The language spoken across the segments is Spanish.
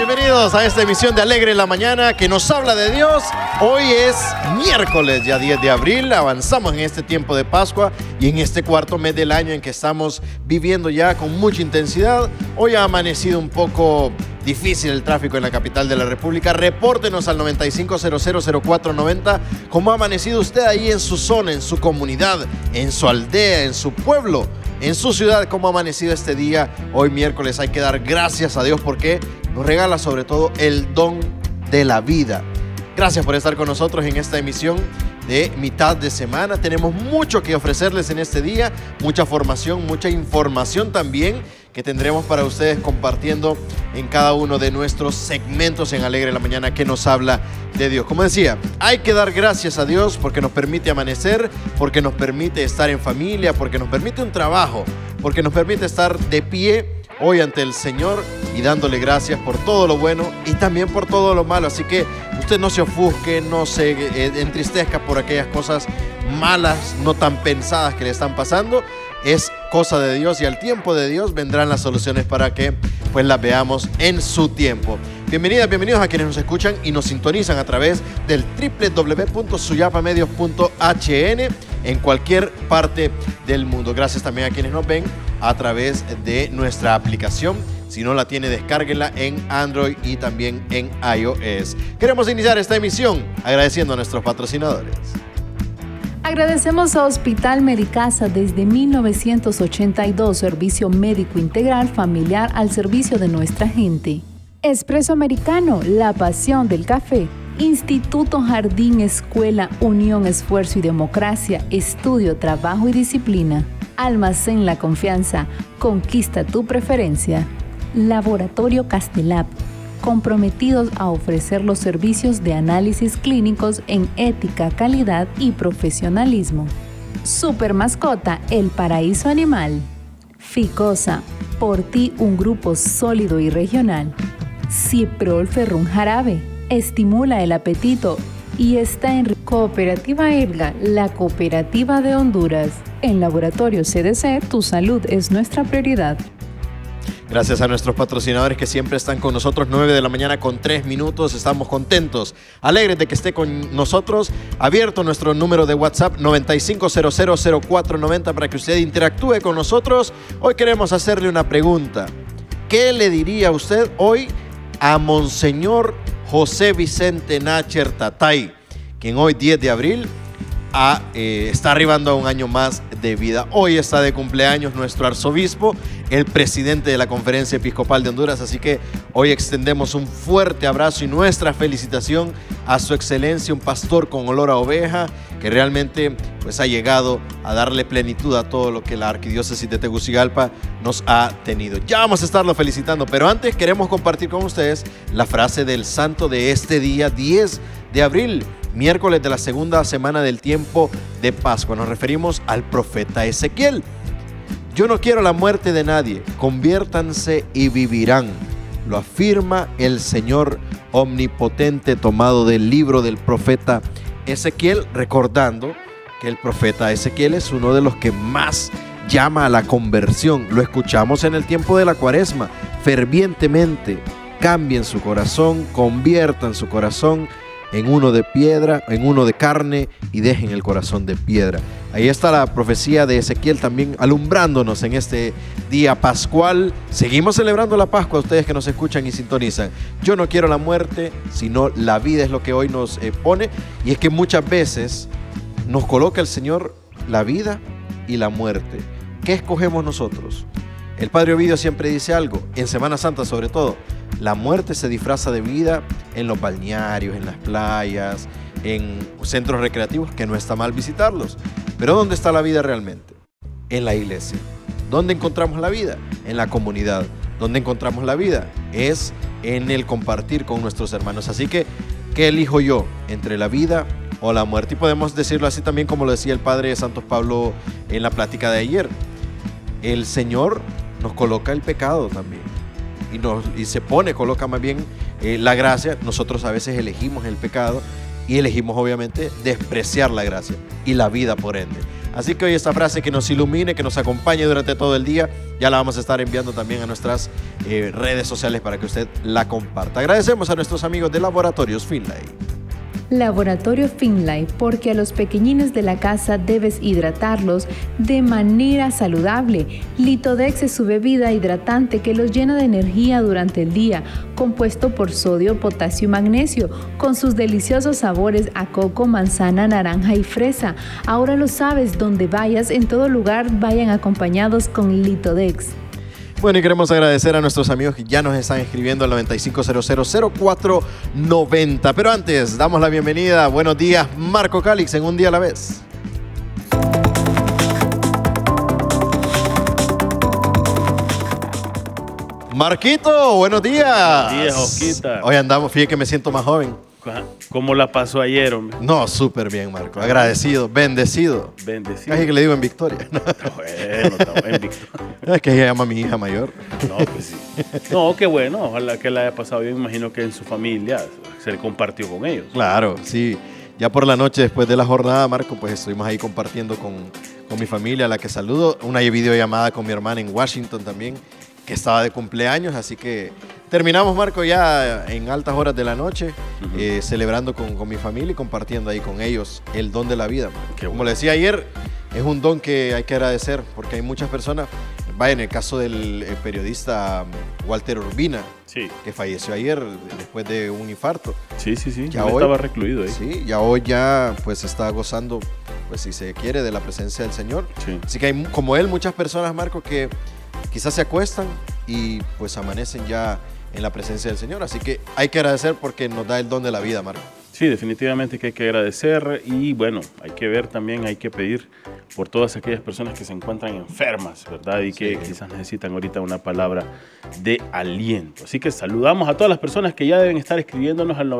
Bienvenidos a esta emisión de Alegre en la Mañana que nos habla de Dios. Hoy es miércoles, ya 10 de abril. Avanzamos en este tiempo de Pascua y en este cuarto mes del año en que estamos viviendo ya con mucha intensidad. Hoy ha amanecido un poco difícil el tráfico en la capital de la República. Repórtenos al 95000490 cómo ha amanecido usted ahí en su zona, en su comunidad, en su aldea, en su pueblo, en su ciudad, cómo ha amanecido este día. Hoy miércoles hay que dar gracias a Dios porque nos regala sobre todo el don de la vida. Gracias por estar con nosotros en esta emisión de mitad de semana. Tenemos mucho que ofrecerles en este día, mucha formación, mucha información también que tendremos para ustedes compartiendo en cada uno de nuestros segmentos en Alegre en la Mañana que nos habla de Dios. Como decía, hay que dar gracias a Dios porque nos permite amanecer, porque nos permite estar en familia, porque nos permite un trabajo, porque nos permite estar de pie hoy ante el Señor y dándole gracias por todo lo bueno y también por todo lo malo. Así que usted no se ofusque, no se entristezca por aquellas cosas malas, no tan pensadas que le están pasando. Es cosa de Dios y al tiempo de Dios vendrán las soluciones para que pues las veamos en su tiempo. Bienvenidas, bienvenidos a quienes nos escuchan y nos sintonizan a través del www.suyapamedios.hn en cualquier parte del mundo. Gracias también a quienes nos ven a través de nuestra aplicación. Si no la tiene, descárguenla en Android y también en iOS. Queremos iniciar esta emisión agradeciendo a nuestros patrocinadores. Agradecemos a Hospital Medicasa desde 1982, servicio médico integral familiar al servicio de nuestra gente. Espresso Americano, la pasión del café. Instituto Jardín Escuela Unión Esfuerzo y Democracia, estudio, trabajo y disciplina. Almacén La Confianza, conquista tu preferencia. Laboratorio Castelab, comprometidos a ofrecer los servicios de análisis clínicos en ética, calidad y profesionalismo. Super Mascota, El Paraíso Animal. Ficosa, por ti un grupo sólido y regional. Ciprol Ferrún Jarabe, estimula el apetito y está en Cooperativa ERGA, la cooperativa de Honduras. En Laboratorio CDC, tu salud es nuestra prioridad. Gracias a nuestros patrocinadores que siempre están con nosotros, 9 de la mañana con 3 minutos. Estamos contentos, alegres de que esté con nosotros. Abierto nuestro número de WhatsApp 95000490 para que usted interactúe con nosotros. Hoy queremos hacerle una pregunta. ¿Qué le diría usted hoy a Monseñor José Vicente Nácher Tatay, quien hoy 10 de abril está arribando a un año más de vida? Hoy está de cumpleaños nuestro arzobispo, el presidente de la Conferencia Episcopal de Honduras, así que hoy extendemos un fuerte abrazo y nuestra felicitación a su excelencia, un pastor con olor a oveja que realmente pues ha llegado a darle plenitud a todo lo que la Arquidiócesis de Tegucigalpa nos ha tenido. Ya vamos a estarlo felicitando, pero antes queremos compartir con ustedes la frase del santo de este día 10 de abril, miércoles de la segunda semana del tiempo de Pascua. Nos referimos al profeta Ezequiel. Yo no quiero la muerte de nadie, conviértanse y vivirán. Lo afirma el Señor omnipotente, tomado del libro del profeta Ezequiel, recordando que el profeta Ezequiel es uno de los que más llama a la conversión. Lo escuchamos en el tiempo de la Cuaresma, fervientemente. Cambien su corazón, conviertan su corazón en uno de piedra, en uno de carne y dejen el corazón de piedra. Ahí está la profecía de Ezequiel también alumbrándonos en este día pascual. Seguimos celebrando la Pascua, ustedes que nos escuchan y sintonizan. Yo no quiero la muerte, sino la vida es lo que hoy nos pone. Y es que muchas veces nos coloca el Señor la vida y la muerte. ¿Qué escogemos nosotros? El Padre Ovidio siempre dice algo, en Semana Santa sobre todo: la muerte se disfraza de vida en los balnearios, en las playas, en centros recreativos, que no está mal visitarlos. Pero ¿dónde está la vida realmente? En la iglesia. ¿Dónde encontramos la vida? En la comunidad. ¿Dónde encontramos la vida? Es en el compartir con nuestros hermanos. Así que, ¿qué elijo yo? ¿Entre la vida o la muerte? Y podemos decirlo así también como lo decía el Padre Santos Pablo en la plática de ayer. El Señor nos coloca el pecado también. Y coloca más bien la gracia. Nosotros a veces elegimos el pecado y elegimos obviamente despreciar la gracia y la vida por ende. Así que hoy esta frase que nos ilumine, que nos acompañe durante todo el día, ya la vamos a estar enviando también a nuestras redes sociales para que usted la comparta. Agradecemos a nuestros amigos de Laboratorios Finlay. Laboratorio Finlay, porque a los pequeñines de la casa debes hidratarlos de manera saludable. Litodex es su bebida hidratante que los llena de energía durante el día, compuesto por sodio, potasio y magnesio, con sus deliciosos sabores a coco, manzana, naranja y fresa. Ahora lo sabes, donde vayas, en todo lugar, vayan acompañados con Litodex. Bueno, y queremos agradecer a nuestros amigos que ya nos están escribiendo al 95000490. Pero antes, damos la bienvenida. Buenos días, Marco Calix, en Un Día a la Vez. Marquito, buenos días. Buenos días, Osquita. Hoy andamos, fíjate que me siento más joven. ¿Cómo la pasó ayer, hombre? No, súper bien, Marco. Agradecido, bendecido. Bendecido. Casi que le digo en Victoria. Está bueno, en Victoria. Es que ella llama a mi hija mayor. No, pues sí. No, qué bueno. Ojalá que la haya pasado bien. Me imagino que en su familia se le compartió con ellos. Claro, sí. Ya por la noche, después de la jornada, Marco, pues estuvimos ahí compartiendo con mi familia, a la que saludo. Una videollamada con mi hermana en Washington también, que estaba de cumpleaños. Así que terminamos, Marco, ya en altas horas de la noche, celebrando con mi familia y compartiendo ahí con ellos el don de la vida. Como le decía ayer, es un don que hay que agradecer, porque hay muchas personas. Vaya, en el caso del periodista Walter Urbina, sí, que falleció ayer después de un infarto. Sí. Ya hoy estaba recluido ahí. Sí, ya hoy ya pues está gozando, pues si se quiere, de la presencia del Señor. Sí. Así que hay, como él, muchas personas, Marco, que quizás se acuestan y pues amanecen ya en la presencia del Señor. Así que hay que agradecer porque nos da el don de la vida, Marco. Sí, definitivamente que hay que agradecer y bueno, hay que ver también, hay que pedir por todas aquellas personas que se encuentran enfermas, ¿verdad? Y que quizás necesitan ahorita una palabra de aliento. Así que saludamos a todas las personas que ya deben estar escribiéndonos al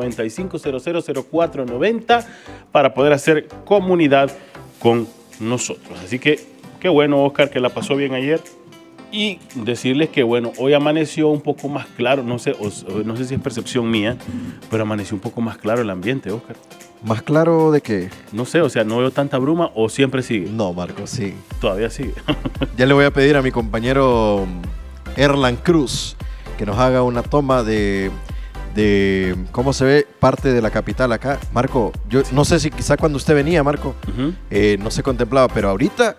95000490 para poder hacer comunidad con nosotros. Así que qué bueno, Oscar, que la pasó bien ayer. Y decirles que, bueno, hoy amaneció un poco más claro, no sé si es percepción mía, pero amaneció un poco más claro el ambiente, Oscar. ¿Más claro de qué? No sé, o sea, no veo tanta bruma o siempre sigue. No, Marco, sí. Todavía sigue. Ya le voy a pedir a mi compañero Erlan Cruz que nos haga una toma de cómo se ve parte de la capital acá. Marco, yo no sé si quizá cuando usted venía, Marco, no se contemplaba, pero ahorita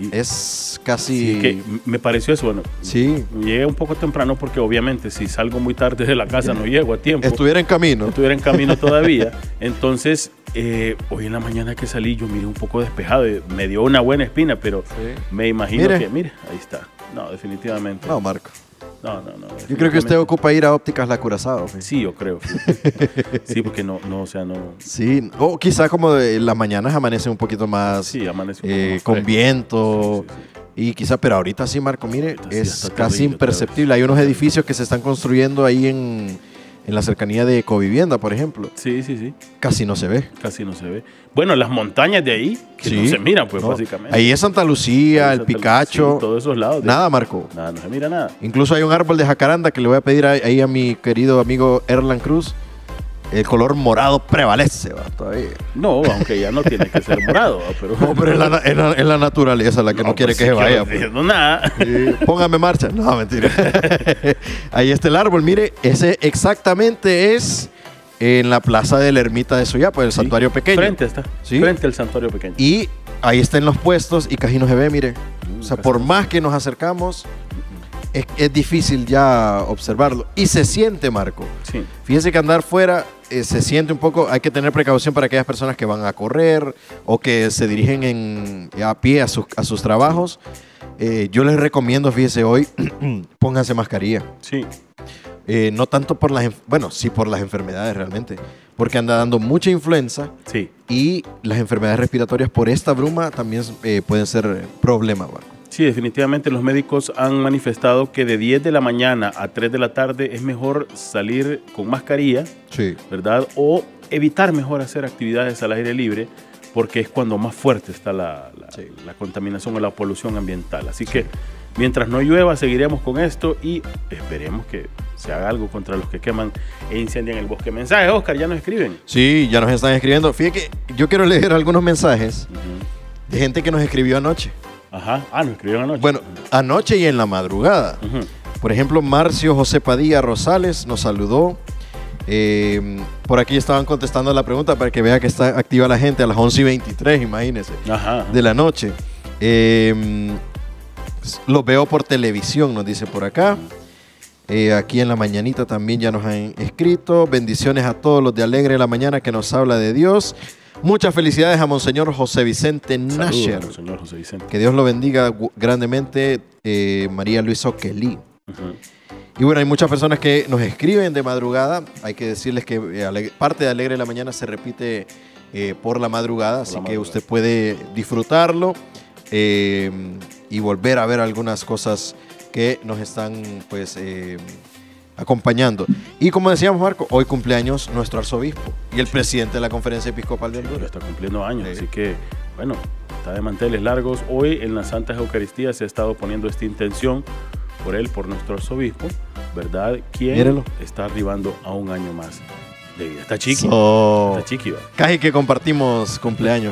es casi... Sí, que me pareció eso, bueno. Sí. Llegué un poco temprano porque obviamente si salgo muy tarde de la casa no llego a tiempo. Estuviera en camino. Estuviera en camino todavía. Entonces, hoy en la mañana que salí yo miré un poco despejado. Me dio una buena espina, pero me imagino que, mire, ahí está. No, definitivamente. No, Marco. No. Yo creo que usted ocupa ir a Ópticas La Curazao. Sí, yo creo. Sí, porque no. Sí, o quizá como de las mañanas amanece un poquito más, amanece un poco más con viento. Sí. Y quizá, pero ahorita sí, Marco, mire, es casi imperceptible. Hay unos edificios que se están construyendo ahí en la cercanía de Ecovivienda, por ejemplo. Sí. Casi no se ve. Casi no se ve. Bueno, las montañas de ahí, que no se miran, pues, básicamente. Ahí es Santa Lucía, el Picacho. Sí, todos esos lados. Nada, Marco. Nada, no se mira nada. Incluso hay un árbol de jacaranda que le voy a pedir ahí a mi querido amigo Erlan Cruz. El color morado prevalece, ¿va? Todavía. No, aunque ya no tiene que ser morado, pero... No, pero es la naturaleza la que no quiere que se vaya. Pues. No, nada. Sí, póngame marcha. No, mentira. Ahí está el árbol. Mire, ese exactamente es en la plaza de la ermita de Suyapa, el santuario pequeño. Frente está. ¿Sí? Frente al santuario pequeño. Y ahí está en los puestos y casi no se ve, mire. O sea, por más que nos acercamos, es difícil ya observarlo. Y se siente, Marco. Sí. Fíjese que andar fuera se siente un poco, hay que tener precaución para aquellas personas que van a correr o que se dirigen a pie a sus trabajos. Yo les recomiendo, fíjese, hoy, pónganse mascarilla. Sí. No tanto por sí por las enfermedades realmente, porque anda dando mucha influenza. Sí. Y las enfermedades respiratorias por esta bruma también pueden ser problemas, Marco. Sí, definitivamente los médicos han manifestado que de 10 de la mañana a 3 de la tarde es mejor salir con mascarilla, ¿verdad? O evitar mejor hacer actividades al aire libre, porque es cuando más fuerte está la contaminación o la polución ambiental. Así que mientras no llueva, seguiremos con esto y esperemos que se haga algo contra los que queman e incendian el bosque. Mensajes, Oscar, ya nos escriben. Sí, ya nos están escribiendo. Fíjate que yo quiero leer algunos mensajes. de gente que nos escribió anoche. Ajá, nos escribieron anoche. Bueno, anoche y en la madrugada. Por ejemplo, Marcio José Padilla Rosales nos saludó. Por aquí estaban contestando la pregunta para que vea que está activa la gente a las 11:23, imagínense, de la noche. Los veo por televisión, nos dice por acá. Aquí en la mañanita también ya nos han escrito. Bendiciones a todos los de Alegre de la Mañana que nos habla de Dios. Muchas felicidades a Monseñor José Vicente Nasher. Monseñor José Vicente. Que Dios lo bendiga grandemente. María Luisa Oquelí. Y bueno, hay muchas personas que nos escriben de madrugada. Hay que decirles que parte de Alegre de la Mañana se repite por la madrugada, así que usted puede disfrutarlo y volver a ver algunas cosas que nos están pues acompañando. Y como decíamos, Marco, hoy cumpleaños nuestro arzobispo y el presidente de la Conferencia Episcopal de Honduras. Está cumpliendo años, así que bueno, está de manteles largos. Hoy en la Santa Eucaristía se ha estado poniendo esta intención por él, por nuestro arzobispo, ¿verdad? Quien está arribando a un año más de vida. Está chiqui. Está chiqui, ¿verdad? Casi que compartimos cumpleaños.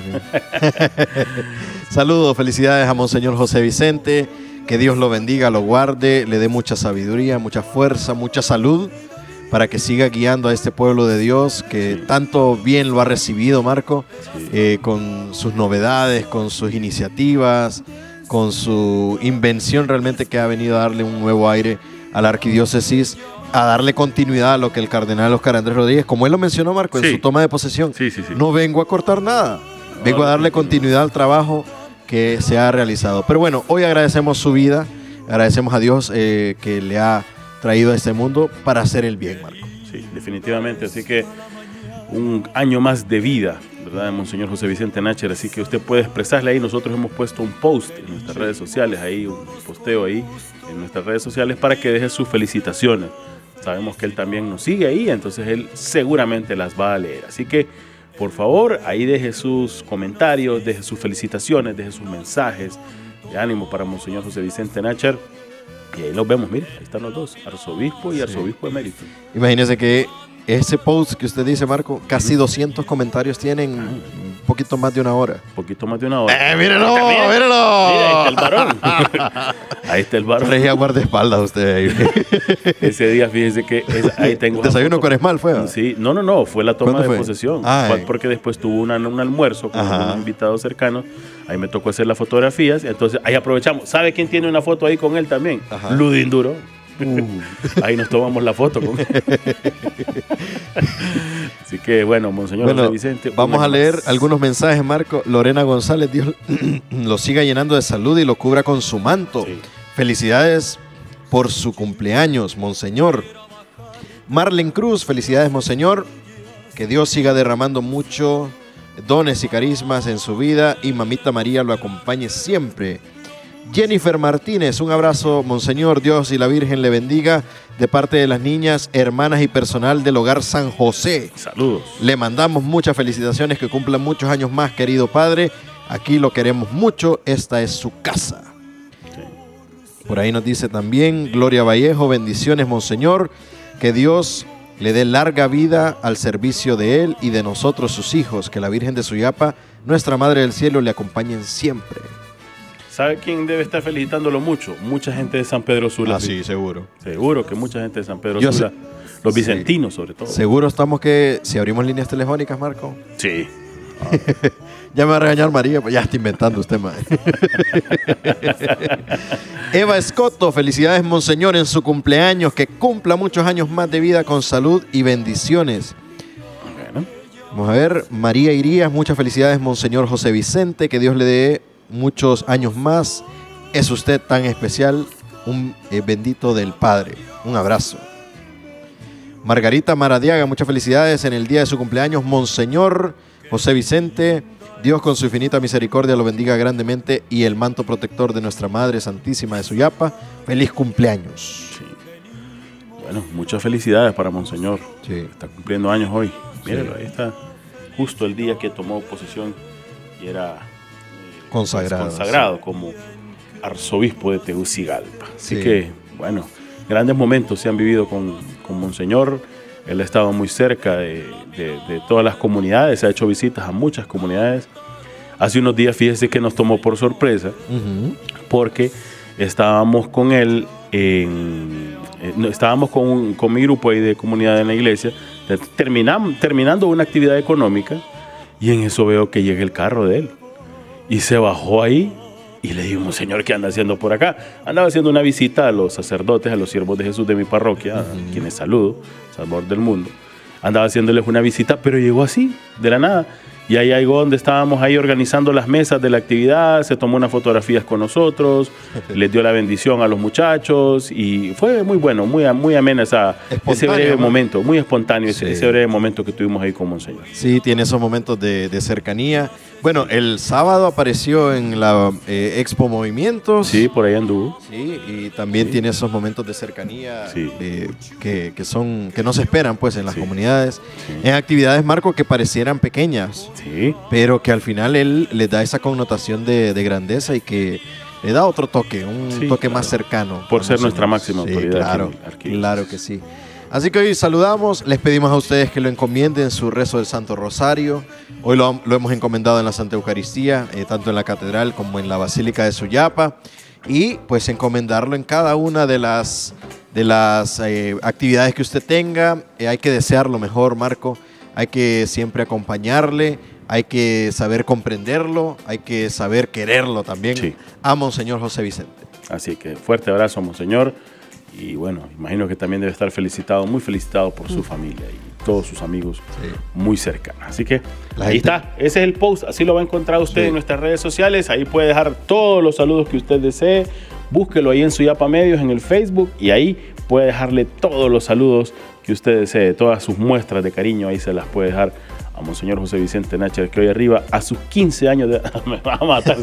Saludos, felicidades a Monseñor José Vicente. Que Dios lo bendiga, lo guarde, le dé mucha sabiduría, mucha fuerza, mucha salud para que siga guiando a este pueblo de Dios que tanto bien lo ha recibido, Marco, con sus novedades, con sus iniciativas, con su invención realmente que ha venido a darle un nuevo aire a la arquidiócesis, a darle continuidad a lo que el cardenal Óscar Andrés Rodríguez, como él lo mencionó, Marco, en su toma de posesión. No vengo a cortar nada, vengo a darle continuidad al trabajo que se ha realizado. Pero bueno, hoy agradecemos su vida, agradecemos a Dios que le ha traído a este mundo para hacer el bien, Marco. Sí, definitivamente, así que un año más de vida, ¿verdad?, de Monseñor José Vicente Nasher, así que usted puede expresarle ahí. Nosotros hemos puesto un post en nuestras redes sociales, ahí un posteo ahí en nuestras redes sociales para que deje sus felicitaciones. Sabemos que él también nos sigue ahí, entonces él seguramente las va a leer, así que por favor, ahí deje sus comentarios, deje sus felicitaciones, deje sus mensajes de ánimo para Monseñor José Vicente Nasher. Y ahí los vemos, mire, ahí están los dos, arzobispo y arzobispo emérito. Imagínese que ese post que usted dice, Marco, casi 200 comentarios tienen, un poquito más de una hora. Un poquito más de una hora. ¡Mírenlo! ¡Mírenlo! Mira, ahí está el varón. Ahí está el varón. Regia guardaespaldas usted ahí. Ese día, fíjese que ahí tengo... ¿Desayuno con esmal fue? Sí, no, fue la toma de posesión. Porque después tuvo un almuerzo con unos invitados cercanos. Ahí me tocó hacer las fotografías. Entonces ahí aprovechamos. ¿Sabe quién tiene una foto ahí con él también? Ludinduro. Ahí nos tomamos la foto con él. Así que bueno, Monseñor José Vicente, vamos a leer algunos mensajes, Marco. Lorena González, Dios lo siga llenando de salud y lo cubra con su manto. Felicidades por su cumpleaños, Monseñor. Marlen Cruz, felicidades, Monseñor. Que Dios siga derramando mucho dones y carismas en su vida y Mamita María lo acompañe siempre. Jennifer Martínez, un abrazo, Monseñor, Dios y la Virgen le bendiga, de parte de las niñas, hermanas y personal del Hogar San José. Saludos. Le mandamos muchas felicitaciones, que cumplan muchos años más, querido Padre. Aquí lo queremos mucho, esta es su casa. Por ahí nos dice también Gloria Vallejo, bendiciones, Monseñor, que Dios le dé larga vida al servicio de Él y de nosotros, sus hijos, que la Virgen de Suyapa, nuestra Madre del Cielo, le acompañen siempre. ¿Sabe quién debe estar felicitándolo mucho? Mucha gente de San Pedro Sula. Sí, seguro. Seguro que mucha gente de San Pedro Sula. Los vicentinos, sobre todo. Seguro estamos que, si abrimos líneas telefónicas, Marco. Sí. Ya me va a regañar María, pues ya está inventando usted, más. Eva Escoto, felicidades, Monseñor, en su cumpleaños. Que cumpla muchos años más de vida con salud y bendiciones. Bueno. Vamos a ver, María Irías, muchas felicidades, Monseñor José Vicente. Que Dios le dé muchos años más. Es usted tan especial, un bendito del Padre. Un abrazo. Margarita Maradiaga, muchas felicidades en el día de su cumpleaños, Monseñor José Vicente. Dios con su infinita misericordia lo bendiga grandemente y el manto protector de nuestra Madre Santísima de Suyapa. Feliz cumpleaños. Sí. Bueno, muchas felicidades para Monseñor. Sí. Está cumpliendo años hoy. Míralo, ahí está justo el día que tomó posesión y era consagrado como arzobispo de Tegucigalpa. Así que, bueno, grandes momentos se han vivido con Monseñor. Él ha estado muy cerca de todas las comunidades, ha hecho visitas a muchas comunidades, Hace unos días, fíjese que nos tomó por sorpresa, porque estábamos con él, estábamos con mi grupo ahí de comunidad en la iglesia, terminando una actividad económica, y en eso veo que llega el carro de él. Y se bajó ahí, y le digo, Monseñor, ¿qué anda haciendo por acá? Andaba haciendo una visita a los sacerdotes, a los siervos de Jesús de mi parroquia, a quienes saludo, Salvador del mundo. Andaba haciéndoles una visita, pero llegó así, de la nada. Y ahí llegó donde estábamos ahí organizando las mesas de la actividad, se tomó unas fotografías con nosotros, les dio la bendición a los muchachos y fue muy bueno, muy amena ese breve momento, muy espontáneo ese breve momento que tuvimos ahí con Monseñor. Sí, tiene esos momentos de cercanía. Bueno, el sábado apareció en la Expo Movimientos. Sí, por ahí anduvo. Sí, y también tiene esos momentos de cercanía que no se esperan pues en las comunidades. Sí. En actividades, Marco, que parecieran pequeñas. Sí. Pero que al final él les da esa connotación de grandeza y que le da otro toque, un toque más cercano. Por ser nuestra máxima autoridad. Claro que sí. Así que hoy saludamos, les pedimos a ustedes que lo encomienden en su rezo del Santo Rosario. Hoy lo hemos encomendado en la Santa Eucaristía, tanto en la Catedral como en la Basílica de Suyapa. Y pues encomendarlo en cada una de las actividades que usted tenga. Hay que desear lo mejor, Marco. Hay que siempre acompañarle, hay que saber comprenderlo, hay que saber quererlo también a Monseñor José Vicente. Así que fuerte abrazo, Monseñor. Y bueno, imagino que también debe estar muy felicitado por su familia y todos sus amigos muy cercanos. Así que ahí está, ese es el post, así lo va a encontrar usted en nuestras redes sociales. Ahí puede dejar todos los saludos que usted desee. Búsquelo ahí en Suyapa Medios, en el Facebook, y ahí puede dejarle todos los saludos que usted desee, todas sus muestras de cariño, ahí se las puede dejar a Monseñor José Vicente Nácher, que hoy arriba a sus 15 años de me va a matar.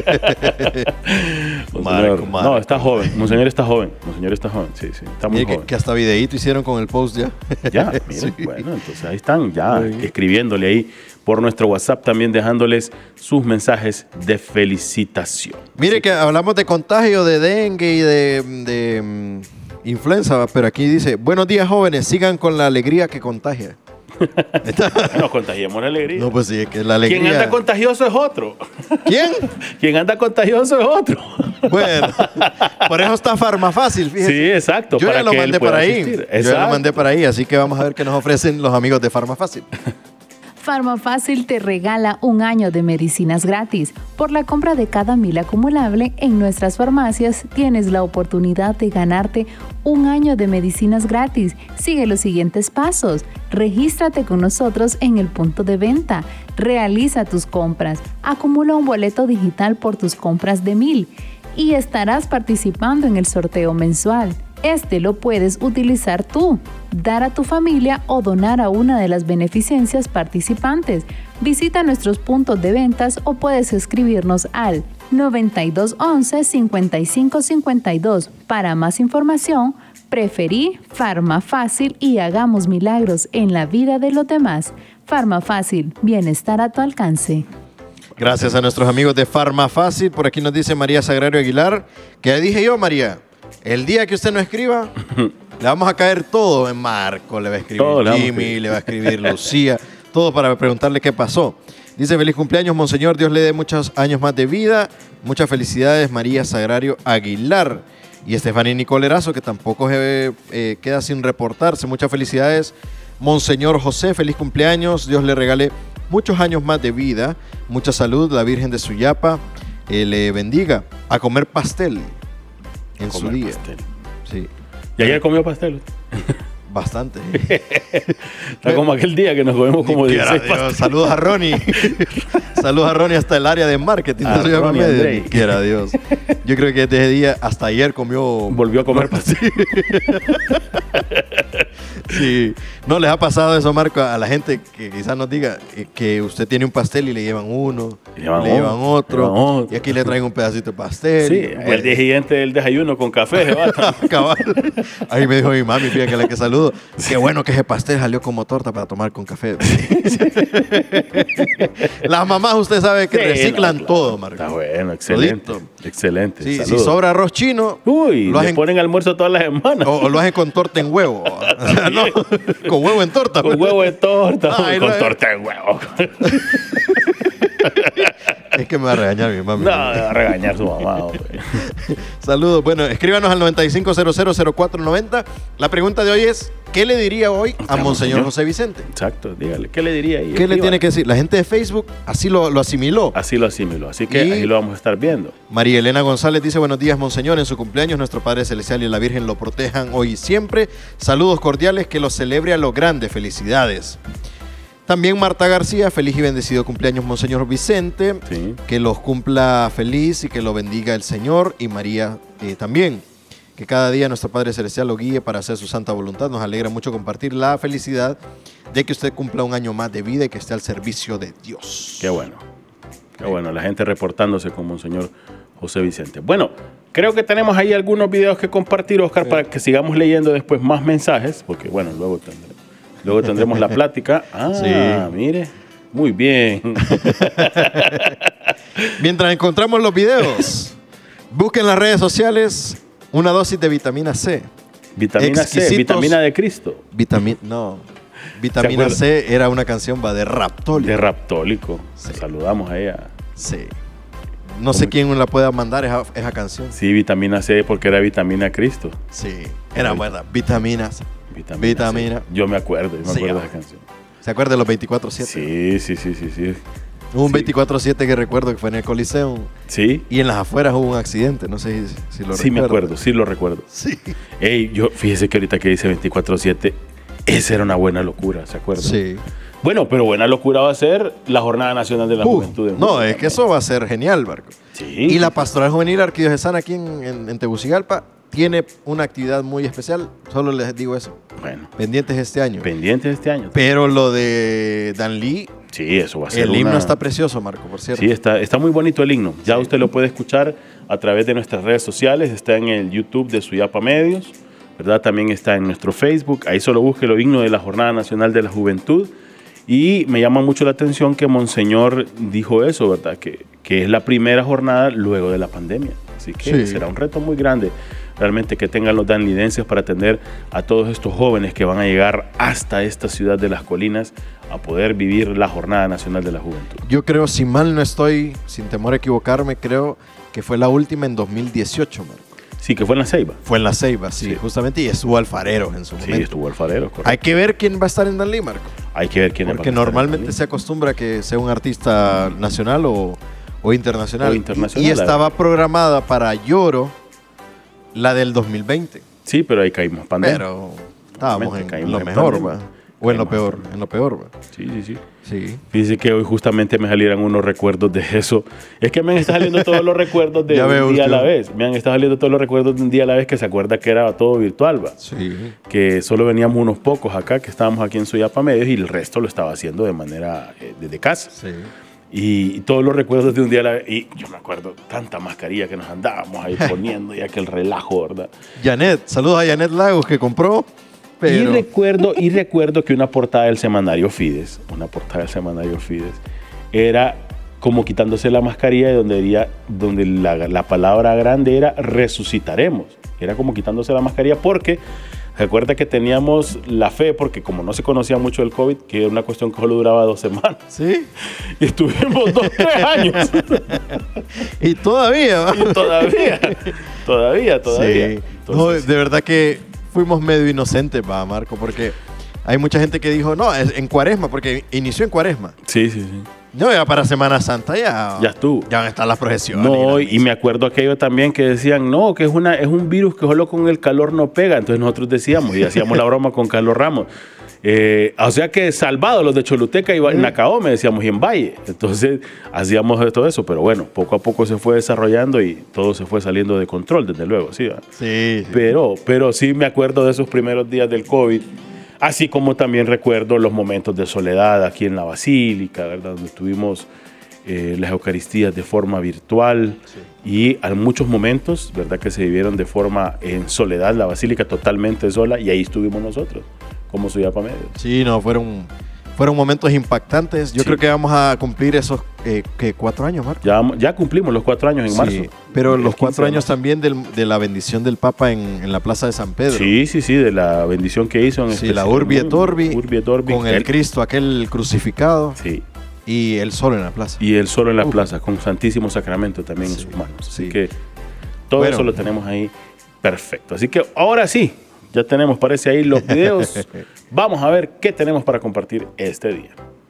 Marco. No, está joven. Monseñor está joven. Sí, está muy joven. Que hasta videíto hicieron con el post ya. Ya, miren, bueno, entonces ahí están ya escribiéndole ahí por nuestro WhatsApp, también dejándoles sus mensajes de felicitación. Mire que hablamos de contagio de dengue y de influenza, pero aquí dice, buenos días jóvenes, sigan con la alegría que contagia. Nos contagiemos la alegría. No, pues sí, es que la alegría. Quien anda contagioso es otro. ¿Quién? Quien anda contagioso es otro. Bueno, por eso está Farmafácil, fíjese. Sí, exacto. Yo ya lo mandé por ahí. Yo ya lo mandé por ahí, así que vamos a ver qué nos ofrecen los amigos de Farmafácil. Farmafácil te regala 1 año de medicinas gratis. Por la compra de cada 1000 acumulable en nuestras farmacias tienes la oportunidad de ganarte 1 año de medicinas gratis. Sigue los siguientes pasos. Regístrate con nosotros en el punto de venta. Realiza tus compras. Acumula un boleto digital por tus compras de 1000 y estarás participando en el sorteo mensual. Este lo puedes utilizar tú, dar a tu familia o donar a una de las beneficencias participantes. Visita nuestros puntos de ventas o puedes escribirnos al 9211-5552. Para más información, preferí Farmafácil y hagamos milagros en la vida de los demás. Farmafácil, bienestar a tu alcance. Gracias a nuestros amigos de Farmafácil. Por aquí nos dice María Sagrario Aguilar, que ya dije yo, María, el día que usted no escriba, le vamos a caer todo en Marco, le va a escribir Jimmy, le va a escribir Lucía, todo para preguntarle qué pasó. Dice, feliz cumpleaños, Monseñor, Dios le dé muchos años más de vida, muchas felicidades, María Sagrario Aguilar. Y Estefanía Nicolerazo, que tampoco queda sin reportarse, muchas felicidades, Monseñor José, feliz cumpleaños, Dios le regale muchos años más de vida, mucha salud, la Virgen de Suyapa le bendiga, a comer pastel. En su día. Pastel. Sí. ¿Y ayer comió pastel? Bastante. Está como aquel día que nos comemos como 16 pasteles. Saludos a Ronnie. Saludos a Ronnie hasta el área de marketing. Quiera Dios. Yo creo que desde ese día hasta ayer volvió a comer pastel. Sí. ¿No les ha pasado eso, Marco, a la gente que quizás nos diga que usted tiene un pastel y le llevan uno, le llevan otro, y aquí le traen un pedacito de pastel? Sí, el día siguiente el desayuno con café. Ahí me dijo mi mami, fíjate que la que saludo, qué bueno que ese pastel salió como torta para tomar con café. Las mamás, usted sabe que reciclan todo, Marco. Está bueno, excelente. Excelente. Sí, si sobra arroz chino, le ponen almuerzo todas las semanas. O lo hacen con torta en huevo. No, con huevo en torta. Con huevo en torta. Con torta en huevo. Es que me va a regañar mi mami. No, me va a regañar su mamá, hombre. Saludos. Bueno, escríbanos al 95000490. La pregunta de hoy es, ¿qué le diría hoy a Monseñor José Vicente? Exacto, dígale. ¿Qué le diría ahí? ¿Qué le tiene que decir? La gente de Facebook así lo asimiló. Así lo asimiló. Así que ahí lo vamos a estar viendo. María Elena González dice, buenos días, Monseñor. En su cumpleaños, nuestro Padre Celestial y la Virgen lo protejan hoy y siempre. Saludos cordiales, que lo celebre a lo grande. Felicidades. También Marta García, feliz y bendecido cumpleaños, Monseñor Vicente. Sí. Que los cumpla feliz y que lo bendiga el Señor. Y María también. Que cada día nuestro Padre Celestial lo guíe para hacer su santa voluntad. Nos alegra mucho compartir la felicidad de que usted cumpla un año más de vida y que esté al servicio de Dios. Qué bueno. Qué bueno. La gente reportándose con Monseñor José Vicente. Bueno, creo que tenemos ahí algunos videos que compartir, Oscar, para que sigamos leyendo después más mensajes. Porque, bueno, luego tendremos la plática. Ah, sí. Mire. Muy bien. Mientras encontramos los videos, busquen en las redes sociales una dosis de vitamina C. Vitamina C, vitamina de Cristo. Vitamina C era una canción de Raptólico. De Raptólico. Sí. Saludamos a ella. Sí. No sé quién la pueda mandar esa canción. Sí, vitamina C, porque era vitamina Cristo. Sí, era buena. Vitaminas. Vitamina. Yo me acuerdo de esa canción. ¿Se acuerda de los 24/7? Sí. Hubo un 24/7 que recuerdo que fue en el Coliseo. Sí. Y en las afueras hubo un accidente, no sé si lo recuerdo. Sí, me acuerdo, sí lo recuerdo. Sí. Ey, fíjese que ahorita que dice 24/7, esa era una buena locura, ¿se acuerda? Sí. Bueno, pero buena locura va a ser la Jornada Nacional de la Juventud. No, es que eso va a ser genial, Marco. Sí. Y la Pastoral Juvenil Arquidiocesana aquí en Tegucigalpa tiene una actividad muy especial, solo les digo eso. Bueno. Pendientes este año. Pero lo de Danlí. Sí, eso va a ser. El himno está precioso, Marco, por cierto. Sí, está muy bonito el himno. Ya usted lo puede escuchar a través de nuestras redes sociales. Está en el YouTube de Suyapa Medios, ¿verdad? También está en nuestro Facebook. Ahí solo busque el himno de la Jornada Nacional de la Juventud. Y me llama mucho la atención que Monseñor dijo eso, ¿verdad? Que es la primera jornada luego de la pandemia. Así que será un reto muy grande realmente que tengan los danlidenses para atender a todos estos jóvenes que van a llegar hasta esta ciudad de las colinas a poder vivir la Jornada Nacional de la Juventud. Yo creo, si mal no estoy, sin temor a equivocarme, creo que fue la última en 2018, Marco. Sí, que fue en La Ceiba. Fue en La Ceiba, sí, justamente, y estuvo Alfareros en su momento. Sí, estuvo Alfareros, correcto. Hay que ver quién va a estar en Danlí, Marco. Hay que ver quién va a estar. Porque normalmente se acostumbra que sea un artista nacional o internacional. Y estaba programada para Lloro la del 2020. Sí, pero ahí caímos en pandemia. Pero estábamos en lo mejor, ¿va? O en lo peor, ¿va? Sí. Fíjese que hoy justamente me salieron unos recuerdos de eso. Es que me han estado saliendo todos los recuerdos de un día a la vez. Me han estado saliendo todos los recuerdos de un día a la vez, que se acuerda que era todo virtual, ¿va? Sí. Que solo veníamos unos pocos acá, que estábamos aquí en Suyapa Medios, y el resto lo estaba haciendo de manera desde casa. Sí. Y todos los recuerdos de un día a la vez. Y yo me acuerdo tanta mascarilla que nos andábamos ahí poniendo y aquel relajo, ¿verdad? Saludos a Janet Lagos, que compró. Pero... Y recuerdo que una portada del semanario Fides, era como quitándose la mascarilla, donde la palabra grande era resucitaremos. Era como quitándose la mascarilla, porque recuerda que teníamos la fe, porque como no se conocía mucho el COVID, que era una cuestión que solo duraba 2 semanas. Sí. Y estuvimos 2-3 años. Y todavía. Todavía. Sí. No, de verdad que fuimos medio inocentes, Marco, porque hay mucha gente que dijo, no, es en Cuaresma, porque inició en Cuaresma. Sí. No, ya para Semana Santa ya estuvo. Ya van a estar las procesiones. No, y me acuerdo aquello también que decían, no, que es un virus que solo con el calor no pega. Entonces nosotros decíamos, y hacíamos la broma con Carlos Ramos. O sea que salvados los de Choluteca y Nacaome, decíamos, y en Valle. Entonces hacíamos todo eso, pero bueno, poco a poco se fue desarrollando y todo se fue saliendo de control, desde luego, sí. Sí. Pero sí me acuerdo de esos primeros días del COVID, así como también recuerdo los momentos de soledad aquí en la Basílica, ¿verdad? Donde tuvimos las Eucaristías de forma virtual, y a muchos momentos, ¿verdad? Que se vivieron de forma en soledad, la Basílica totalmente sola, y ahí estuvimos nosotros, como Suyapa Medios. Sí, no, fueron momentos impactantes. Yo creo que vamos a cumplir esos 4 años, Marco. Ya cumplimos los 4 años en marzo. Pero los 4 años también de la bendición del Papa en la Plaza de San Pedro. Sí, de la bendición que hizo. La Urbi et Orbi, con el Cristo, aquel crucificado. Sí. Y él solo en la plaza. Y él solo en la plaza, con Santísimo Sacramento también en sus manos. Así que todo eso lo tenemos ahí perfecto. Así que ahora sí, ya tenemos, parece ahí los videos. Vamos a ver qué tenemos para compartir este día.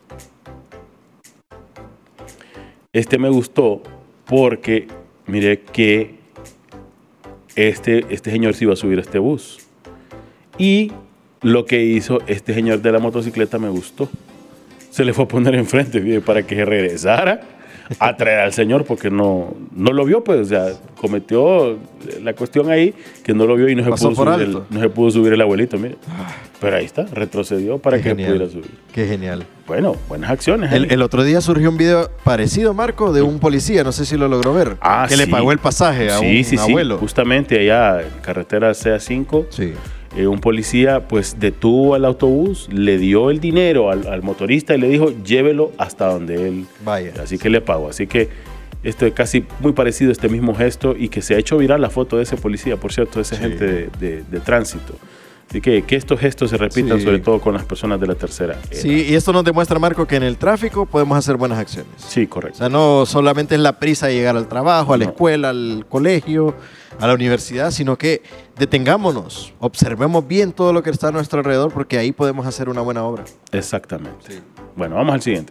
Este me gustó porque miré que este señor se iba a subir a este bus. Y lo que hizo este señor de la motocicleta me gustó. Se le fue a poner enfrente para que regresara a traer al señor porque no lo vio, pues, o sea, cometió la cuestión ahí que no lo vio y no se pudo subir el abuelito, mire. Pero ahí está, retrocedió para que pudiera subir. Qué genial. Bueno, buenas acciones. El otro día surgió un video parecido, Marco, de un policía, no sé si lo logró ver, que le pagó el pasaje a un abuelo. Justamente allá en carretera CA5. Sí. Un policía pues detuvo al autobús, le dio el dinero al motorista y le dijo llévelo hasta donde él vaya. Así que le pagó. Así que esto es casi muy parecido a este mismo gesto y que se ha hecho viral la foto de ese policía, por cierto, de ese agente de tránsito. Así que estos gestos se repitan sobre todo con las personas de la tercera edad. Sí, y esto nos demuestra, Marco, que en el tráfico podemos hacer buenas acciones. Sí, correcto. O sea, no solamente es la prisa de llegar al trabajo, a la escuela, al colegio, a la universidad, sino que detengámonos, observemos bien todo lo que está a nuestro alrededor, porque ahí podemos hacer una buena obra. Exactamente. Sí. Bueno, vamos al siguiente.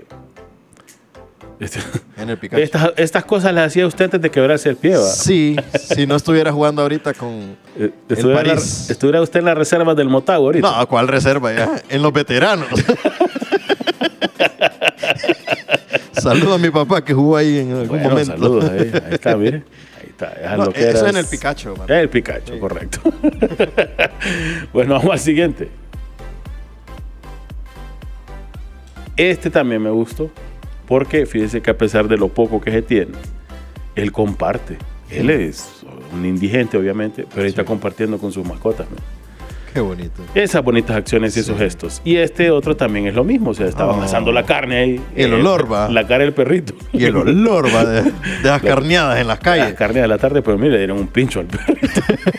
En el Pikachu. Estas cosas las hacía usted antes de quebrarse el pie, ¿va? Sí, si no estuviera jugando ahorita con estuviera usted en la reserva del Motagua ahorita. No, ¿cuál reserva ya? En los veteranos. Saludo a mi papá que jugó ahí en algún momento. Saludos, ahí está, mire. Ahí está. No, eso es en el Pikachu. Es el Pikachu, sí. Correcto. Bueno, vamos al siguiente. Este también me gustó. Porque fíjese que a pesar de lo poco que se tiene, él comparte. Él es un indigente, obviamente, pero él está compartiendo con sus mascotas, ¿no? Qué bonito. Esas bonitas acciones y esos gestos. Y este otro también es lo mismo. O sea, estaban asando la carne ahí. Y el olor va. La cara del perrito. Y el olor va de las carneadas en las calles. Las carneadas de la tarde, pero mire, le dieron un pincho al perrito.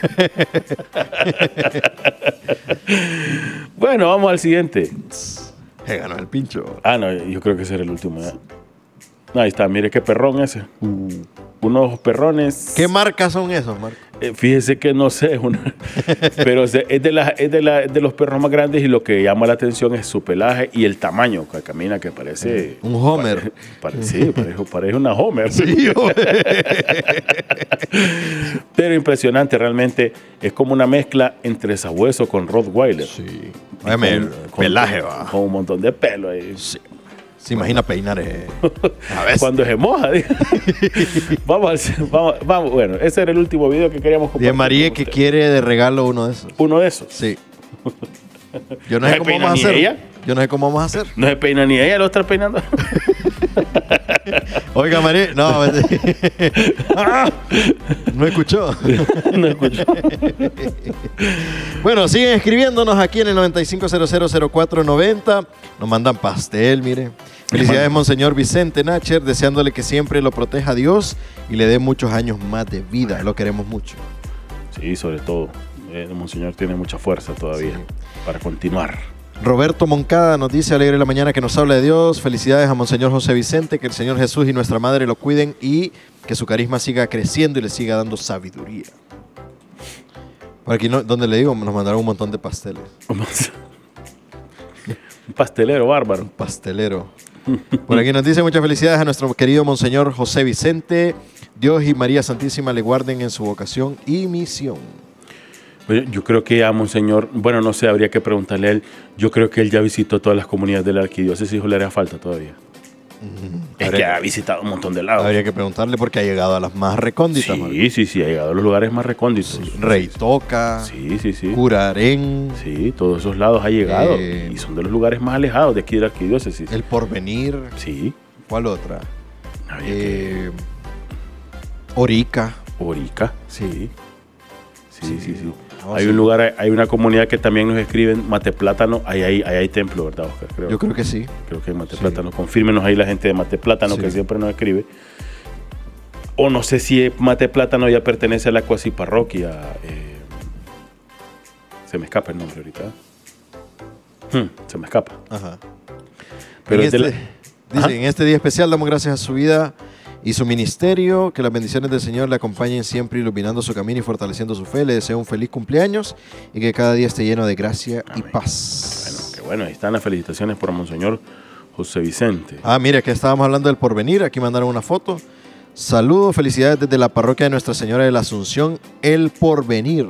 Bueno, vamos al siguiente. Se ganó el pincho. No, yo creo que ese era el último. Ahí está, mire qué perrón ese. Unos perrones. ¿Qué marcas son esos, Marco? Fíjese que no sé, pero es de los perros más grandes y lo que llama la atención es su pelaje y el tamaño que camina, que parece... Un Homer. Parece una Homer. Sí, pero impresionante, realmente es como una mezcla entre sabueso con Rottweiler. Sí. El pelaje va. Con un montón de pelo ahí. Sí. Se imagina peinar a veces. Cuando se moja. Vamos, bueno, ese era el último video que queríamos compartir. Y María que quiere de regalo uno de esos. ¿Uno de esos? Sí. Yo no sé cómo vamos a hacer. Ella? Yo no sé cómo vamos a hacer. No se peina ni ella, lo está peinando. Oiga, María, no. No escuchó. No escuchó. Bueno, siguen escribiéndonos aquí en el 95000490. Nos mandan pastel, mire. Felicidades, Monseñor Vicente Nacher, deseándole que siempre lo proteja Dios y le dé muchos años más de vida. Lo queremos mucho. Sí, sobre todo. El Monseñor tiene mucha fuerza todavía para continuar. Roberto Moncada nos dice alegre la mañana que nos habla de Dios. Felicidades a Monseñor José Vicente, que el Señor Jesús y nuestra Madre lo cuiden y que su carisma siga creciendo y le siga dando sabiduría. Por aquí, donde le digo, nos mandaron un montón de pasteles. Un pastelero bárbaro. Un pastelero. Por aquí nos dice muchas felicidades a nuestro querido Monseñor José Vicente. Dios y María Santísima le guarden en su vocación y misión. Yo creo que a Monseñor, bueno, no sé, habría que preguntarle a él. Yo creo que él ya visitó todas las comunidades de la arquidiócesis o le hará falta todavía. Es que ha visitado un montón de lados. Habría que preguntarle porque ha llegado a las más recónditas. Sí, ha llegado a los lugares más recónditos. Sí. Reitoca, Curarén. Sí, todos esos lados ha llegado y son de los lugares más alejados de aquí de la arquidiócesis. El Porvenir. Sí. ¿Cuál otra? Orica. Sí. Hay un lugar, hay una comunidad que también nos escriben, Mateplátano, ahí hay templo, ¿verdad, Oscar? Yo creo que sí. Creo que hay Mateplátano. Confírmenos ahí la gente de Mateplátano que siempre nos escribe. O no sé si Mateplátano ya pertenece a la cuasi parroquia. Se me escapa el nombre ahorita. Se me escapa. Ajá. Pero Dice, en este día especial damos gracias a su vida y su ministerio, que las bendiciones del Señor le acompañen siempre, iluminando su camino y fortaleciendo su fe. Le deseo un feliz cumpleaños y que cada día esté lleno de gracia y paz. Bueno, qué bueno, ahí están las felicitaciones por Monseñor José Vicente. Mire, que estábamos hablando del porvenir, aquí mandaron una foto. Saludos, felicidades desde la parroquia de Nuestra Señora de la Asunción, El Porvenir.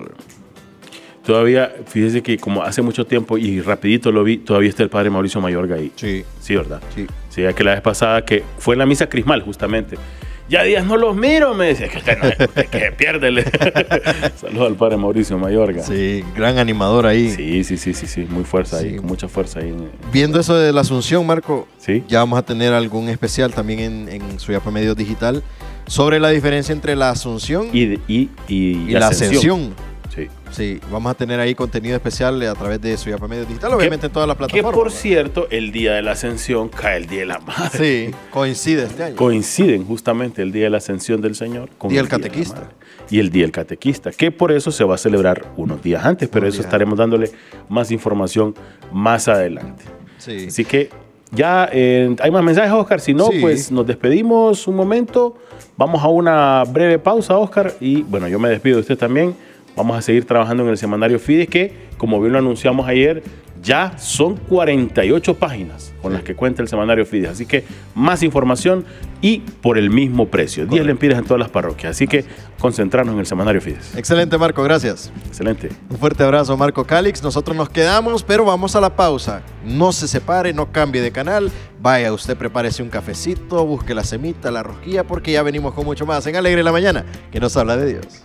Todavía, fíjese que como hace mucho tiempo y rapidito lo vi, todavía está el padre Mauricio Mayorga ahí. Sí. Sí, ¿verdad? Sí. Sí, que la vez pasada, que fue en la misa crismal justamente. Ya días no los miro, me decía que usted no usted que piérdele. Saludos al padre Mauricio Mayorga. Sí, gran animador ahí. Sí, muy fuerza ahí, con mucha fuerza ahí. Viendo eso de la Asunción, Marco, ¿sí? Ya vamos a tener algún especial también en Suyapa Medios Digital sobre la diferencia entre la Asunción y la Ascensión. Sí. Sí, vamos a tener ahí contenido especial a través de Suyapa Medios Digital, obviamente en todas las plataformas. Que por cierto, el día de la Ascensión cae el Día de la Madre. Sí, coincide este año. Coinciden justamente el Día de la Ascensión del Señor con Día del Catequista. Y el Día del Catequista, que por eso se va a celebrar unos días antes, pero eso estaremos dándole más información más adelante. Sí. Así que ya hay más mensajes, Oscar. Si no, pues nos despedimos un momento. Vamos a una breve pausa, Oscar. Y bueno, yo me despido de usted también. Vamos a seguir trabajando en el semanario Fides, que, como bien lo anunciamos ayer, ya son 48 páginas con las que cuenta el semanario Fides. Así que más información y por el mismo precio. 10 lempiras en todas las parroquias. Así que concentrarnos en el semanario Fides. Excelente, Marco. Gracias. Excelente. Un fuerte abrazo, Marco Calix. Nosotros nos quedamos, pero vamos a la pausa. No se separe, no cambie de canal. Vaya, usted prepárese un cafecito, busque la semita, la rosquilla, porque ya venimos con mucho más en Alegre la Mañana, que nos habla de Dios.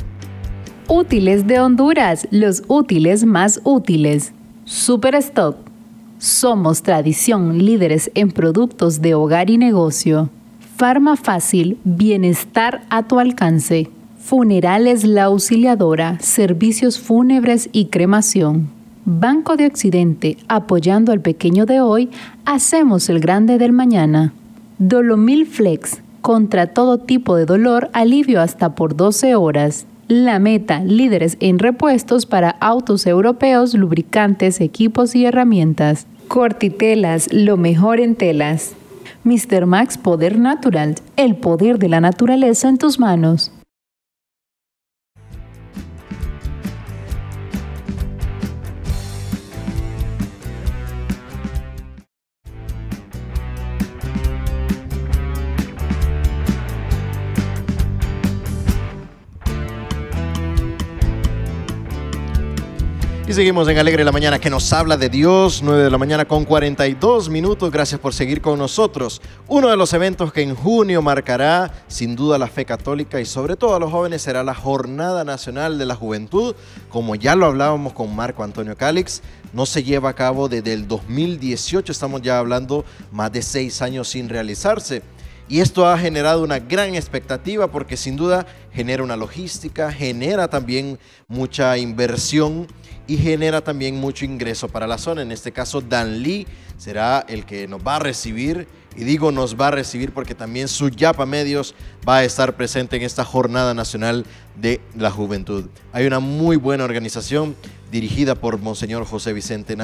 Útiles de Honduras, los útiles más útiles. Superstock. Somos tradición, líderes en productos de hogar y negocio. Farmafácil, bienestar a tu alcance. Funerales La Auxiliadora, servicios fúnebres y cremación. Banco de Occidente, apoyando al pequeño de hoy, hacemos el grande del mañana. Dolomil Flex, contra todo tipo de dolor, alivio hasta por 12 horas. La Meta, líderes en repuestos para autos europeos, lubricantes, equipos y herramientas. Cortitelas, lo mejor en telas. Mr. Max Poder Natural, el poder de la naturaleza en tus manos. Y seguimos en Alegre la Mañana, que nos habla de Dios, 9 de la mañana con 42 minutos. Gracias por seguir con nosotros. Uno de los eventos que en junio marcará sin duda la fe católica y sobre todo a los jóvenes será la Jornada Nacional de la Juventud. Como ya lo hablábamos con Marco Antonio Calix, no se lleva a cabo desde el 2018, estamos ya hablando más de 6 años sin realizarse. Y esto ha generado una gran expectativa porque sin duda genera una logística, genera también mucha inversión y genera también mucho ingreso para la zona. En este caso, Danlí será el que nos va a recibir, y digo nos va a recibir porque también Suyapa Medios va a estar presente en esta Jornada Nacional de la Juventud. Hay una muy buena organización dirigida por Monseñor José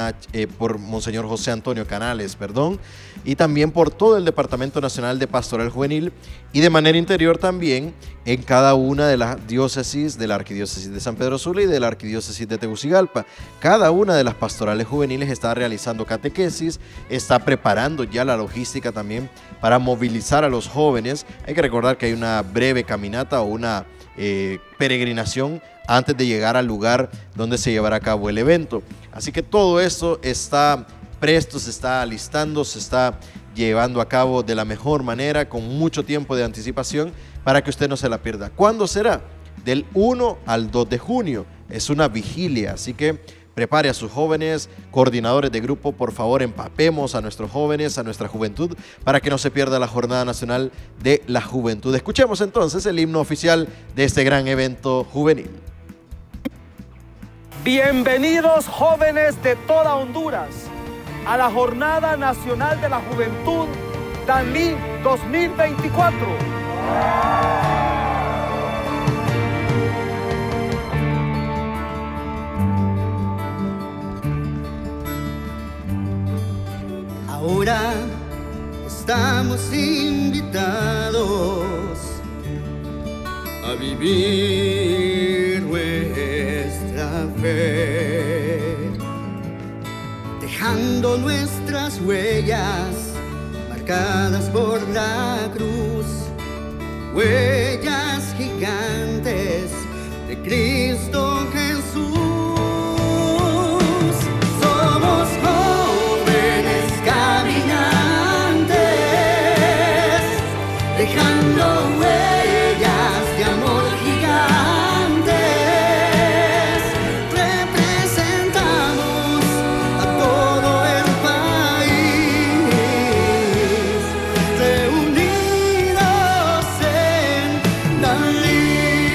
por Monseñor José Antonio Canales, y también por todo el Departamento Nacional de Pastoral Juvenil y de manera interior también en cada una de las diócesis, de la Arquidiócesis de San Pedro Sula y de la Arquidiócesis de Tegucigalpa. Cada una de las pastorales juveniles está realizando catequesis, está preparando ya la logística también para movilizar a los jóvenes. Hay que recordar que hay una breve caminata o una peregrinación antes de llegar al lugar donde se llevará a cabo el evento. Así que todo esto está presto, se está alistando, se está llevando a cabo de la mejor manera, con mucho tiempo de anticipación, para que usted no se la pierda. ¿Cuándo será? Del 1 al 2 de junio. Es una vigilia, así que prepare a sus jóvenes, coordinadores de grupo, por favor empapemos a nuestros jóvenes, a nuestra juventud, para que no se pierda la Jornada Nacional de la Juventud. Escuchemos entonces el himno oficial de este gran evento juvenil. Bienvenidos jóvenes de toda Honduras a la Jornada Nacional de la Juventud Danlí 2024. Ahora es estamos invitados a vivir nuestra fe, dejando nuestras huellas marcadas por la cruz, huellas gigantes de Cristo Jesús. Somos jóvenes caminantes, dejando huellas de amor gigantes. Representamos a todo el país, reunidos en Danlí.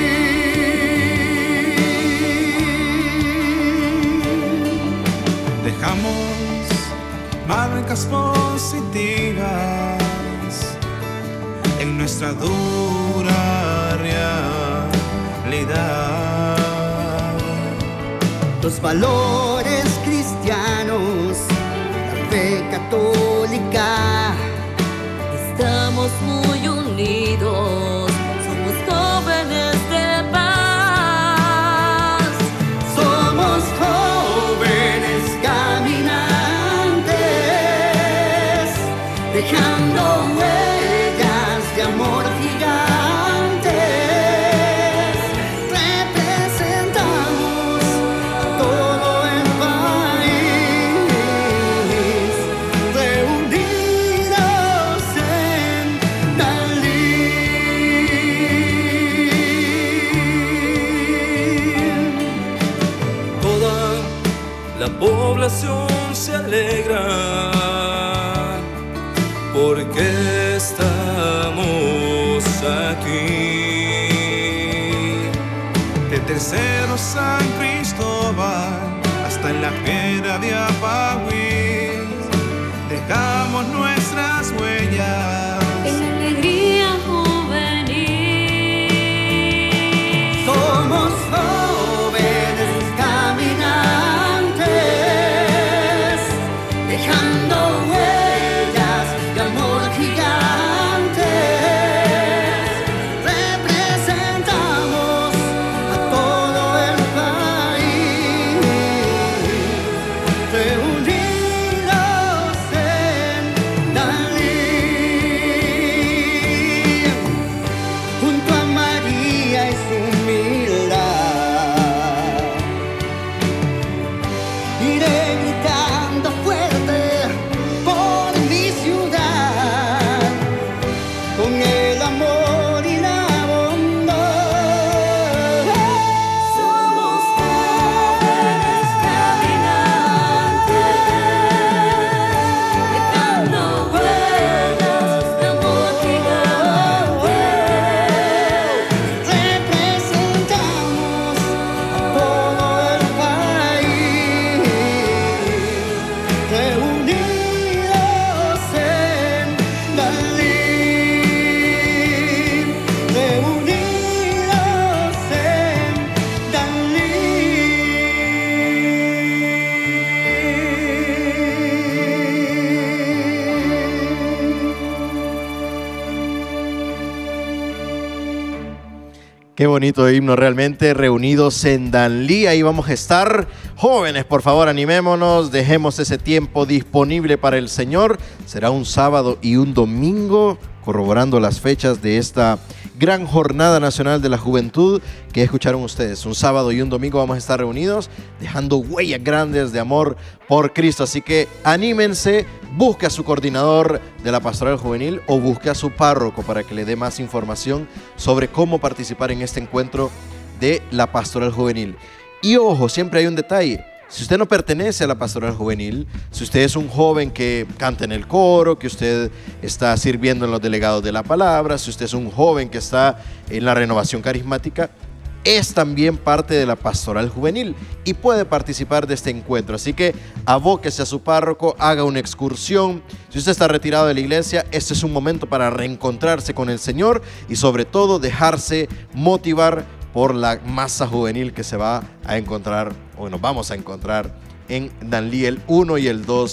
Dejamos marcas positivas en nuestra dura realidad. Los valores cristianos, la fe católica, estamos muy unidos, somos jóvenes de paz. somos jóvenes caminantes, dejando huellas de amor gigantes. Representamos a todo el país, reunidos en Danlí. Toda la población se alegra porque estamos aquí. De Tercero San Cristóbal hasta en la piedra de Apagüís, dejamos nuestras huellas. En la alegría juvenil. Somos jóvenes caminantes, dejando huellas de amor gigantes. Representamos a todo el país, reunidos en Danlí, junto a María y su humildad. Iré gritando fuerte por mi ciudad, con el amor y la bondad. Somos jóvenes caminantes, dejando huellas de amor gigantes. Representamos a todo el país, reunidos en Danlí, reunidos en Qué bonito himno realmente, reunidos en Danlí. Ahí vamos a estar. Jóvenes, por favor, animémonos, dejemos ese tiempo disponible para el Señor. Será un sábado y un domingo, corroborando las fechas de esta gran jornada nacional de la juventud que escucharon ustedes. Un sábado y un domingo vamos a estar reunidos, dejando huellas grandes de amor por Cristo. Así que anímense, busque a su coordinador de la pastoral juvenil o busque a su párroco para que le dé más información sobre cómo participar en este encuentro de la pastoral juvenil. Y ojo, siempre hay un detalle. Si usted no pertenece a la pastoral juvenil, si usted es un joven que canta en el coro, que usted está sirviendo en los delegados de la palabra, si usted es un joven que está en la renovación carismática, es también parte de la pastoral juvenil y puede participar de este encuentro. Así que abóquese a su párroco, haga una excursión. Si usted está retirado de la iglesia, este es un momento para reencontrarse con el Señor y sobre todo dejarse motivar por la masa juvenil que se va a encontrar, o nos vamos a encontrar en Danlí el 1 y el 2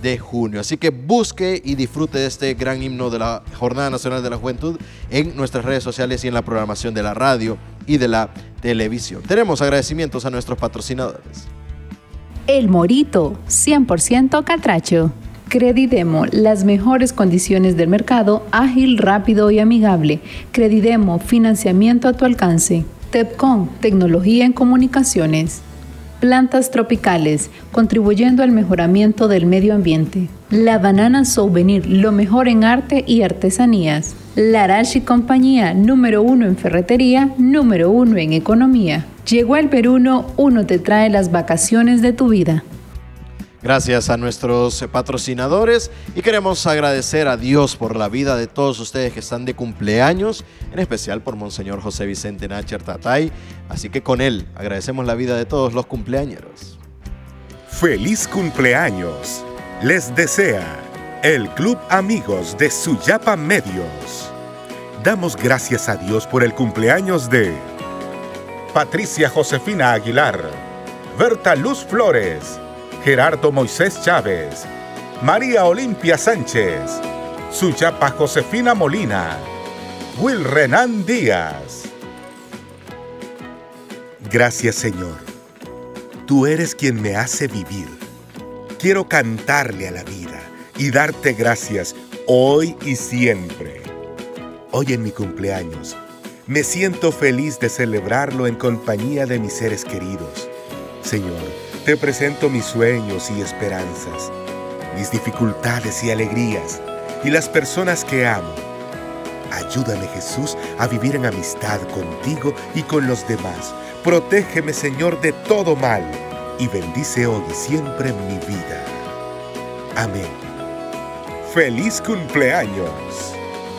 de junio. Así que busque y disfrute de este gran himno de la Jornada Nacional de la Juventud en nuestras redes sociales y en la programación de la radio y de la televisión. Tenemos agradecimientos a nuestros patrocinadores. El Morito, 100% catracho. Credidemo, las mejores condiciones del mercado, ágil, rápido y amigable. Credidemo, financiamiento a tu alcance. Tepcon, tecnología en comunicaciones. Plantas tropicales, contribuyendo al mejoramiento del medio ambiente. La Banana Souvenir, lo mejor en arte y artesanías. Larache y compañía, número 1 en ferretería, número 1 en economía. Llegó el Peruno, uno te trae las vacaciones de tu vida. Gracias a nuestros patrocinadores y queremos agradecer a Dios por la vida de todos ustedes que están de cumpleaños, en especial por Monseñor José Vicente Nácher Tatay. Así que con él agradecemos la vida de todos los cumpleañeros. ¡Feliz cumpleaños! Les desea el Club Amigos de Suyapa Medios. Damos gracias a Dios por el cumpleaños de Patricia Josefina Aguilar, Berta Luz Flores, Gerardo Moisés Chávez, María Olimpia Sánchez, Suyapa Josefina Molina, Will Renan Díaz. Gracias, Señor. Tú eres quien me hace vivir. Quiero cantarle a la vida y darte gracias hoy y siempre. Hoy en mi cumpleaños, me siento feliz de celebrarlo en compañía de mis seres queridos. Señor, te presento mis sueños y esperanzas, mis dificultades y alegrías, y las personas que amo. Ayúdame, Jesús, a vivir en amistad contigo y con los demás. Protégeme, Señor, de todo mal, y bendice hoy y siempre mi vida. Amén. ¡Feliz cumpleaños!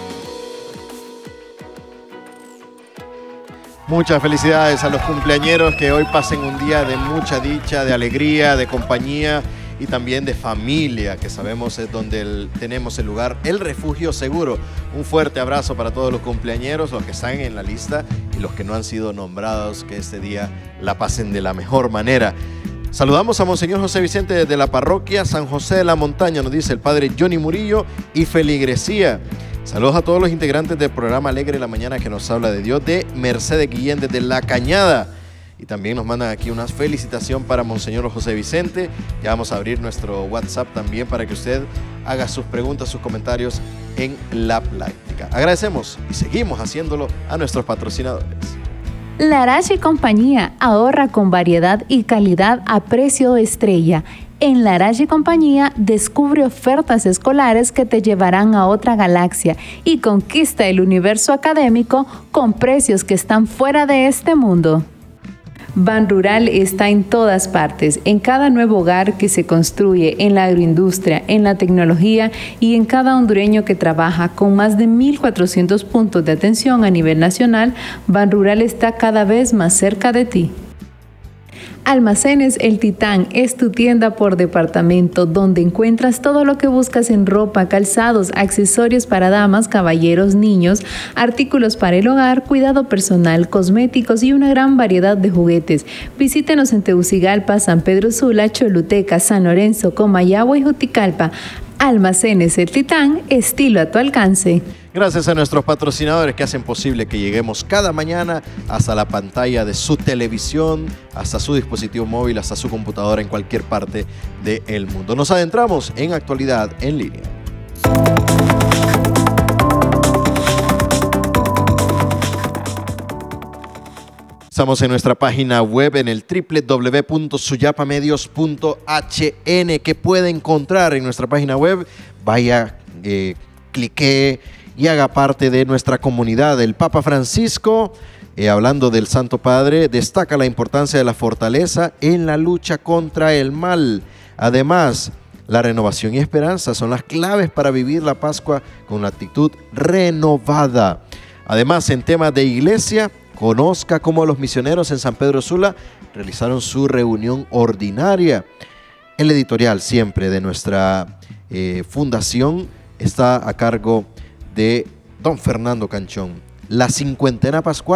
Muchas felicidades a los cumpleañeros, que hoy pasen un día de mucha dicha, de alegría, de compañía y también de familia, que sabemos es donde tenemos el lugar, el refugio seguro. Un fuerte abrazo para todos los cumpleañeros, los que están en la lista y los que no han sido nombrados, que este día la pasen de la mejor manera. Saludamos a Monseñor José Vicente desde la parroquia San José de la Montaña, nos dice el padre Johnny Murillo y feligresía. Saludos a todos los integrantes del programa Alegre la Mañana que nos habla de Dios, de Mercedes Guillén desde La Cañada. Y también nos mandan aquí una felicitación para Monseñor José Vicente. Ya vamos a abrir nuestro WhatsApp también para que usted haga sus preguntas, sus comentarios en la plática. Agradecemos y seguimos haciéndolo a nuestros patrocinadores. Larache y compañía, ahorra con variedad y calidad a precio estrella. En Larache y compañía, descubre ofertas escolares que te llevarán a otra galaxia y conquista el universo académico con precios que están fuera de este mundo. Ban Rural está en todas partes, en cada nuevo hogar que se construye, en la agroindustria, en la tecnología y en cada hondureño que trabaja. Con más de 1,400 puntos de atención a nivel nacional, Ban Rural está cada vez más cerca de ti. Almacenes El Titán es tu tienda por departamento, donde encuentras todo lo que buscas en ropa, calzados, accesorios para damas, caballeros, niños, artículos para el hogar, cuidado personal, cosméticos y una gran variedad de juguetes. Visítenos en Tegucigalpa, San Pedro Sula, Choluteca, San Lorenzo, Comayagua y Juticalpa. Almacenes El Titán, estilo a tu alcance. Gracias a nuestros patrocinadores que hacen posible que lleguemos cada mañana hasta la pantalla de su televisión, hasta su dispositivo móvil, hasta su computadora en cualquier parte del mundo. Nos adentramos en actualidad en línea. Estamos en nuestra página web en el www.suyapamedios.hn, que puede encontrar en nuestra página web. Vaya, clique y haga parte de nuestra comunidad. El Papa Francisco, hablando del Santo Padre, destaca la importancia de la fortaleza en la lucha contra el mal. Además, la renovación y esperanza son las claves para vivir la Pascua con una actitud renovada. Además, en temas de iglesia, conozca cómo los misioneros en San Pedro Sula realizaron su reunión ordinaria. El editorial siempre de nuestra fundación está a cargo de don Fernando Canchón. La cincuentena pascual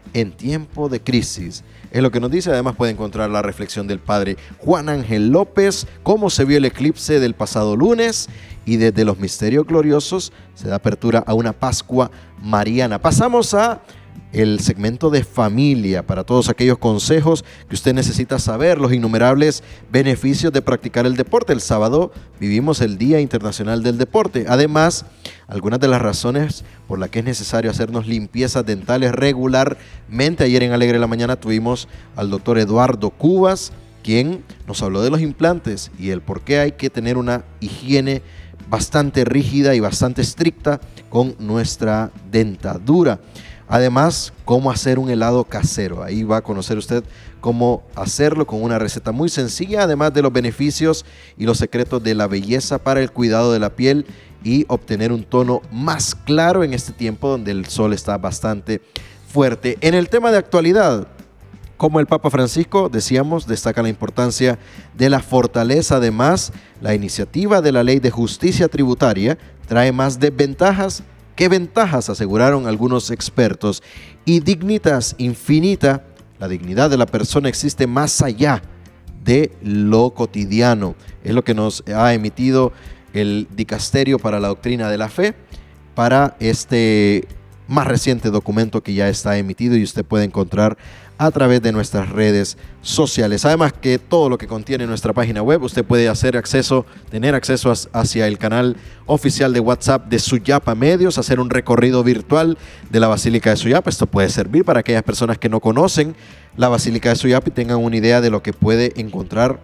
en tiempo de crisis. Es lo que nos dice. Además puede encontrar la reflexión del padre Juan Ángel López, cómo se vio el eclipse del pasado lunes, y desde los misterios gloriosos se da apertura a una Pascua mariana. Pasamos a el segmento de familia, para todos aquellos consejos que usted necesita saber, los innumerables beneficios de practicar el deporte. El sábado vivimos el Día Internacional del Deporte. Además, algunas de las razones por las que es necesario hacernos limpiezas dentales regularmente. Ayer en Alegre la Mañana tuvimos al doctor Eduardo Cubas, quien nos habló de los implantes y el por qué hay que tener una higiene bastante rígida y bastante estricta con nuestra dentadura. Además, cómo hacer un helado casero. Ahí va a conocer usted cómo hacerlo con una receta muy sencilla, además de los beneficios y los secretos de la belleza para el cuidado de la piel y obtener un tono más claro en este tiempo donde el sol está bastante fuerte. En el tema de actualidad, como el Papa Francisco, decíamos, destaca la importancia de la fortaleza. Además, la iniciativa de la Ley de Justicia Tributaria trae más desventajas que ventajas, aseguraron algunos expertos. Y Dignitas Infinita, la dignidad de la persona existe más allá de lo cotidiano. Es lo que nos ha emitido el Dicasterio para la Doctrina de la Fe para este más reciente documento que ya está emitido y usted puede encontrar a través de nuestras redes sociales. Además que todo lo que contiene nuestra página web, usted puede tener acceso hacia el canal oficial de WhatsApp de Suyapa Medios, hacer un recorrido virtual de la Basílica de Suyapa. Esto puede servir para aquellas personas que no conocen la Basílica de Suyapa y tengan una idea de lo que puede encontrar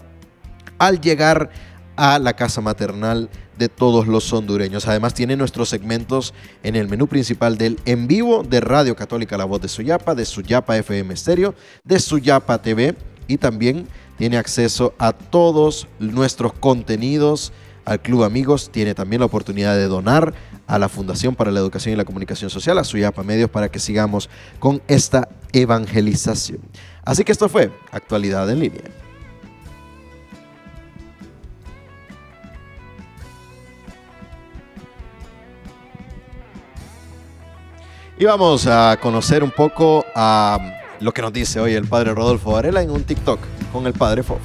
al llegar a la casa maternal de todos los hondureños. Además tiene nuestros segmentos en el menú principal del en vivo de Radio Católica La Voz de Suyapa FM Estéreo, de Suyapa TV, y también tiene acceso a todos nuestros contenidos al Club Amigos. Tiene también la oportunidad de donar a la Fundación para la Educación y la Comunicación Social, a Suyapa Medios, para que sigamos con esta evangelización. Así que esto fue Actualidad en Línea. Y vamos a conocer un poco a lo que nos dice hoy el padre Rodolfo Varela en un TikTok con el padre Fofo.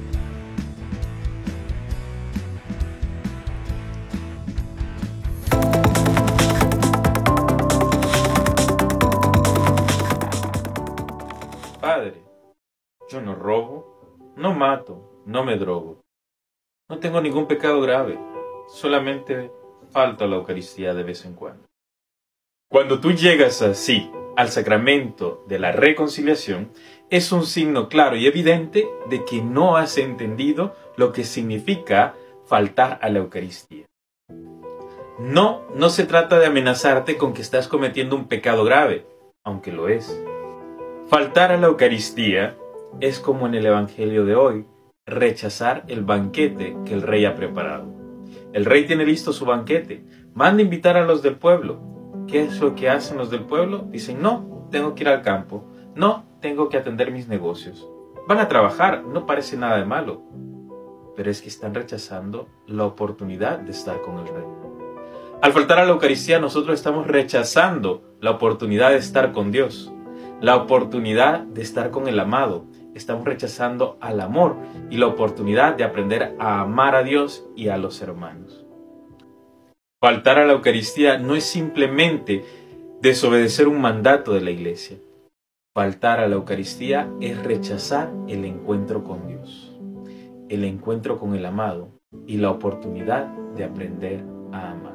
Padre, yo no robo, no mato, no me drogo. No tengo ningún pecado grave, solamente falto a la Eucaristía de vez en cuando. Cuando tú llegas así al sacramento de la reconciliación, es un signo claro y evidente de que no has entendido lo que significa faltar a la Eucaristía. No se trata de amenazarte con que estás cometiendo un pecado grave, aunque lo es. Faltar a la Eucaristía es, como en el Evangelio de hoy, rechazar el banquete que el rey ha preparado. El rey tiene listo su banquete, manda invitar a los del pueblo. ¿Qué es lo que hacen los del pueblo? Dicen, no, tengo que ir al campo, no, tengo que atender mis negocios. Van a trabajar, no parece nada de malo, pero es que están rechazando la oportunidad de estar con el rey. Al faltar a la Eucaristía, nosotros estamos rechazando la oportunidad de estar con Dios, la oportunidad de estar con el amado. Estamos rechazando al amor y la oportunidad de aprender a amar a Dios y a los hermanos. Faltar a la Eucaristía no es simplemente desobedecer un mandato de la Iglesia. Faltar a la Eucaristía es rechazar el encuentro con Dios, el encuentro con el amado y la oportunidad de aprender a amar.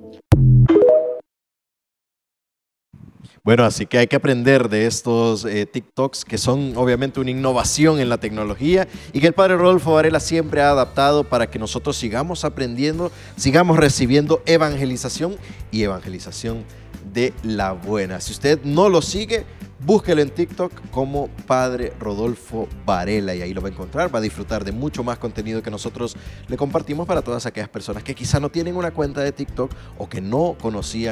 Bueno, así que hay que aprender de estos TikToks que son obviamente una innovación en la tecnología y que el padre Rodolfo Varela siempre ha adaptado para que nosotros sigamos aprendiendo, sigamos recibiendo evangelización y evangelización de la buena. Si usted no lo sigue, búsquelo en TikTok como Padre Rodolfo Varela y ahí lo va a encontrar. Va a disfrutar de mucho más contenido que nosotros le compartimos para todas aquellas personas que quizá no tienen una cuenta de TikTok o que no conocían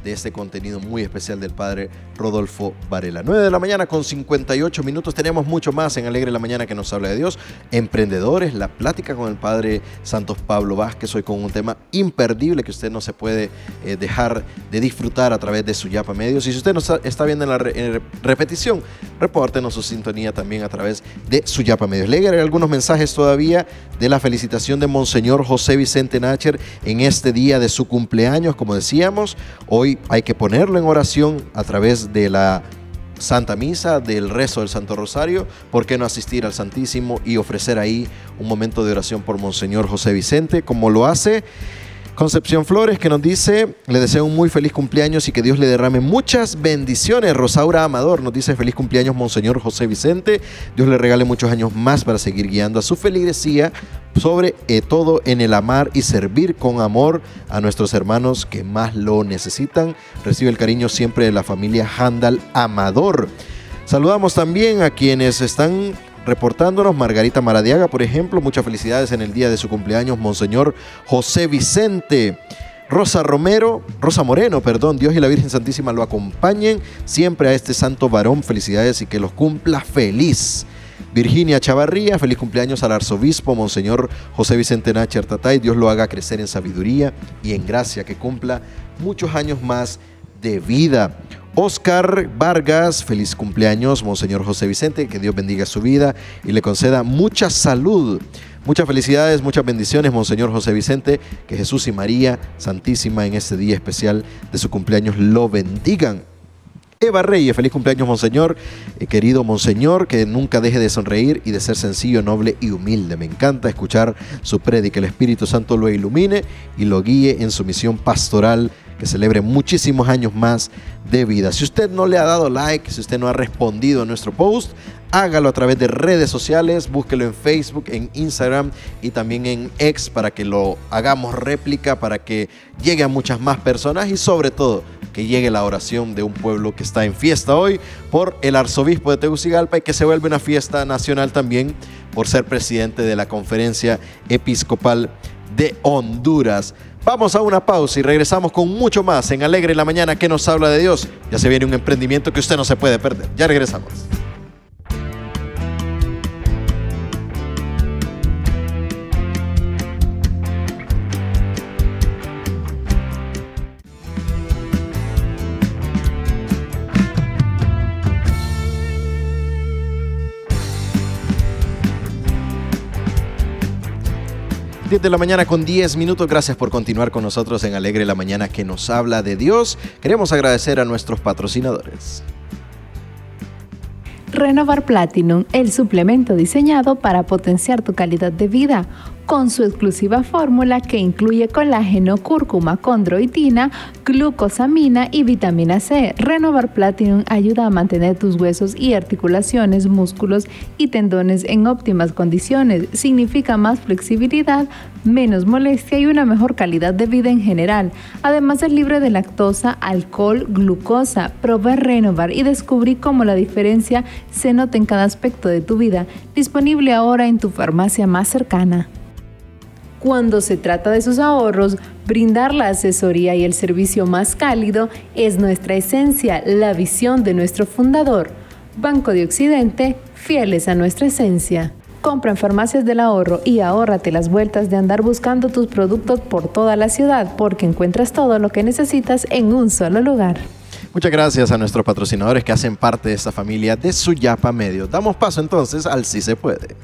de este contenido muy especial del Padre Rodolfo Varela. 9 de la mañana con 58 minutos. Tenemos mucho más en Alegre la Mañana que nos habla de Dios. Emprendedores, la plática con el Padre Santos Pablo Vázquez, hoy con un tema imperdible que usted no se puede dejar de disfrutar a través de Suyapa Medios. Y si usted nos está viendo en la repetición, repórtenos su sintonía también a través de Suyapa Medios. Leeré algunos mensajes todavía de la felicitación de Monseñor José Vicente Nácher en este día de su cumpleaños. Como decíamos, hoy hay que ponerlo en oración a través de la Santa Misa, del rezo del Santo Rosario. ¿Por qué no asistir al Santísimo y ofrecer ahí un momento de oración por Monseñor José Vicente, como lo hace Concepción Flores, que nos dice: le deseo un muy feliz cumpleaños y que Dios le derrame muchas bendiciones? Rosaura Amador nos dice: feliz cumpleaños Monseñor José Vicente, Dios le regale muchos años más para seguir guiando a su feligresía, sobre todo en el amar y servir con amor a nuestros hermanos que más lo necesitan. Recibe el cariño siempre de la familia Handal Amador. Saludamos también a quienes están reportándonos. Margarita Maradiaga, por ejemplo, muchas felicidades en el día de su cumpleaños, Monseñor José Vicente. Rosa Moreno, Dios y la Virgen Santísima lo acompañen siempre a este santo varón. Felicidades y que los cumpla feliz. Virginia Chavarría, feliz cumpleaños al arzobispo Monseñor José Vicente Nácher Tatay. Dios lo haga crecer en sabiduría y en gracia, que cumpla muchos años más de vida. Oscar Vargas, feliz cumpleaños Monseñor José Vicente, que Dios bendiga su vida y le conceda mucha salud. Muchas felicidades, muchas bendiciones Monseñor José Vicente, que Jesús y María Santísima en este día especial de su cumpleaños lo bendigan. Eva Reyes, feliz cumpleaños Monseñor, querido Monseñor, que nunca deje de sonreír y de ser sencillo, noble y humilde. Me encanta escuchar su prédica, el Espíritu Santo lo ilumine y lo guíe en su misión pastoral, que celebre muchísimos años más de vida. Si usted no le ha dado like, si usted no ha respondido a nuestro post, hágalo a través de redes sociales, búsquelo en Facebook, en Instagram y también en X, para que lo hagamos réplica, para que llegue a muchas más personas y sobre todo que llegue la oración de un pueblo que está en fiesta hoy por el arzobispo de Tegucigalpa y que se vuelve una fiesta nacional también por ser presidente de la Conferencia Episcopal de Honduras. Vamos a una pausa y regresamos con mucho más en Alegre la Mañana que nos habla de Dios. Ya se viene un emprendimiento que usted no se puede perder. Ya regresamos. De la mañana con 10 minutos. Gracias por continuar con nosotros en Alegre la Mañana que nos habla de Dios. Queremos agradecer a nuestros patrocinadores. Renovar Platinum, el suplemento diseñado para potenciar tu calidad de vida, con su exclusiva fórmula que incluye colágeno, cúrcuma, condroitina, glucosamina y vitamina C. Renovar Platinum ayuda a mantener tus huesos y articulaciones, músculos y tendones en óptimas condiciones. Significa más flexibilidad, menos molestia y una mejor calidad de vida en general. Además es libre de lactosa, alcohol, glucosa. Probé Renovar y descubrí cómo la diferencia se nota en cada aspecto de tu vida. Disponible ahora en tu farmacia más cercana. Cuando se trata de sus ahorros, brindar la asesoría y el servicio más cálido es nuestra esencia, la visión de nuestro fundador. Banco de Occidente, fieles a nuestra esencia. Compra en Farmacias del Ahorro y ahórrate las vueltas de andar buscando tus productos por toda la ciudad, porque encuentras todo lo que necesitas en un solo lugar. Muchas gracias a nuestros patrocinadores que hacen parte de esta familia de Suyapa Medios. Damos paso entonces al Sí Se Puede.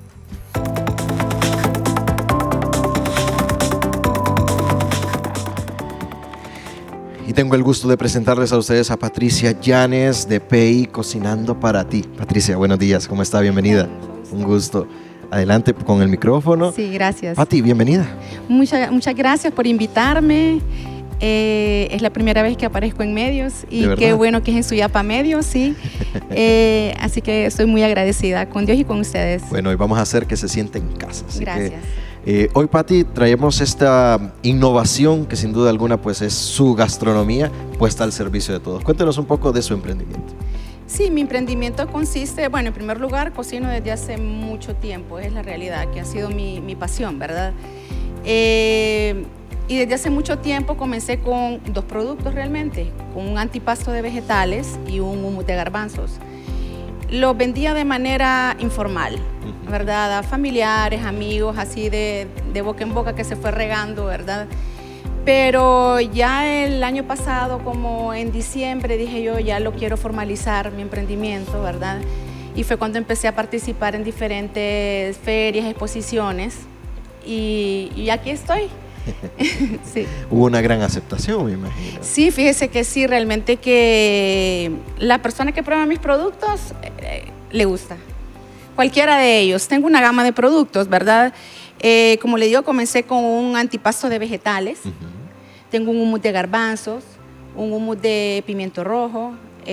Y tengo el gusto de presentarles a ustedes a Patricia Llanes de PI Cocinando para Ti. Patricia, buenos días, ¿cómo está? Bienvenida. Un gusto. Adelante con el micrófono. Sí, gracias. Pati, bienvenida. Muchas gracias por invitarme. Es la primera vez que aparezco en medios y qué bueno que es en Suyapa Medios, sí. Así que estoy muy agradecida con Dios y con ustedes. Bueno, hoy vamos a hacer que se sienten en casa. Gracias. Hoy, Pati, traemos esta innovación que sin duda alguna pues es su gastronomía puesta al servicio de todos. Cuéntenos un poco de su emprendimiento. Sí, mi emprendimiento consiste, bueno, en primer lugar, cocino desde hace mucho tiempo, es la realidad, que ha sido mi pasión, ¿verdad? Y desde hace mucho tiempo comencé con 2 productos realmente, con un antipasto de vegetales y un hummus de garbanzos. Los vendía de manera informal, ¿verdad? A familiares, amigos, así de boca en boca que se fue regando, ¿verdad? Pero ya el año pasado, como en diciembre, dije yo, ya lo quiero formalizar, mi emprendimiento, ¿verdad? Y fue cuando empecé a participar en diferentes ferias, exposiciones, y aquí estoy. Sí. Hubo una gran aceptación, me imagino. Sí, fíjese que sí, realmente que la persona que prueba mis productos le gusta. Cualquiera de ellos. Tengo una gama de productos, ¿verdad? Como le digo, comencé con un antipasto de vegetales. Tengo un hummus de garbanzos, un hummus de pimiento rojo.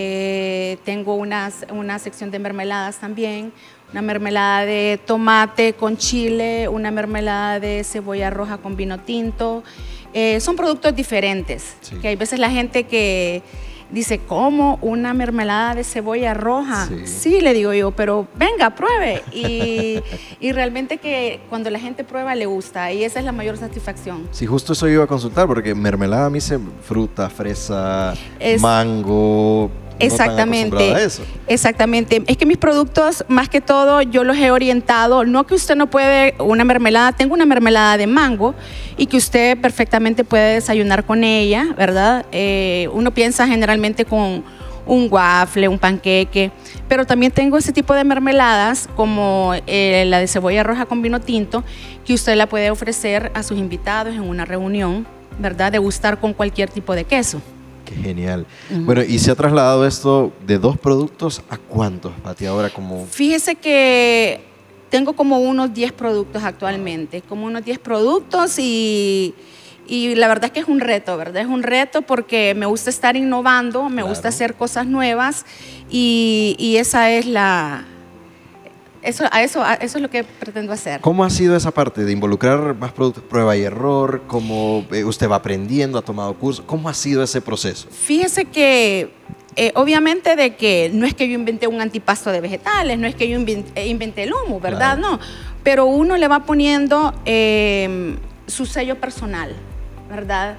Tengo una sección de mermeladas también. Una mermelada de tomate con chile, una mermelada de cebolla roja con vino tinto. Son productos diferentes, sí. Que hay veces la gente que dice, ¿cómo? ¿Una mermelada de cebolla roja? Sí, sí, le digo yo, pero venga, pruebe. Y realmente que cuando la gente prueba le gusta y esa es la mayor satisfacción. Sí, justo eso iba a consultar porque mermelada a mí se fruta, fresa, mango. Exactamente, no exactamente. Es que mis productos, más que todo, yo los he orientado, no que usted no puede una mermelada, tengo una mermelada de mango y que usted perfectamente puede desayunar con ella, ¿verdad? Uno piensa generalmente con un waffle, un panqueque, pero también tengo ese tipo de mermeladas como la de cebolla roja con vino tinto, que usted la puede ofrecer a sus invitados en una reunión, ¿verdad? Degustar con cualquier tipo de queso. Qué genial. Bueno, ¿y se ha trasladado esto de 2 productos a cuántos, Pati? Ahora como... Fíjese que tengo como unos 10 productos actualmente, como unos 10 productos y la verdad es que es un reto, ¿verdad? Es un reto porque me gusta estar innovando, me gusta hacer cosas nuevas y esa es la... Eso es lo que pretendo hacer. ¿Cómo ha sido esa parte de involucrar más productos, prueba y error? ¿Cómo usted va aprendiendo, ha tomado cursos? ¿Cómo ha sido ese proceso? Fíjese que obviamente de que no es que yo inventé un antipasto de vegetales, no es que yo inventé el hummus, ¿verdad? Claro. No, pero uno le va poniendo su sello personal, ¿verdad?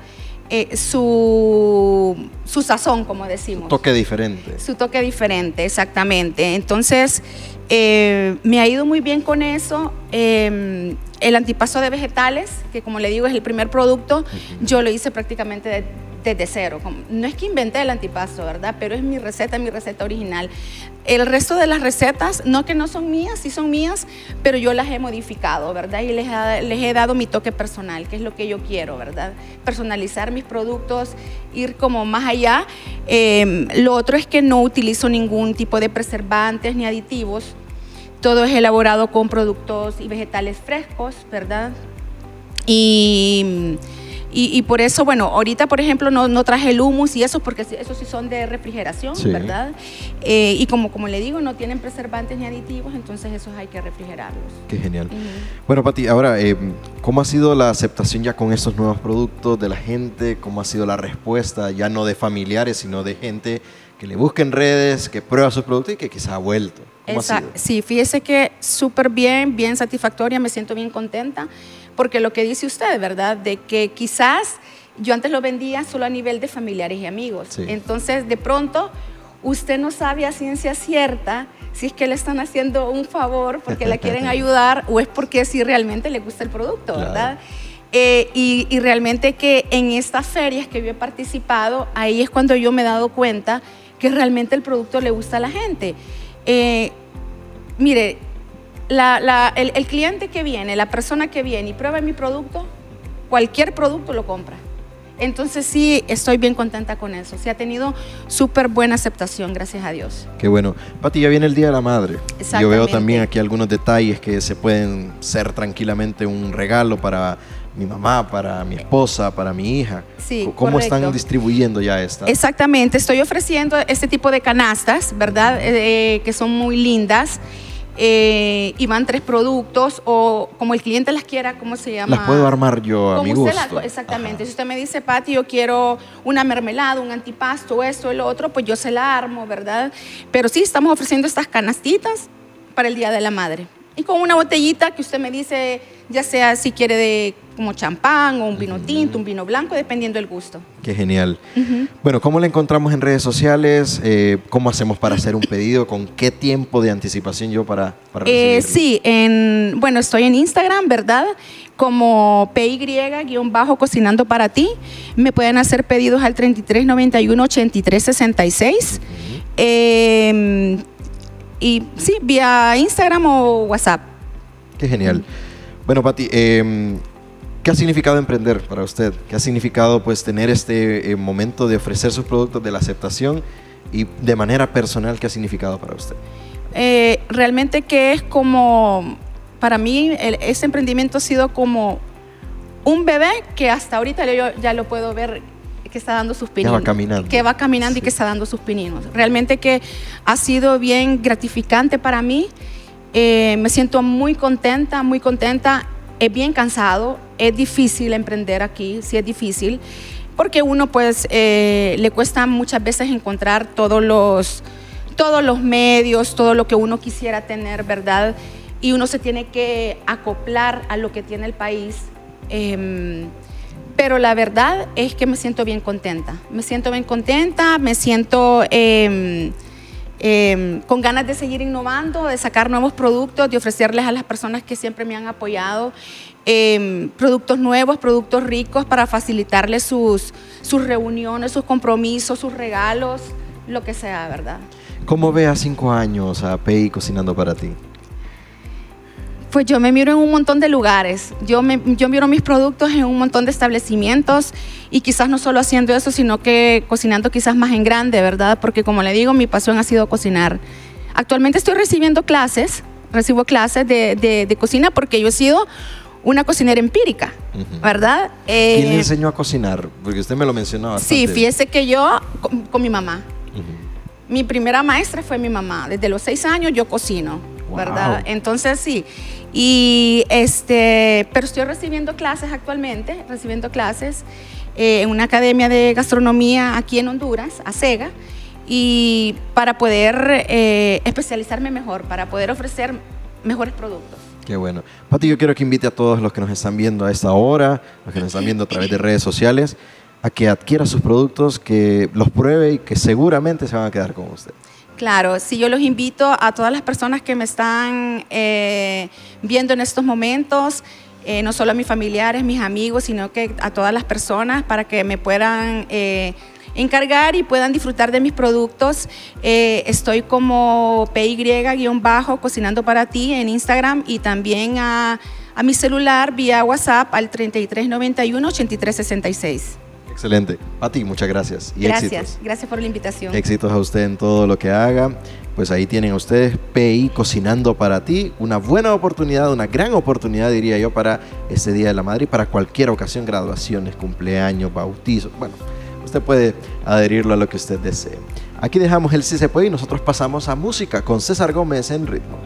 Su sazón, como decimos. Su toque diferente. Su toque diferente, exactamente. Entonces, me ha ido muy bien con eso. El antipasto de vegetales, que como le digo es el primer producto, yo lo hice prácticamente desde cero. No es que inventé el antipasto, ¿verdad? Pero es mi receta original. El resto de las recetas, no que no son mías, sí son mías, pero yo las he modificado, ¿verdad? Y les he dado mi toque personal, que es lo que yo quiero, ¿verdad? Personalizar mis productos, ir como más allá. Lo otro es que no utilizo ningún tipo de preservantes ni aditivos. Todo es elaborado con productos y vegetales frescos, ¿verdad? Y por eso, bueno, ahorita, por ejemplo, no traje el hummus y eso, porque esos sí son de refrigeración, sí. ¿Verdad? Y como le digo, no tienen preservantes ni aditivos, entonces esos hay que refrigerarlos. Qué genial. Bueno, Pati, ahora, ¿cómo ha sido la aceptación ya con estos nuevos productos de la gente? ¿Cómo ha sido la respuesta, ya no de familiares, sino de gente que le busca en redes, que prueba sus productos y que quizá ha vuelto? ¿Cómo ha sido? Sí, fíjese que súper bien, bien satisfactoria, me siento bien contenta. Porque lo que dice usted, ¿verdad? De que quizás yo antes lo vendía solo a nivel de familiares y amigos. Sí. Entonces, de pronto, usted no sabe a ciencia cierta si es que le están haciendo un favor porque la quieren ayudar o es porque sí realmente le gusta el producto, ¿verdad? Claro. Y realmente que en estas ferias que yo he participado, ahí es cuando yo me he dado cuenta que realmente el producto le gusta a la gente. Mire, el cliente que viene, la persona que viene y prueba mi producto, cualquier producto lo compra. Entonces sí, estoy bien contenta con eso. Sí ha tenido súper buena aceptación, gracias a Dios. Qué bueno. Pati, ya viene el Día de la Madre. Yo veo también aquí algunos detalles que se pueden ser tranquilamente un regalo para mi mamá, para mi esposa, para mi hija. Sí, ¿Cómo correcto. están distribuyendo ya esta? Exactamente, estoy ofreciendo este tipo de canastas, ¿verdad? Que son muy lindas. Y van 3 productos o como el cliente las quiera, ¿cómo se llama? Las puedo armar yo a mi gusto. Exactamente. Ajá. Si usted me dice, Pati, yo quiero una mermelada, un antipasto, esto, el otro, pues yo se la armo, ¿verdad? Pero sí, estamos ofreciendo estas canastitas para el Día de la Madre. Y con una botellita que usted me dice, ya sea si quiere como champán o un vino tinto, un vino blanco, dependiendo del gusto. Qué genial. Bueno, ¿cómo le encontramos en redes sociales? ¿Cómo hacemos para hacer un pedido? ¿Con qué tiempo de anticipación yo para recibirlo? Sí, bueno, estoy en Instagram, ¿verdad? Como PY_cocinando para ti. Me pueden hacer pedidos al 3391-8366. Y sí, vía Instagram o WhatsApp. Qué genial. Bueno, Pati, ¿qué ha significado emprender para usted? ¿Qué ha significado pues tener este momento de ofrecer sus productos, de la aceptación y de manera personal, qué ha significado para usted? Realmente que es como, para mí, ese emprendimiento ha sido como un bebé que hasta ahorita yo ya lo puedo ver que está dando sus pininos. Que va caminando. Que va caminando, sí. Y que está dando sus pininos. Realmente que ha sido bien gratificante para mí. Me siento muy contenta, muy contenta. Es bien cansado, es difícil emprender aquí, sí es difícil, porque uno pues le cuesta muchas veces encontrar todos los medios, todo lo que uno quisiera tener, ¿verdad? Y uno se tiene que acoplar a lo que tiene el país. Pero la verdad es que me siento bien contenta. Me siento con ganas de seguir innovando, de sacar nuevos productos, de ofrecerles a las personas que siempre me han apoyado productos nuevos, productos ricos para facilitarles sus reuniones, sus compromisos, sus regalos, lo que sea, ¿verdad? ¿Cómo ve a 5 años a PY Cocinando para ti? Pues yo me miro en un montón de lugares, yo miro mis productos en un montón de establecimientos y quizás no solo haciendo eso, sino que cocinando quizás más en grande, ¿verdad? Porque como le digo, mi pasión ha sido cocinar. Actualmente estoy recibo clases de cocina porque yo he sido una cocinera empírica, ¿verdad? ¿Quién le enseñó a cocinar? Porque usted me lo mencionaba bastante. Sí, fíjese que yo con mi mamá. Mi primera maestra fue mi mamá. Desde los 6 años yo cocino, ¿verdad? Entonces sí. Pero estoy recibiendo clases actualmente, en una academia de gastronomía aquí en Honduras, ASEGA, y para poder especializarme mejor, para poder ofrecer mejores productos. Qué bueno. Pati, yo quiero que invite a todos los que nos están viendo a esta hora, los que nos están viendo a través de redes sociales, a que adquiera sus productos, que los pruebe y que seguramente se van a quedar con usted. Claro, sí, yo los invito a todas las personas que me están viendo en estos momentos, no solo a mis familiares, mis amigos, sino que a todas las personas para que me puedan encargar y puedan disfrutar de mis productos. Estoy como PY_cocinando para ti en Instagram y también a mi celular vía WhatsApp al 3391-8366. Excelente. Pati, muchas gracias. Y éxitos. Gracias por la invitación. Éxitos a usted en todo lo que haga. Pues ahí tienen a ustedes PY Cocinando para ti. Una buena oportunidad, una gran oportunidad, diría yo, para este Día de la Madre y para cualquier ocasión, graduaciones, cumpleaños, bautizos. Bueno, usted puede adherirlo a lo que usted desee. Aquí dejamos el Sí Se Puede y nosotros pasamos a música con César Gómez en Ritmo.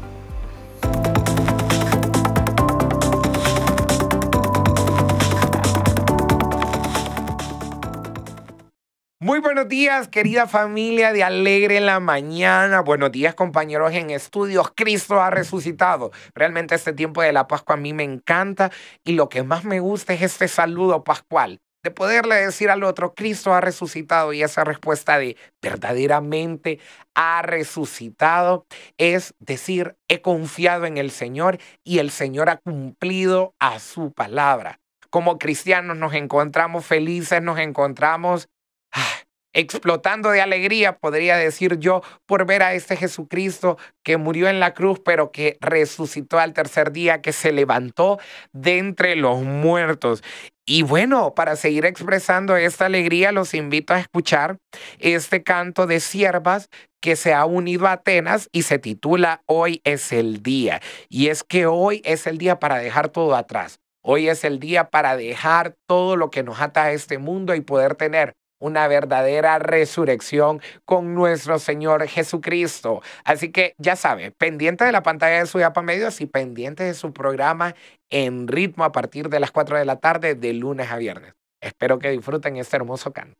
Muy buenos días, querida familia de Alegre en la Mañana. Buenos días, compañeros en estudios. Cristo ha resucitado. Realmente este tiempo de la Pascua a mí me encanta y lo que más me gusta es este saludo pascual, de poderle decir al otro, Cristo ha resucitado, y esa respuesta de verdaderamente ha resucitado es decir, he confiado en el Señor y el Señor ha cumplido a su palabra. Como cristianos nos encontramos felices, nos encontramos explotando de alegría, podría decir yo, por ver a este Jesucristo que murió en la cruz, pero que resucitó al tercer día, que se levantó de entre los muertos. Y bueno, para seguir expresando esta alegría, los invito a escuchar este canto de siervas que se ha unido a Atenas y se titula Hoy es el día. Y es que hoy es el día para dejar todo atrás. Hoy es el día para dejar todo lo que nos ata a este mundo y poder tener una verdadera resurrección con nuestro Señor Jesucristo. Así que ya sabe, pendiente de la pantalla de su Yapa Medios y pendiente de su programa En Ritmo a partir de las 4 de la tarde de lunes a viernes. Espero que disfruten este hermoso canto.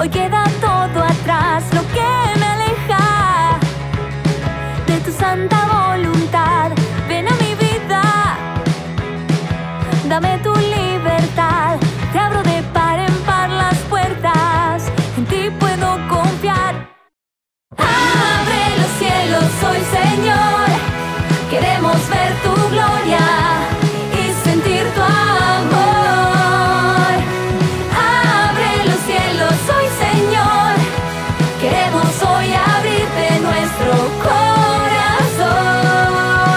Hoy queda todo atrás, lo que me aleja de tu santa voluntad. Ven a mi vida, dame tu libertad. Te abro de par en par las puertas, en ti puedo confiar. Abre los cielos hoy, Señor, queremos ver tu gloria y sentir tu amor. Abre los cielos hoy, Señor, queremos hoy abrirte nuestro corazón.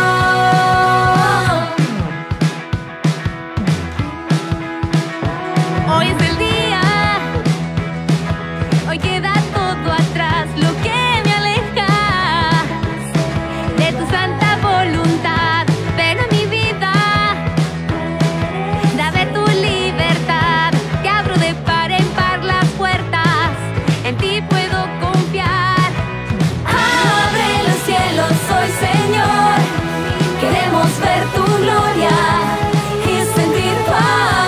Hoy es el día, hoy queda todo atrás, lo que me aleja de tu santa voluntad. Ven a mi vida, dame tu libertad. Te abro de par en par las puertas, en ti puedo confiar. Abre los cielos hoy, Señor, queremos ver tu gloria y sentir tu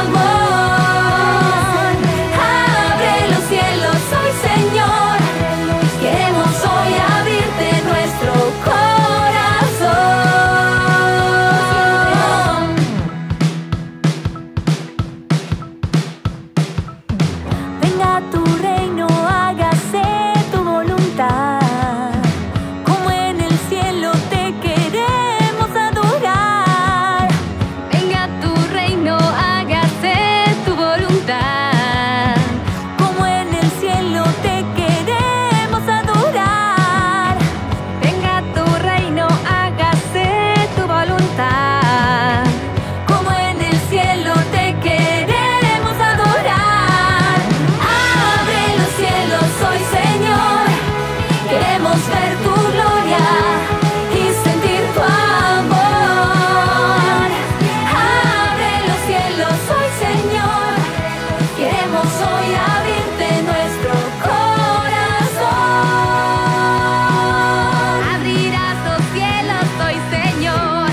amor. Abre los cielos hoy, Señor, queremos hoy abrirte nuestro corazón. Venga tu reino, hágase tu voluntad, como en el cielo te queremos adorar. Venga tu reino, hágase tu voluntad, como en el cielo te queremos adorar. Venga tu reino, hágase tu voluntad, como en el cielo te queremos adorar. Abre los cielos hoy, Señor, queremos ver tu gloria y sentir tu amor. Abre los cielos hoy, Señor, queremos hoy abrirte nuestro corazón. Abrirás los cielos hoy, Señor.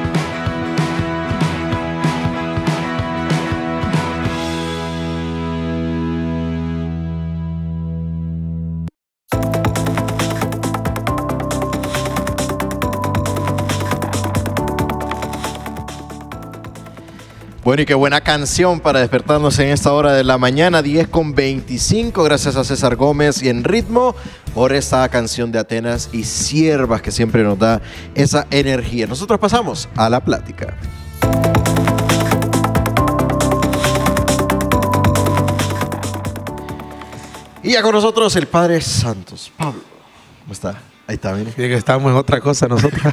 Bueno, y qué buena canción para despertarnos en esta hora de la mañana, 10:25. Gracias a César Gómez y En Ritmo por esta canción de Atenas y Siervas que siempre nos da esa energía. Nosotros pasamos a la plática. Y ya con nosotros el Padre Santos, Pablo. ¿Cómo está? Ahí está, mire. Tiene que estamos en otra cosa nosotros.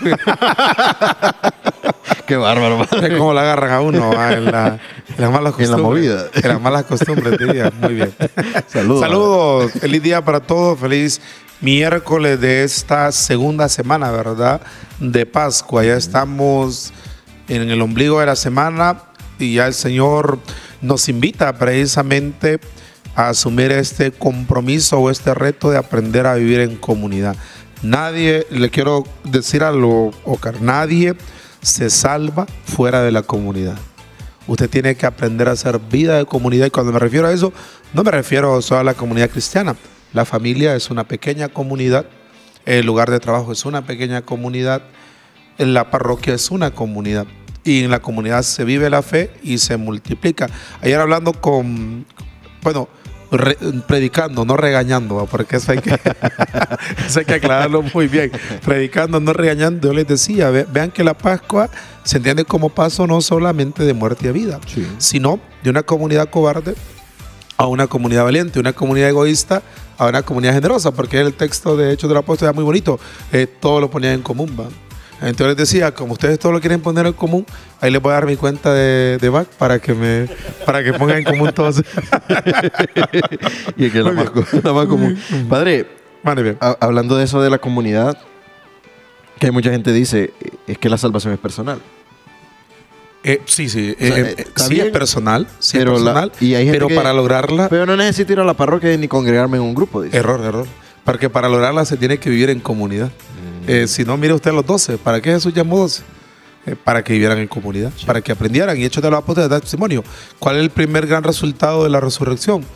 Qué bárbaro, padre. Es como la agarran a uno en las malas costumbres. En la movida. En las malas costumbres, diría. Muy bien. Saludos. Saludos. Feliz día para todos. Feliz miércoles de esta segunda semana, ¿verdad? De Pascua. Ya estamos en el ombligo de la semana y ya el Señor nos invita precisamente a asumir este compromiso o este reto de aprender a vivir en comunidad. Nadie, le quiero decir a lo Ocar, nadie se salva fuera de la comunidad. Usted tiene que aprender a hacer vida de comunidad, y cuando me refiero a eso, no me refiero solo a la comunidad cristiana. La familia es una pequeña comunidad, el lugar de trabajo es una pequeña comunidad, en la parroquia es una comunidad, y en la comunidad se vive la fe y se multiplica. Ayer hablando con, bueno, predicando, no regañando, porque eso hay que, eso hay que aclararlo muy bien. Predicando, no regañando. Yo les decía, vean que la Pascua se entiende como paso no solamente de muerte a vida, sí, sino de una comunidad cobarde a una comunidad valiente, una comunidad egoísta a una comunidad generosa, porque el texto de Hechos del Apóstol era muy bonito, todo lo ponían en común, ¿va? Entonces les decía, como ustedes todo lo quieren poner en común, ahí les voy a dar mi cuenta de BAC para que pongan en común todos. Y que la más común. Padre, hablando de eso de la comunidad, que hay mucha gente dice, es que la salvación es personal. Sí, O sea, sí es personal, sí pero es personal, pero para lograrla... Pero no necesito ir a la parroquia ni congregarme en un grupo, dice. Error. Porque para lograrla se tiene que vivir en comunidad. Si no, mire usted los 12. ¿Para qué Jesús llamó 12? Para que vivieran en comunidad, sí, para que aprendieran. Y Hechos de los Apóstoles da testimonio. ¿Cuál es el primer gran resultado de la resurrección?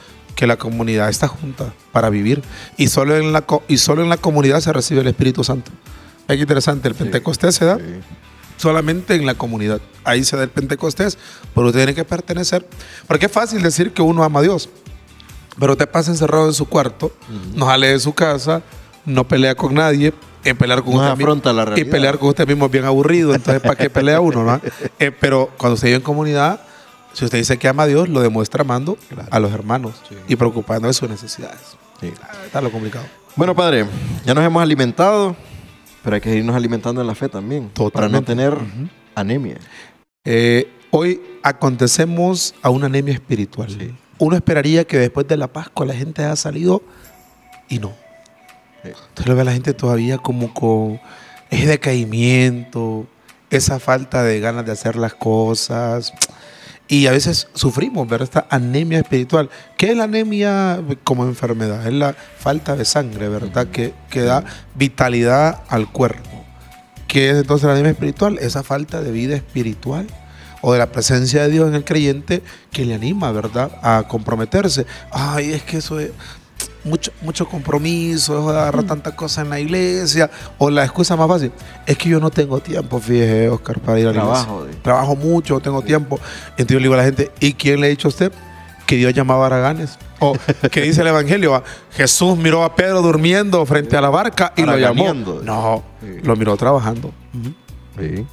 que la comunidad está junta para vivir. Y solo en la comunidad se recibe el Espíritu Santo. Es interesante, el Pentecostés se da solamente en la comunidad. Ahí se da el Pentecostés, pero usted tiene que pertenecer. Porque es fácil decir que uno ama a Dios, pero te pasa encerrado en su cuarto, no sale de su casa, no pelea con nadie. En pelear con usted mismo, la realidad. Y pelear con usted mismo es bien aburrido. Entonces, ¿para qué pelea uno? ¿No? Pero cuando usted vive en comunidad, si usted dice que ama a Dios, lo demuestra amando a los hermanos y preocupando de sus necesidades. Está lo complicado. Bueno, padre, ya nos hemos alimentado, pero hay que irnos alimentando en la fe también. Para no tener anemia. Hoy acontecemos a una anemia espiritual. Uno esperaría que después de la Pascua la gente haya salido y no. Usted lo ve a la gente todavía como con ese decaimiento, esa falta de ganas de hacer las cosas. Y a veces sufrimos, ¿verdad? Esta anemia espiritual. ¿Qué es la anemia como enfermedad? Es la falta de sangre, ¿verdad? Que da vitalidad al cuerpo. ¿Qué es entonces la anemia espiritual? Esa falta de vida espiritual o de la presencia de Dios en el creyente que le anima, ¿verdad? A comprometerse. Ay, es que eso es mucho compromiso, eso de agarrar tanta cosa en la iglesia. O la excusa más fácil, es que yo no tengo tiempo, fíjese, Oscar, para ir a la iglesia. Trabajo mucho, no tengo tiempo. Entonces yo le digo a la gente, ¿y quién le ha dicho a usted que Dios llamaba a haraganes? O que dice el Evangelio, Jesús miró a Pedro durmiendo frente a la barca y lo llamó. No, lo miró trabajando. Sí.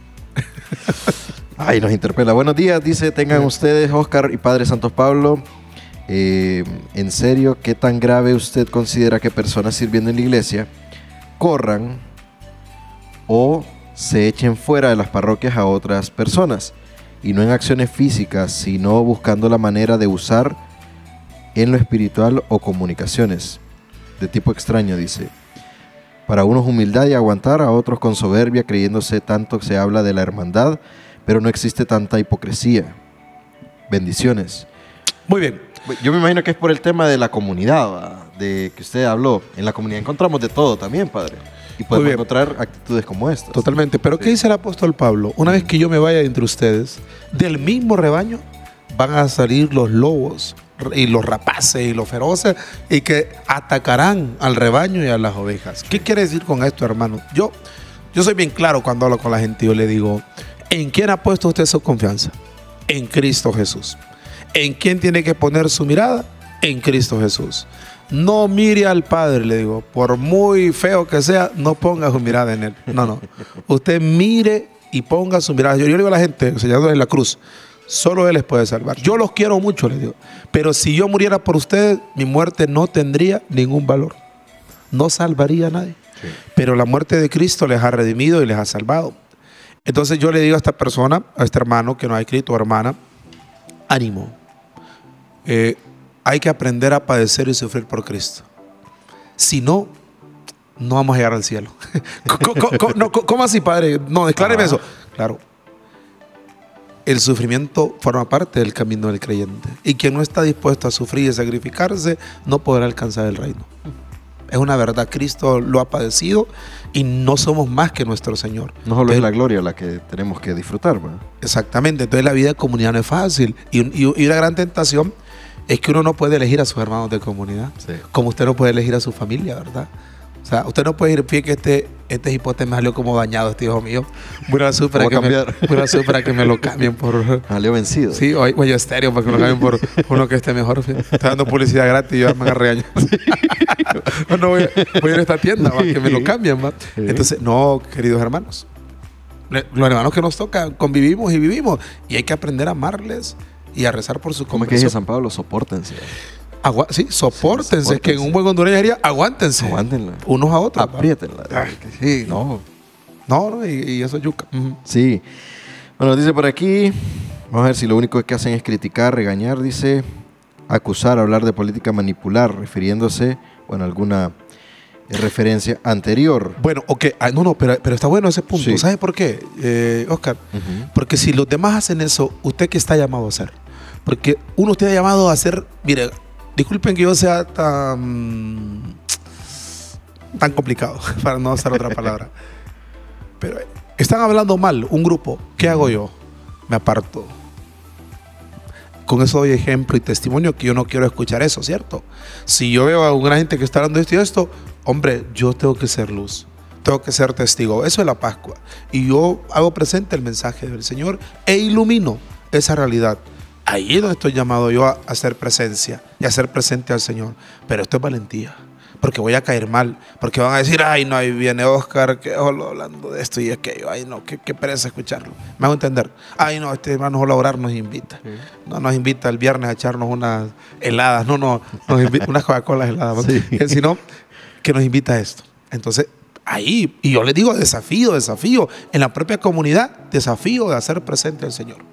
Ay, nos interpela. Buenos días, dice, tengan ustedes, Oscar y Padre Santos Pablo. En serio, ¿qué tan grave usted considera que personas sirviendo en la iglesia corran o se echen fuera de las parroquias a otras personas? Y no en acciones físicas, sino buscando la manera de usar en lo espiritual o comunicaciones de tipo extraño, dice. Para unos humildad y aguantar, a otros con soberbia, creyéndose tanto se habla de la hermandad, pero no existe tanta hipocresía. Bendiciones. Muy bien. Yo me imagino que es por el tema de la comunidad, ¿va? De que usted habló. En la comunidad encontramos de todo también, padre. Y podemos encontrar actitudes como estas. Totalmente. Pero ¿qué dice el apóstol Pablo? Una vez que yo me vaya entre ustedes, del mismo rebaño van a salir los lobos y los rapaces y los feroces y que atacarán al rebaño y a las ovejas. ¿Qué quiere decir con esto, hermano? Yo soy bien claro cuando hablo con la gente. Yo le digo, ¿en quién ha puesto usted su confianza? En Cristo Jesús. ¿En quién tiene que poner su mirada? En Cristo Jesús. No mire al Padre, le digo, por muy feo que sea, no ponga su mirada en Él. No. Usted mire y ponga su mirada. Yo le digo a la gente, señalando en la cruz, solo Él les puede salvar. Yo los quiero mucho, les digo. Pero si yo muriera por ustedes, mi muerte no tendría ningún valor. No salvaría a nadie. Sí. Pero la muerte de Cristo les ha redimido y les ha salvado. Entonces yo le digo a esta persona, a este hermano que nos ha escrito, hermana, ánimo. Hay que aprender a padecer y sufrir por Cristo. Si no, no vamos a llegar al cielo. ¿Cómo así, padre? No, decláreme eso. Claro. El sufrimiento forma parte del camino del creyente. Y quien no está dispuesto a sufrir y sacrificarse, no podrá alcanzar el reino. Es una verdad, Cristo lo ha padecido y no somos más que nuestro Señor. No solo es la gloria la que tenemos que disfrutar, ¿verdad? Exactamente. Entonces la vida de comunidad no es fácil. Y una gran tentación es que uno no puede elegir a sus hermanos de comunidad, como usted no puede elegir a su familia, ¿verdad? O sea, usted no puede ir, fíjate que este hipote me salió como dañado, este hijo mío. Voy a súper para que me lo cambien por... Salió vencido. Sí, oye, estéreo, para que me lo cambien por uno que esté mejor. Está dando publicidad gratis y ya me van a regañar. No, voy a ir a esta tienda, ¿va? Que me lo cambien, ¿va? Entonces, no, queridos hermanos. Los hermanos que nos tocan, convivimos y vivimos. Y hay que aprender a amarles y a rezar por su conversión. ¿Cómo es que dice San Pablo? Sopórtense. Sí, sopórtense. Que en un buen hondureño diría, aguántense. Aguántenla. Unos a otros. Apriétenla. Sí, no, y eso es yuca. Sí. Bueno, dice por aquí, vamos a ver si lo único que hacen es criticar, regañar, dice, acusar, hablar de política, manipular, refiriéndose, bueno, alguna referencia anterior. Bueno, ok, pero está bueno ese punto. Sí. ¿Sabe por qué, Oscar? Porque si los demás hacen eso, ¿usted qué está llamado a hacer? Porque uno está llamado a hacer, mire, disculpen que yo sea tan complicado, para no usar otra palabra, pero están hablando mal un grupo, ¿qué hago yo? Me aparto. con eso doy ejemplo y testimonio que yo no quiero escuchar eso, ¿cierto? Si yo veo a una gente que está hablando de esto y esto, hombre, yo tengo que ser luz, tengo que ser testigo. Eso es la Pascua. Y yo hago presente el mensaje del Señor e ilumino esa realidad. Ahí es donde estoy llamado yo a hacer presencia y a hacer presente al Señor. Pero esto es valentía, porque voy a caer mal, porque van a decir, ay no, ahí viene Oscar, que solo hablando de esto y aquello, ay no, qué pereza escucharlo. Me hago entender, ay no, este hermano solo a orar nos invita, no nos invita el viernes a echarnos unas heladas, no, nos invita unas Coca-Cola heladas, sino que nos invita a esto. Entonces, ahí, y yo les digo, desafío, en la propia comunidad, desafío de hacer presente al Señor.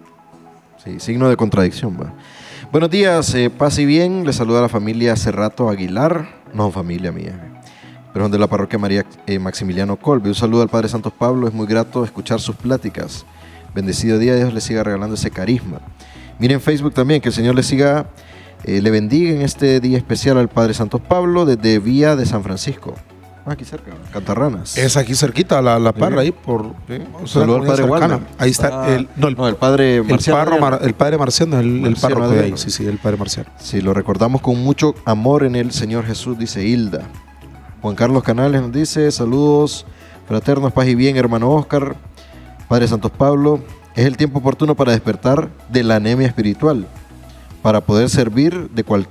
Sí, signo de contradicción, ¿va? Buenos días, paz y bien. Les saluda a la familia Cerrato Aguilar, no familia mía, pero son de la parroquia María Maximiliano Colbe. Un saludo al Padre Santos Pablo, es muy grato escuchar sus pláticas. Bendecido día, Dios les siga regalando ese carisma. Miren Facebook también, que el Señor les siga, le bendiga en este día especial al Padre Santos Pablo desde Vía de San Francisco. Aquí cerca, Cantarranas. Es aquí cerquita, la Parra, ahí por... Saludos al Padre Walter. Ahí está el Padre Marciano. El Padre Marciano, el párroco de ahí. Sí, el Padre Marciano. Sí, lo recordamos con mucho amor en el Señor Jesús, dice Hilda. Juan Carlos Canales nos dice, saludos fraternos, paz y bien, hermano Oscar. Padre Santos Pablo, es el tiempo oportuno para despertar de la anemia espiritual, para poder servir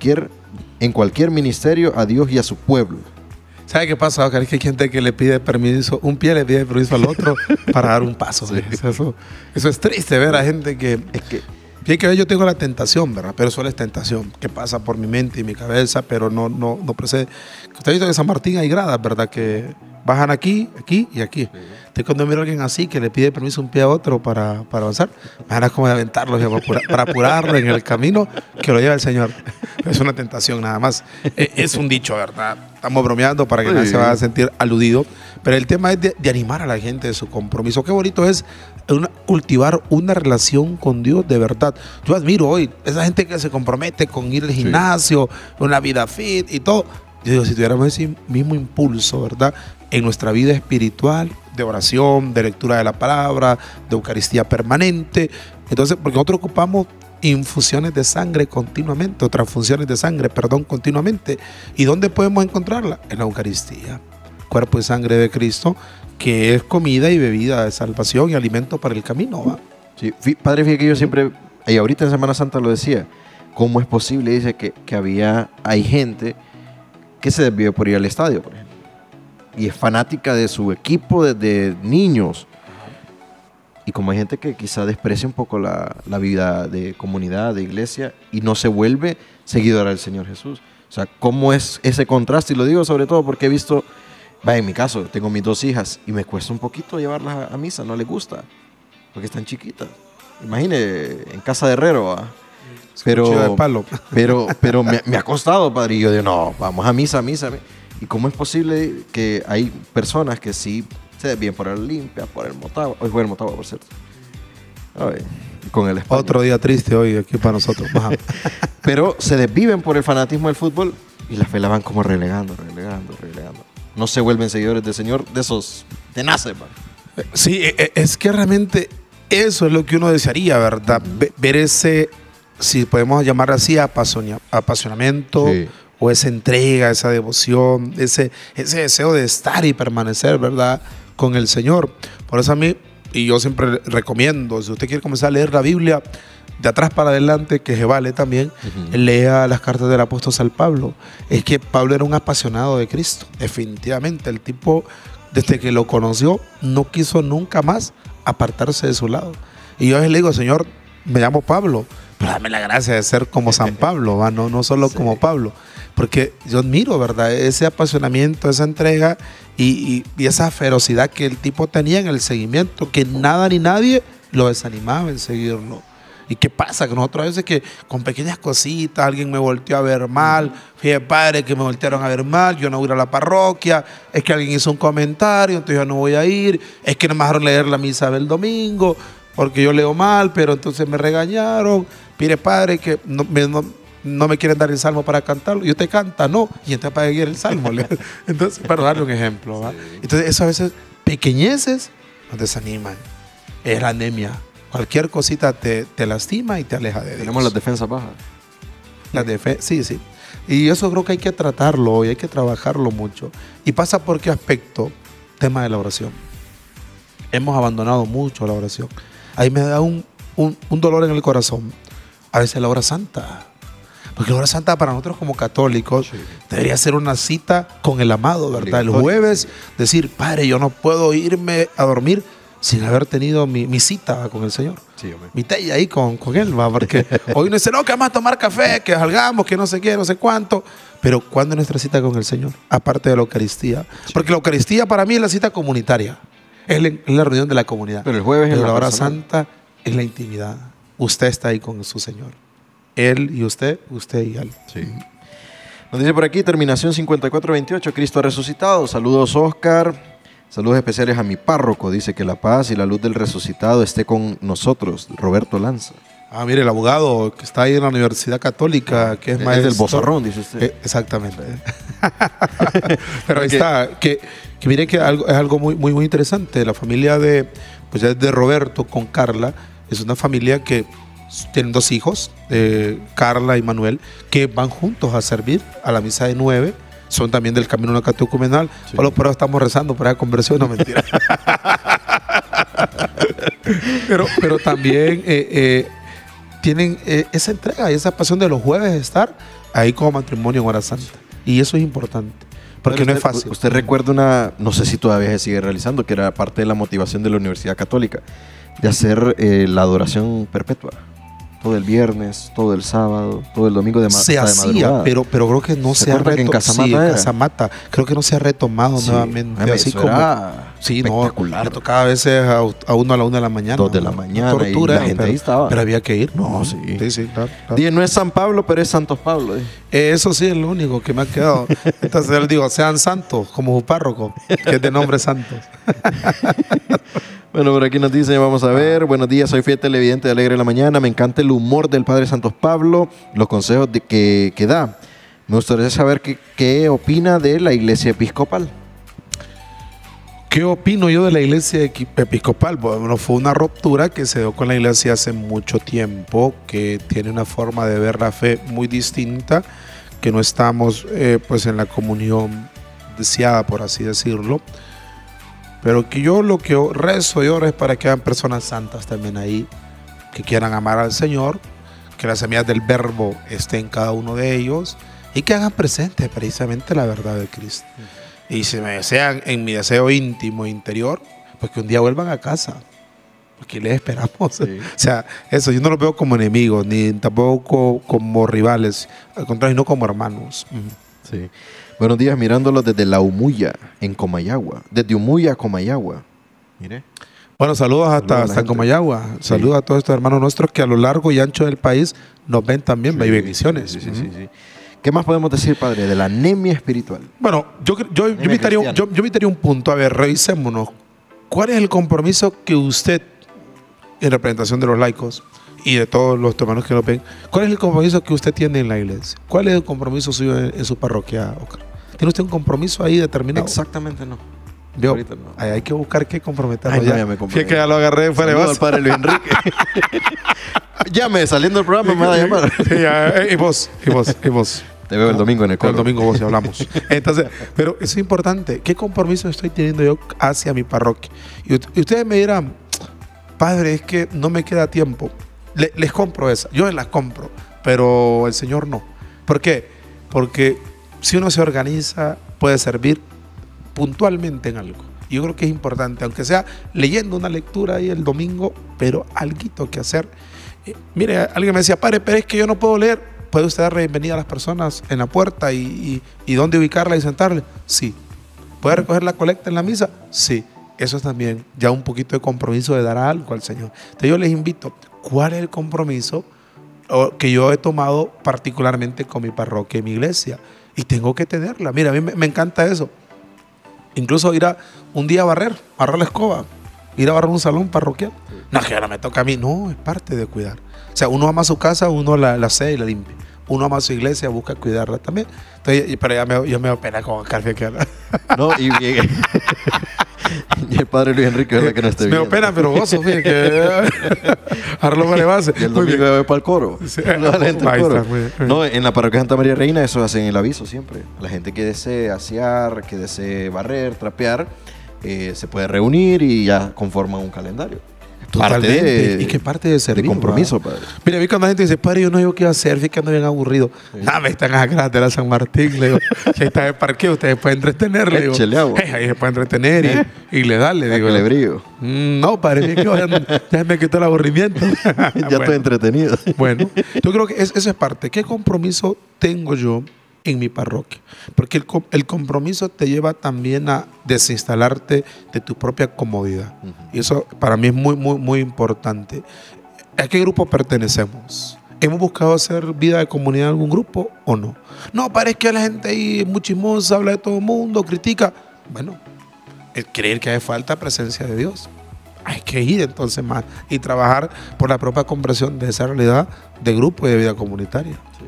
en cualquier ministerio a Dios y a su pueblo. ¿Sabe qué pasa, Oscar? Es que hay gente que le pide permiso, un pie le pide permiso al otro para dar un paso. Sí. Eso es triste ver a gente que... Tiene que ver, yo tengo la tentación, ¿verdad? Pero solo es tentación, que pasa por mi mente y mi cabeza, pero no procede. Usted ha visto que en San Martín hay gradas, ¿verdad? Que bajan aquí y aquí. Sí. Entonces cuando miro a alguien así que le pide permiso un pie a otro para avanzar, me van a como de aventarlo para apurarlo en el camino que lo lleva el Señor. Es una tentación nada más. Es un dicho, ¿verdad? Estamos bromeando para que nadie se vaya a sentir aludido, pero el tema es de animar a la gente de su compromiso. Qué bonito es cultivar una relación con Dios de verdad. Yo admiro hoy esa gente que se compromete con ir al gimnasio, una vida fit y todo. Yo digo, si tuviéramos ese mismo impulso, ¿verdad? En nuestra vida espiritual, de oración, de lectura de la palabra, de Eucaristía permanente. Entonces, porque nosotros ocupamos infusiones de sangre continuamente, o transfusiones de sangre, continuamente. ¿Y dónde podemos encontrarla? En la Eucaristía. Cuerpo y sangre de Cristo, que es comida y bebida de salvación y alimento para el camino, ¿va? Sí, padre, fíjate que yo siempre, y ahorita en Semana Santa lo decía, ¿cómo es posible? Dice que hay gente que se desvió por ir al estadio, por ejemplo, y es fanática de su equipo desde niños. Y como hay gente que quizá desprecia un poco la vida de comunidad, de iglesia, y no se vuelve seguidora del Señor Jesús. O sea, ¿cómo es ese contraste? Y lo digo sobre todo porque he visto, en mi caso, tengo mis 2 hijas y me cuesta un poquito llevarlas a misa, no les gusta, porque están chiquitas. Imagine, en casa de herrero, ¿va? Pero me ha costado, padre, y yo digo, no, vamos a misa. ¿Y cómo es posible que hay personas que sí se desvíen por el Olimpia, por el Motagua? Hoy fue el Motagua, por cierto. Con el España. Otro día triste hoy aquí para nosotros. Pero se desviven por el fanatismo del fútbol y la fe la van como relegando. No se vuelven seguidores del Señor, de esos tenaces, ¿verdad? Sí, es que realmente eso es lo que uno desearía, ¿verdad? Ver ese, si podemos llamar así, apasionamiento, sí, o esa entrega, esa devoción, ese deseo de estar y permanecer, ¿verdad?, con el Señor. Por eso a mí, y yo siempre recomiendo, si usted quiere comenzar a leer la Biblia de atrás para adelante, que se vale también, lea las cartas del apóstol San Pablo. Es que Pablo era un apasionado de Cristo, definitivamente. El tipo, desde que lo conoció, no quiso nunca más apartarse de su lado. Y yo le digo, Señor, me llamo Pablo, pero dame la gracia de ser como San Pablo, ¿va? No solo como Pablo. Porque yo admiro, ¿verdad?, ese apasionamiento, esa entrega y esa ferocidad que el tipo tenía en el seguimiento, que nada ni nadie lo desanimaba en seguirlo. ¿Y qué pasa? Que nosotros a veces que con pequeñas cositas, alguien me volteó a ver mal, fíjate, padre, que me voltearon a ver mal, yo no voy a ir a la parroquia, es que alguien hizo un comentario, entonces yo no voy a ir, es que no me dejaron leer la misa del domingo, porque yo leo mal, pero entonces me regañaron, mire, padre, que no me quieren dar el salmo para cantarlo, y usted canta, no, y entonces para seguir el salmo. Entonces, para darle un ejemplo, ¿va? Entonces, eso a veces, pequeñeces nos desaniman. Es la anemia. Cualquier cosita te lastima y te aleja de Dios. Tenemos las defensas bajas. Sí, sí. Y eso creo que hay que tratarlo y hay que trabajarlo mucho. ¿Y pasa por qué aspecto? Tema de la oración. Hemos abandonado mucho la oración. Ahí me da un dolor en el corazón. A veces la hora santa. Porque la hora santa para nosotros como católicos debería ser una cita con el amado, ¿verdad? El jueves decir, Padre, yo no puedo irme a dormir sin haber tenido mi cita con el Señor. Sí, hombre. Mi té ahí con él, ¿va? Porque hoy uno dice, no, que vamos a tomar café, que salgamos, que no sé qué, no sé cuánto. Pero ¿cuándo es nuestra cita con el Señor? Aparte de la Eucaristía. Sí. Porque la Eucaristía para mí es la cita comunitaria. Es la reunión de la comunidad. Pero el jueves es la hora santa, es la intimidad. Usted está ahí con su Señor. Él y usted y él. Sí. Nos dice por aquí, terminación 5428, Cristo ha resucitado. Saludos, Oscar. Saludos especiales a mi párroco. Dice que la paz y la luz del resucitado esté con nosotros. Roberto Lanza. Ah, mire, el abogado que está ahí en la Universidad Católica, que es maestro. Es del Bozarrón, dice usted. Exactamente. Pero ahí está. Que mire que es algo muy interesante. La familia de Roberto con Carla es una familia que tienen 2 hijos, Carla y Manuel, que van juntos a servir a la misa de 9. Son también del Camino Catecumenal. Sí. Pero estamos rezando para la conversión, no mentira. pero también tienen esa entrega y esa pasión de los jueves de estar ahí como matrimonio en hora santa. Y eso es importante, porque usted, no es fácil. Usted recuerda no sé si todavía se sigue realizando, que era parte de la motivación de la Universidad Católica, de hacer la adoración perpetua. Todo el viernes, todo el sábado, todo el domingo de se hacía, pero creo que no se ha retomado. En Casamata, creo que no se ha retomado nuevamente. Así como no, le tocaba a veces a uno a la 1 de la mañana. 2 de la mañana. Tortura, y la gente ahí estaba. Pero había que ir. Sí, claro. Dije, no es San Pablo, pero es Santos Pablo. Eso sí es lo único que me ha quedado. Entonces yo les digo, sean santos, como su párroco, que es de nombre Santos. Bueno, por aquí nos dice, vamos a ver, buenos días, soy fiel televidente de Alegre en la Mañana, me encanta el humor del Padre Santos Pablo, los consejos que da. Me gustaría saber qué opina de la Iglesia Episcopal. ¿Qué opino yo de la Iglesia Episcopal? Bueno, fue una ruptura que se dio con la Iglesia hace mucho tiempo, que tiene una forma de ver la fe muy distinta, que no estamos pues en la comunión deseada, por así decirlo. Pero que yo lo que rezo y oro es para que hayan personas santas también ahí, que quieran amar al Señor, que las semillas del verbo estén en cada uno de ellos y que hagan presente precisamente la verdad de Cristo. Y si me desean en mi deseo íntimo, interior, pues que un día vuelvan a casa, porque les esperamos. Sí. O sea, eso yo no lo veo como enemigos, ni tampoco como rivales, al contrario, no como hermanos. Sí. Buenos días, mirándolos desde La Umuya, en Comayagua. Desde Umuya a Comayagua. Mire. Bueno, saludos hasta Comayagua. Sí. Saludos a todos estos hermanos nuestros que a lo largo y ancho del país nos ven también. Sí, bendiciones. Sí. ¿Qué más podemos decir, padre, de la anemia espiritual? Bueno, yo invitaría un punto. A ver, revisémonos. ¿Cuál es el compromiso que usted, en representación de los laicos y de todos los hermanos que nos ven, cuál es el compromiso que usted tiene en la iglesia? ¿Cuál es el compromiso suyo en su parroquia, Oscar? ¿Tiene usted un compromiso ahí determinado? Exactamente no. No. Hay que buscar qué comprometerlo. Ya me comprometo. Que ya lo agarré fuera de base. Al padre Luis Enrique. Llame, saliendo del programa me va a llamar. Y vos. Te veo el domingo en el coro. El domingo vos y hablamos. Entonces, pero eso es importante. ¿Qué compromiso estoy teniendo yo hacia mi parroquia? Y ustedes me dirán, padre, es que no me queda tiempo. Les compro esa. Yo las compro, pero el Señor no. ¿Por qué? Porque si uno se organiza, puede servir puntualmente en algo. Yo creo que es importante, aunque sea leyendo una lectura ahí el domingo, pero alguito que hacer. Mire, alguien me decía, padre, pero es que yo no puedo leer. ¿Puede usted dar bienvenida a las personas en la puerta y dónde ubicarla y sentarle? Sí. ¿Puede recoger la colecta en la misa? Sí. Eso es también ya un poquito de compromiso de dar algo al Señor. Entonces yo les invito, ¿cuál es el compromiso que yo he tomado particularmente con mi parroquia y mi iglesia? Y tengo que tenerla. Mira, a mí me encanta eso. Incluso ir un día a barrer la escoba, ir a barrer un salón parroquial. No, que ahora me toca a mí. No, es parte de cuidar. O sea, uno ama su casa, uno la asea y la limpia. Uno ama su iglesia, busca cuidarla también. Entonces, pero ya me da pena con Carfia que habla. No, Y el padre Luis Enrique es la que no esté me viendo. da pena, pero gozo, fíjate que Arlo me le base. Y el domingo va para el coro. Sí. No, en la parroquia Santa María Reina eso hacen el aviso siempre. La gente que desee asear, que desee barrer, trapear, se puede reunir y ya conforman un calendario. Totalmente. ¿Y qué parte de servir? De compromiso, padre. Mira, a mí cuando la gente dice, padre, yo no digo qué hacer, fíjate que ando bien aburrido. Sí. Me están atrás de la San Martín, le digo, si ahí está el parqueo, ustedes pueden entretener, le digo. Échale agua. Ahí se puede entretener y le da, le digo. Le brillo. No, padre, es que ya me quitó el aburrimiento. Ya estoy entretenido. Bueno, yo creo que eso es parte. ¿Qué compromiso tengo yo en mi parroquia? Porque el compromiso te lleva también a desinstalarte de tu propia comodidad. Y eso para mí es muy, muy, muy importante. ¿A qué grupo pertenecemos? ¿Hemos buscado hacer vida de comunidad en algún grupo o no? No, parece que la gente ahí es muy chismosa, habla de todo el mundo, critica. Bueno, el creer que hace falta presencia de Dios. Hay que ir entonces más y trabajar por la propia comprensión de esa realidad de grupo y de vida comunitaria. Sí.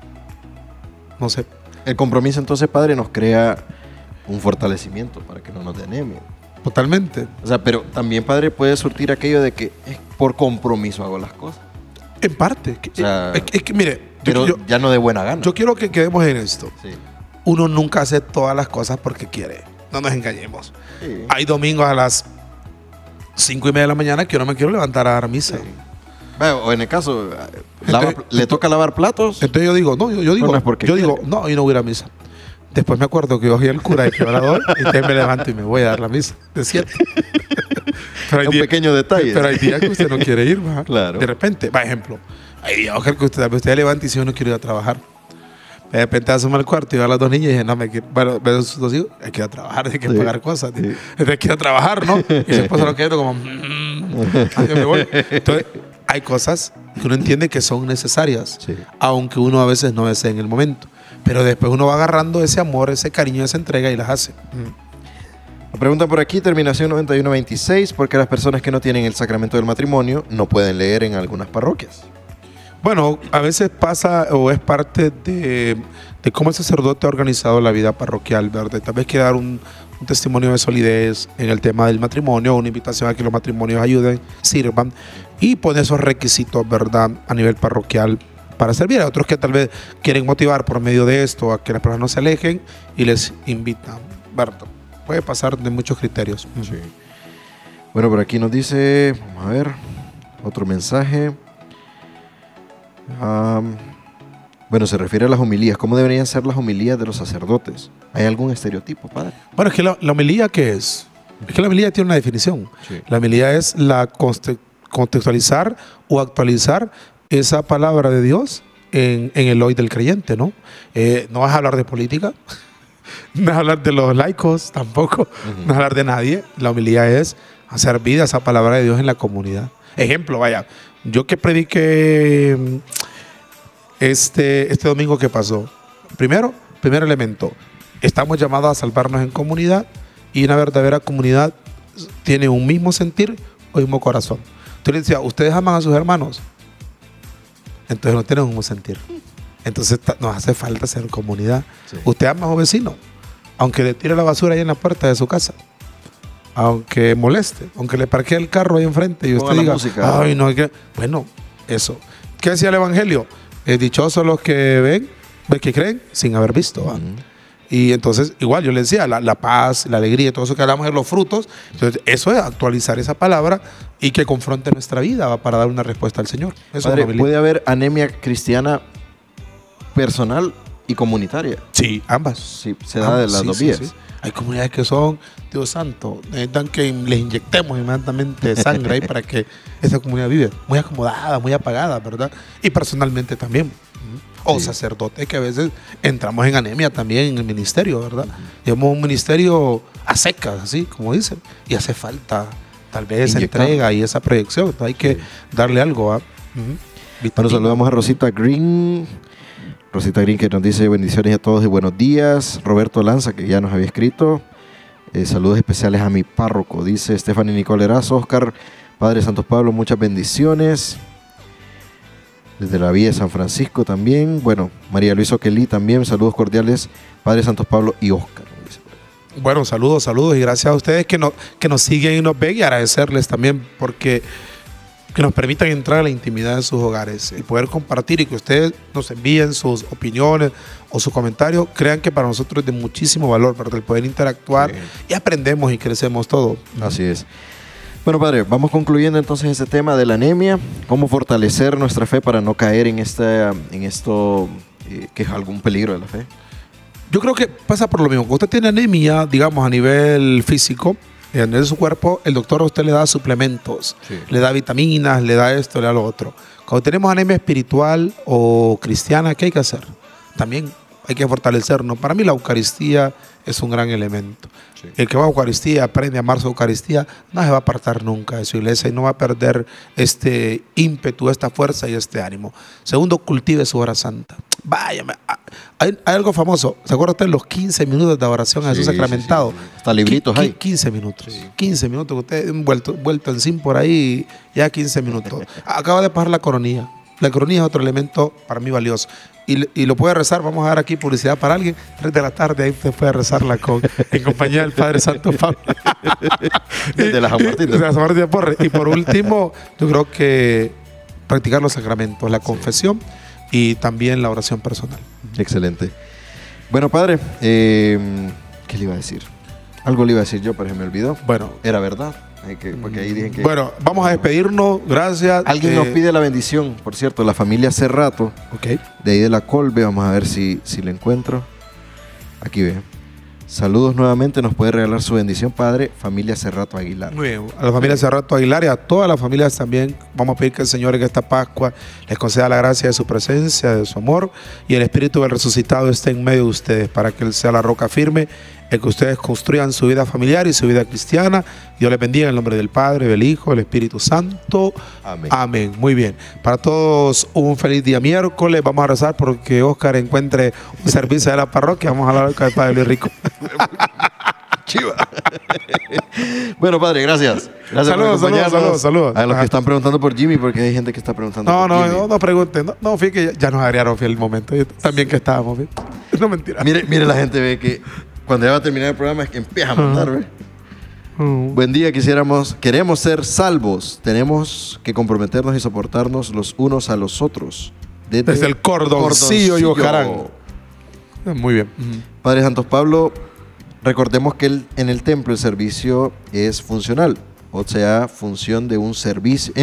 No sé. El compromiso entonces, padre, nos crea un fortalecimiento para que no nos dé anemia. Totalmente. O sea, pero también, padre, puede surtir aquello de que por compromiso hago las cosas. En parte. O sea, es que mire, pero ya no de buena gana. Yo quiero que quedemos en esto. Sí. Uno nunca hace todas las cosas porque quiere. No nos engañemos. Sí. Hay domingos a las 5:30 de la mañana que yo no me quiero levantar a dar misa. Sí. O en el caso, le toca lavar platos. Entonces yo digo, no, yo digo, no, yo no voy a ir a misa. Después me acuerdo que yo fui al cura y que ahora doy, y entonces me levanto y me voy a dar la misa de 7. Un pequeño detalle. Pero hay días que usted no quiere ir, ¿verdad? Claro. De repente, por ejemplo, hay días que usted levanta y dice, yo no quiero ir a trabajar. De repente asoma al cuarto y va a las dos niñas y dice, no, me quiero, bueno, veo a sus dos hijos, hay que ir a trabajar, hay que pagar cosas. Sí. Hay que ir a trabajar, ¿no? Y su esposa lo queda como, me voy. Entonces, hay cosas que uno entiende que son necesarias, aunque uno a veces no desee en el momento. Pero después uno va agarrando ese amor, ese cariño, esa entrega y las hace. Me preguntan por aquí, terminación 9126, ¿por qué las personas que no tienen el sacramento del matrimonio no pueden leer en algunas parroquias? Bueno, a veces pasa o es parte de cómo el sacerdote ha organizado la vida parroquial, ¿verdad? Tal vez quiere dar un testimonio de solidez en el tema del matrimonio, una invitación a que los matrimonios ayuden, sirvan y poner esos requisitos, ¿verdad?, a nivel parroquial para servir. A otros que tal vez quieren motivar por medio de esto a que las personas no se alejen y les invitan, ¿verdad? Puede pasar de muchos criterios. Sí. Bueno, por aquí nos dice, vamos a ver, otro mensaje. Bueno, se refiere a las homilías. ¿Cómo deberían ser las homilías de los sacerdotes? ¿Hay algún estereotipo, padre? Bueno, es que la homilía, ¿qué es? Es que la homilía tiene una definición. Sí. La homilía es la contextualizar o actualizar esa palabra de Dios en el hoy del creyente, ¿no? No vas a hablar de política, no vas a hablar de los laicos tampoco, no vas a hablar de nadie. La homilía es hacer vida esa palabra de Dios en la comunidad. Ejemplo, vaya, yo que prediqué este domingo que pasó. Primer elemento, estamos llamados a salvarnos en comunidad y una verdadera comunidad tiene un mismo sentir o un mismo corazón. Entonces le decía, ¿ustedes aman a sus hermanos? Entonces no tienen un mismo sentir. Entonces nos hace falta ser comunidad. Sí. Usted ama a su vecino, aunque le tire la basura ahí en la puerta de su casa, aunque moleste, aunque le parquee el carro ahí enfrente y usted diga, música, ay, no, bueno, eso. ¿Qué decía el Evangelio? Dichosos los que ven, que creen sin haber visto. Y entonces, igual yo le decía, la paz, la alegría, todo eso que hablamos de los frutos. Entonces, eso es actualizar esa palabra y que confronte nuestra vida para dar una respuesta al Señor. Eso Padre, ¿puede haber anemia cristiana personal y comunitaria? Sí, ambas. Sí, se da de las dos vías. Sí. Hay comunidades que son, Dios santo, necesitan que les inyectemos inmediatamente sangre ahí para que esa comunidad vive muy acomodada, muy apagada, ¿verdad? Y personalmente también. O sacerdote, que a veces entramos en anemia también en el ministerio, ¿verdad? Llevamos un ministerio a secas, así como dicen, y hace falta tal vez esa entrega y esa proyección. Entonces hay que darle algo. Bueno, saludamos a Rosita Green. Rosita Green, que nos dice bendiciones a todos y buenos días. Roberto Lanza, que ya nos había escrito. Saludos especiales a mi párroco, dice Stephanie Nicole Erazo. Oscar, Padre Santos Pablo, muchas bendiciones. Desde la Villa de San Francisco también. Bueno, María Luisa Oquelí también, saludos cordiales. Padre Santos Pablo y Oscar. Bueno, saludos y gracias a ustedes que nos siguen y nos ven, y agradecerles también porque que nos permitan entrar a la intimidad de sus hogares y poder compartir, y que ustedes nos envíen sus opiniones o sus comentarios. Crean que para nosotros es de muchísimo valor, para el poder interactuar, y aprendemos y crecemos todos. Así es. Bueno, padre, vamos concluyendo entonces ese tema de la anemia, cómo fortalecer nuestra fe para no caer en esto que es algún peligro de la fe. Yo creo que pasa por lo mismo. Cuando usted tiene anemia, digamos, a nivel físico, en su cuerpo, el doctor a usted le da suplementos, le da vitaminas, le da esto, le da lo otro. Cuando tenemos anemia espiritual o cristiana, ¿qué hay que hacer? También hay que fortalecernos. Para mí la Eucaristía es un gran elemento. El que va a Eucaristía, aprende a amar su Eucaristía, no se va a apartar nunca de su iglesia y no va a perder este ímpetu, esta fuerza y este ánimo. Segundo, cultive su hora santa. Vaya, hay algo famoso. ¿Se acuerda usted de los 15 minutos de oración a Jesús sacramentado? Sí. Hasta libritos hay. 15 minutos. 15 minutos. Usted vuelto en sí por ahí, ya 15 minutos. Acaba de pasar la coronilla. La coronilla es otro elemento para mí valioso. Y lo puede rezar. Vamos a dar aquí publicidad para alguien. 3 de la tarde, ahí usted puede rezarla en compañía del Padre Santo Pablo. De la San Martín. De la San Martín de Porres. Y por último, yo creo que practicar los sacramentos, la confesión y también la oración personal. Excelente. Bueno, padre, ¿qué le iba a decir? Algo le iba a decir yo, pero se me olvidó. Bueno. Era verdad. Porque ahí dicen que... Bueno, vamos a despedirnos. Gracias. Alguien nos pide la bendición, por cierto, la familia Cerrato. De ahí de la Colbe. Vamos a ver si le encuentro. Aquí ve. Saludos nuevamente. Nos puede regalar su bendición, padre. Familia Cerrato Aguilar. Muy bien. A la familia Cerrato Aguilar y a todas las familias también vamos a pedir que el Señor en esta Pascua les conceda la gracia de su presencia, de su amor, y el Espíritu del resucitado esté en medio de ustedes para que Él sea la roca firme, el que ustedes construyan su vida familiar y su vida cristiana. Dios les bendiga en el nombre del Padre, del Hijo, del Espíritu Santo. Amén. Amén. Muy bien. Para todos un feliz día miércoles. Vamos a rezar porque Oscar encuentre un servicio de la parroquia. Vamos a hablar con el Padre Luis Rico. Chiva. Bueno, padre, gracias. Gracias saludos, por acompañarnos. Saludos. A los que están preguntando por Jimmy, porque hay gente que está preguntando por Jimmy. No pregunten. No, fíjate que ya nos agregaron el momento. Yo también que estábamos. No, mentira. Mire, la gente ve que cuando ya va a terminar el programa es que empieza a mandar, ¿ve? Buen día, queremos ser salvos. Tenemos que comprometernos y soportarnos los unos a los otros. Desde el Cordoncillo y Ojarán. Muy bien. Padre Santos Pablo, recordemos que en el templo el servicio es funcional, o sea, en función de un servicio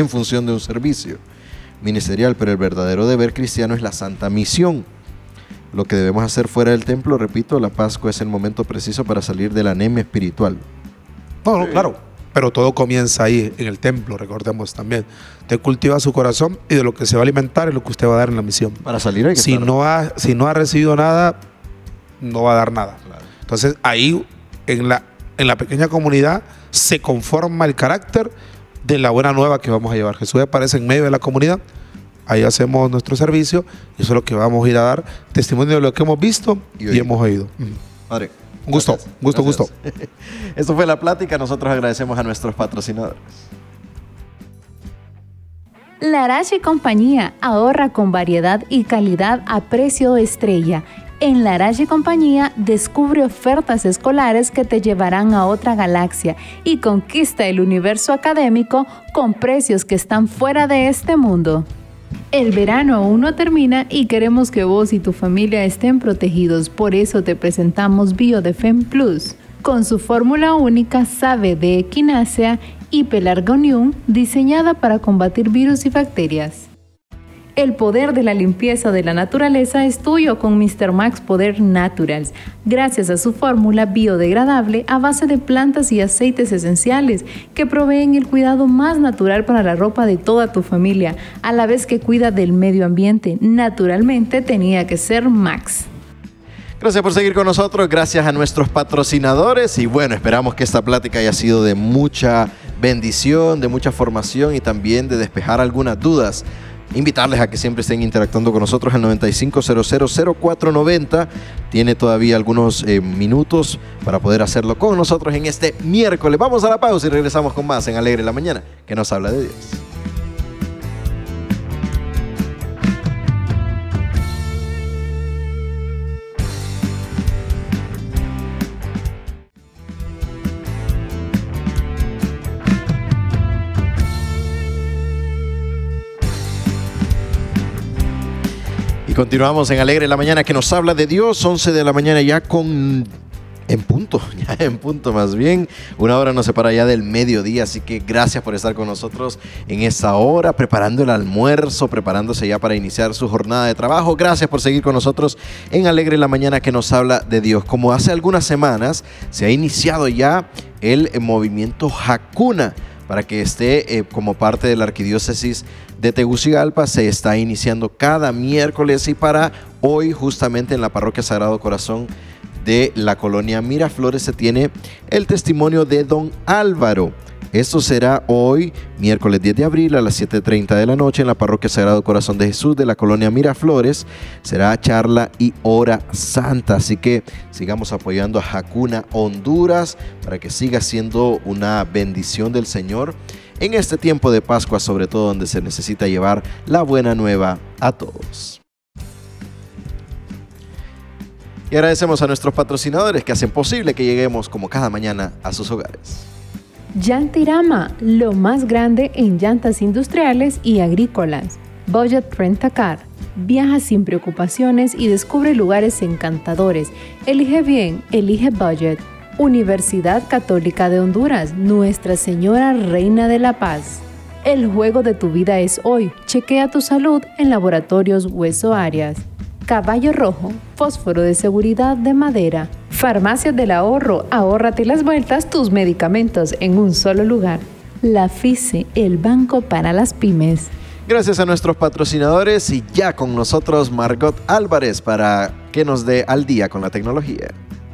ministerial, pero el verdadero deber cristiano es la santa misión. Lo que debemos hacer fuera del templo, repito, la Pascua es el momento preciso para salir de la anemia espiritual. No, claro, pero todo comienza ahí, en el templo, recordemos también. Usted cultiva su corazón y de lo que se va a alimentar es lo que usted va a dar en la misión. Para salir hay que si no ha recibido nada, no va a dar nada. Claro. Entonces ahí, en la pequeña comunidad, se conforma el carácter de la buena nueva que vamos a llevar. Jesús aparece en medio de la comunidad. Ahí hacemos nuestro servicio y eso es lo que vamos a ir a dar testimonio de lo que hemos visto y hemos oído. Padre, un gusto. Esto fue la plática. Nosotros agradecemos a nuestros patrocinadores. Larache y Compañía ahorra con variedad y calidad a precio estrella. En Larache y Compañía descubre ofertas escolares que te llevarán a otra galaxia y conquista el universo académico con precios que están fuera de este mundo. El verano aún no termina y queremos que vos y tu familia estén protegidos. Por eso te presentamos Biodefense Plus. Con su fórmula única sabe de equinácea y pelargonium diseñada para combatir virus y bacterias. El poder de la limpieza de la naturaleza es tuyo con Mr. Max Poder Naturals, gracias a su fórmula biodegradable a base de plantas y aceites esenciales que proveen el cuidado más natural para la ropa de toda tu familia, a la vez que cuida del medio ambiente. Naturalmente tenía que ser Max. Gracias por seguir con nosotros, gracias a nuestros patrocinadores y bueno, esperamos que esta plática haya sido de mucha bendición, de mucha formación y también de despejar algunas dudas. Invitarles a que siempre estén interactuando con nosotros al 95000490. Tiene todavía algunos minutos para poder hacerlo con nosotros en este miércoles. Vamos a la pausa y regresamos con más en Alegre la Mañana, que nos habla de Dios. continuamos en Alegre la Mañana, que nos habla de Dios. 11 de la mañana ya en punto más bien. Una hora nos separa ya del mediodía, así que gracias por estar con nosotros en esta hora, preparando el almuerzo, preparándose ya para iniciar su jornada de trabajo. Gracias por seguir con nosotros en Alegre la Mañana, que nos habla de Dios. Como hace algunas semanas se ha iniciado ya el movimiento Hakuna, para que esté como parte de la Arquidiócesis de Tegucigalpa. Se está iniciando cada miércoles, y para hoy, justamente en la Parroquia Sagrado Corazón de la colonia Miraflores, se tiene el testimonio de don Álvaro. Esto será hoy, miércoles 10 de abril, a las 7:30 de la noche, en la Parroquia Sagrado Corazón de Jesús de la colonia Miraflores. Será charla y hora santa, así que sigamos apoyando a Hakuna Honduras para que siga siendo una bendición del Señor en este tiempo de Pascua, sobre todo donde se necesita llevar la buena nueva a todos. Y agradecemos a nuestros patrocinadores que hacen posible que lleguemos como cada mañana a sus hogares. Llantirama, lo más grande en llantas industriales y agrícolas. Budget Rent a Car. Viaja sin preocupaciones y descubre lugares encantadores. Elige bien, elige Budget. Universidad Católica de Honduras, Nuestra Señora Reina de la Paz. El juego de tu vida es hoy. Chequea tu salud en Laboratorios Hueso Arias. Caballo Rojo, fósforo de seguridad de madera. Farmacias del Ahorro, ahórrate las vueltas, tus medicamentos en un solo lugar. La FICE, el banco para las pymes. Gracias a nuestros patrocinadores, y ya con nosotros Margot Álvarez para que nos dé al día con la tecnología.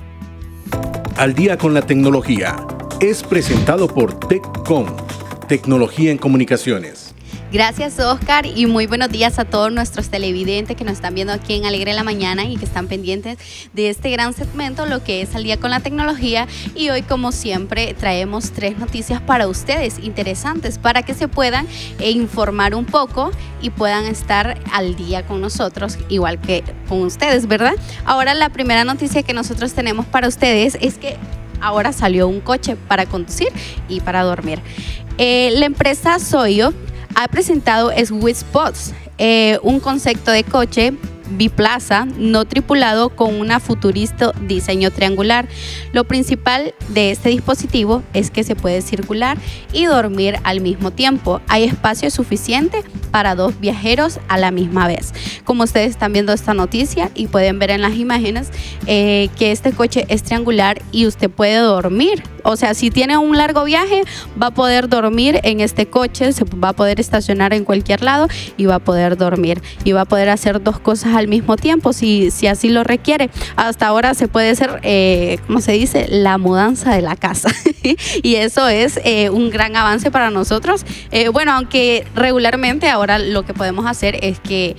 Al día con la tecnología es presentado por TechCom, tecnología en comunicaciones. Gracias, Oscar, y muy buenos días a todos nuestros televidentes que nos están viendo aquí en Alegre la Mañana y que están pendientes de este gran segmento, lo que es Al Día con la Tecnología. Y hoy, como siempre, traemos 3 noticias para ustedes interesantes para que se puedan informar un poco y puedan estar al día con nosotros, igual que con ustedes, ¿verdad? Ahora, la primera noticia que nosotros tenemos para ustedes es que ahora salió un coche para conducir y para dormir. La empresa Soyo ha presentado SweetSpots, un concepto de coche biplaza no tripulado con una futurista diseño triangular. Lo principal de este dispositivo es que se puede circular y dormir al mismo tiempo. Hay espacio suficiente para 2 viajeros a la misma vez. Como ustedes están viendo esta noticia y pueden ver en las imágenes que este coche es triangular y usted puede dormir. O sea, si tiene un largo viaje, va a poder dormir en este coche, se va a poder estacionar en cualquier lado y va a poder dormir. Y va a poder hacer 2 cosas al mismo tiempo si así lo requiere. Hasta ahora se puede hacer, ¿cómo se dice? La mudanza de la casa. Y eso es un gran avance para nosotros. Bueno, aunque regularmente ahora lo que podemos hacer es que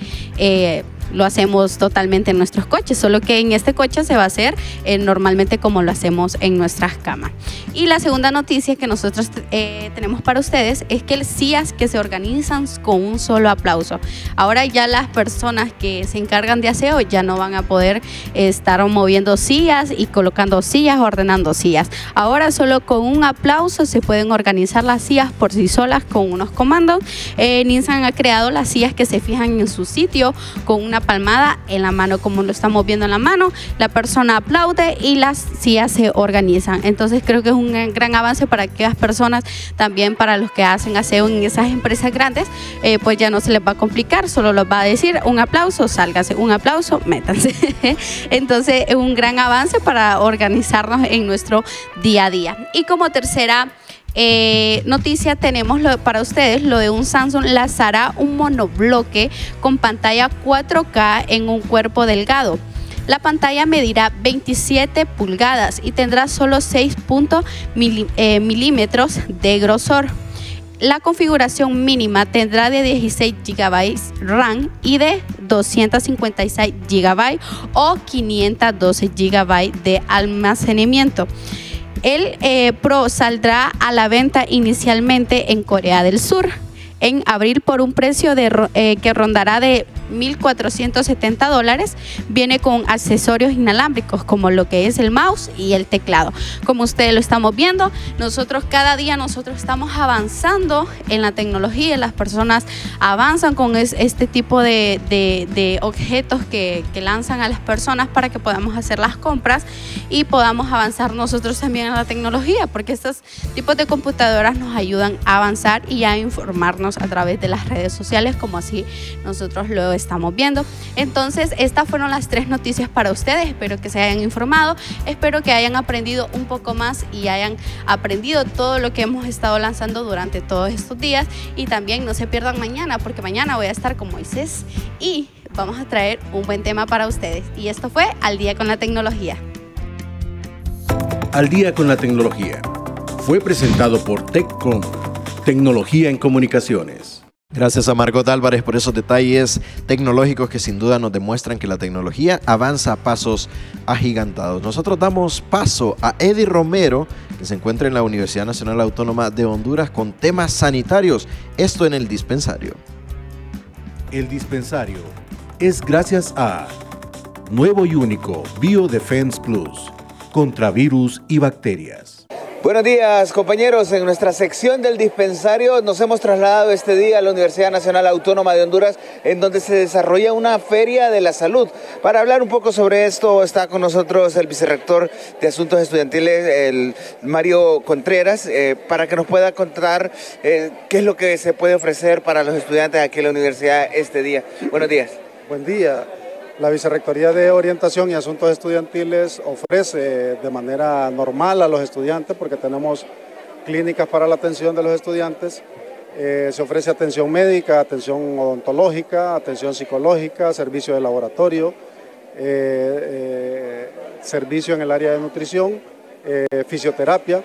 lo hacemos totalmente en nuestros coches, solo que en este coche se va a hacer normalmente como lo hacemos en nuestras camas. Y la segunda noticia que nosotros tenemos para ustedes es que sillas que se organizan con un solo aplauso. Ahora ya las personas que se encargan de aseo ya no van a poder estar moviendo sillas y colocando sillas, ordenando sillas. Ahora solo con un aplauso se pueden organizar las sillas por sí solas con unos comandos. Nissan ha creado las sillas que se fijan en su sitio con una palmada en la mano, como lo estamos viendo en la mano. La persona aplaude y las sillas se organizan. Entonces creo que es un gran avance para aquellas personas, también para los que hacen aseo en esas empresas grandes, pues ya no se les va a complicar, solo les va a decir un aplauso, sálgase, un aplauso, métanse. Entonces es un gran avance para organizarnos en nuestro día a día. Y como tercera noticia tenemos para ustedes lo de un Samsung lanzará un monobloque con pantalla 4K en un cuerpo delgado. La pantalla medirá 27 pulgadas y tendrá solo 6 milímetros de grosor. La configuración mínima tendrá de 16 GB RAM y de 256 GB o 512 GB de almacenamiento. El Pro saldrá a la venta inicialmente en Corea del Sur en abril por un precio que rondará de $1,470. Viene con accesorios inalámbricos como lo que es el mouse y el teclado. Como ustedes lo estamos viendo, nosotros cada día estamos avanzando en la tecnología. Las personas avanzan con este tipo de objetos que lanzan a las personas para que podamos hacer las compras y podamos avanzar nosotros también en la tecnología, porque estos tipos de computadoras nos ayudan a avanzar y a informarnos a través de las redes sociales, como así nosotros lo estamos viendo. Entonces, estas fueron las 3 noticias para ustedes. Espero que se hayan informado, espero que hayan aprendido un poco más y hayan aprendido todo lo que hemos estado lanzando durante todos estos días. Y también no se pierdan mañana, porque mañana voy a estar con Moisés y vamos a traer un buen tema para ustedes. Y esto fue Al Día con la Tecnología. Al Día con la Tecnología fue presentado por TechCom, Tecnología en Comunicaciones. Gracias a Margot Álvarez por esos detalles tecnológicos que sin duda nos demuestran que la tecnología avanza a pasos agigantados. Nosotros damos paso a Eddie Romero, que se encuentra en la Universidad Nacional Autónoma de Honduras con temas sanitarios. Esto en El Dispensario. El Dispensario es gracias a Nuevo y único BioDefense Plus contra virus y bacterias. Buenos días, compañeros. En nuestra sección del dispensario nos hemos trasladado este día a la Universidad Nacional Autónoma de Honduras, en donde se desarrolla una feria de la salud. Para hablar un poco sobre esto está con nosotros el vicerrector de Asuntos Estudiantiles, el Mario Contreras, para que nos pueda contar qué es lo que se puede ofrecer para los estudiantes aquí en la universidad este día. Buenos días. Buen día. La Vicerrectoría de Orientación y Asuntos Estudiantiles ofrece de manera normal a los estudiantes, porque tenemos clínicas para la atención de los estudiantes. Se ofrece atención médica, atención odontológica, atención psicológica, servicio de laboratorio, servicio en el área de nutrición, fisioterapia.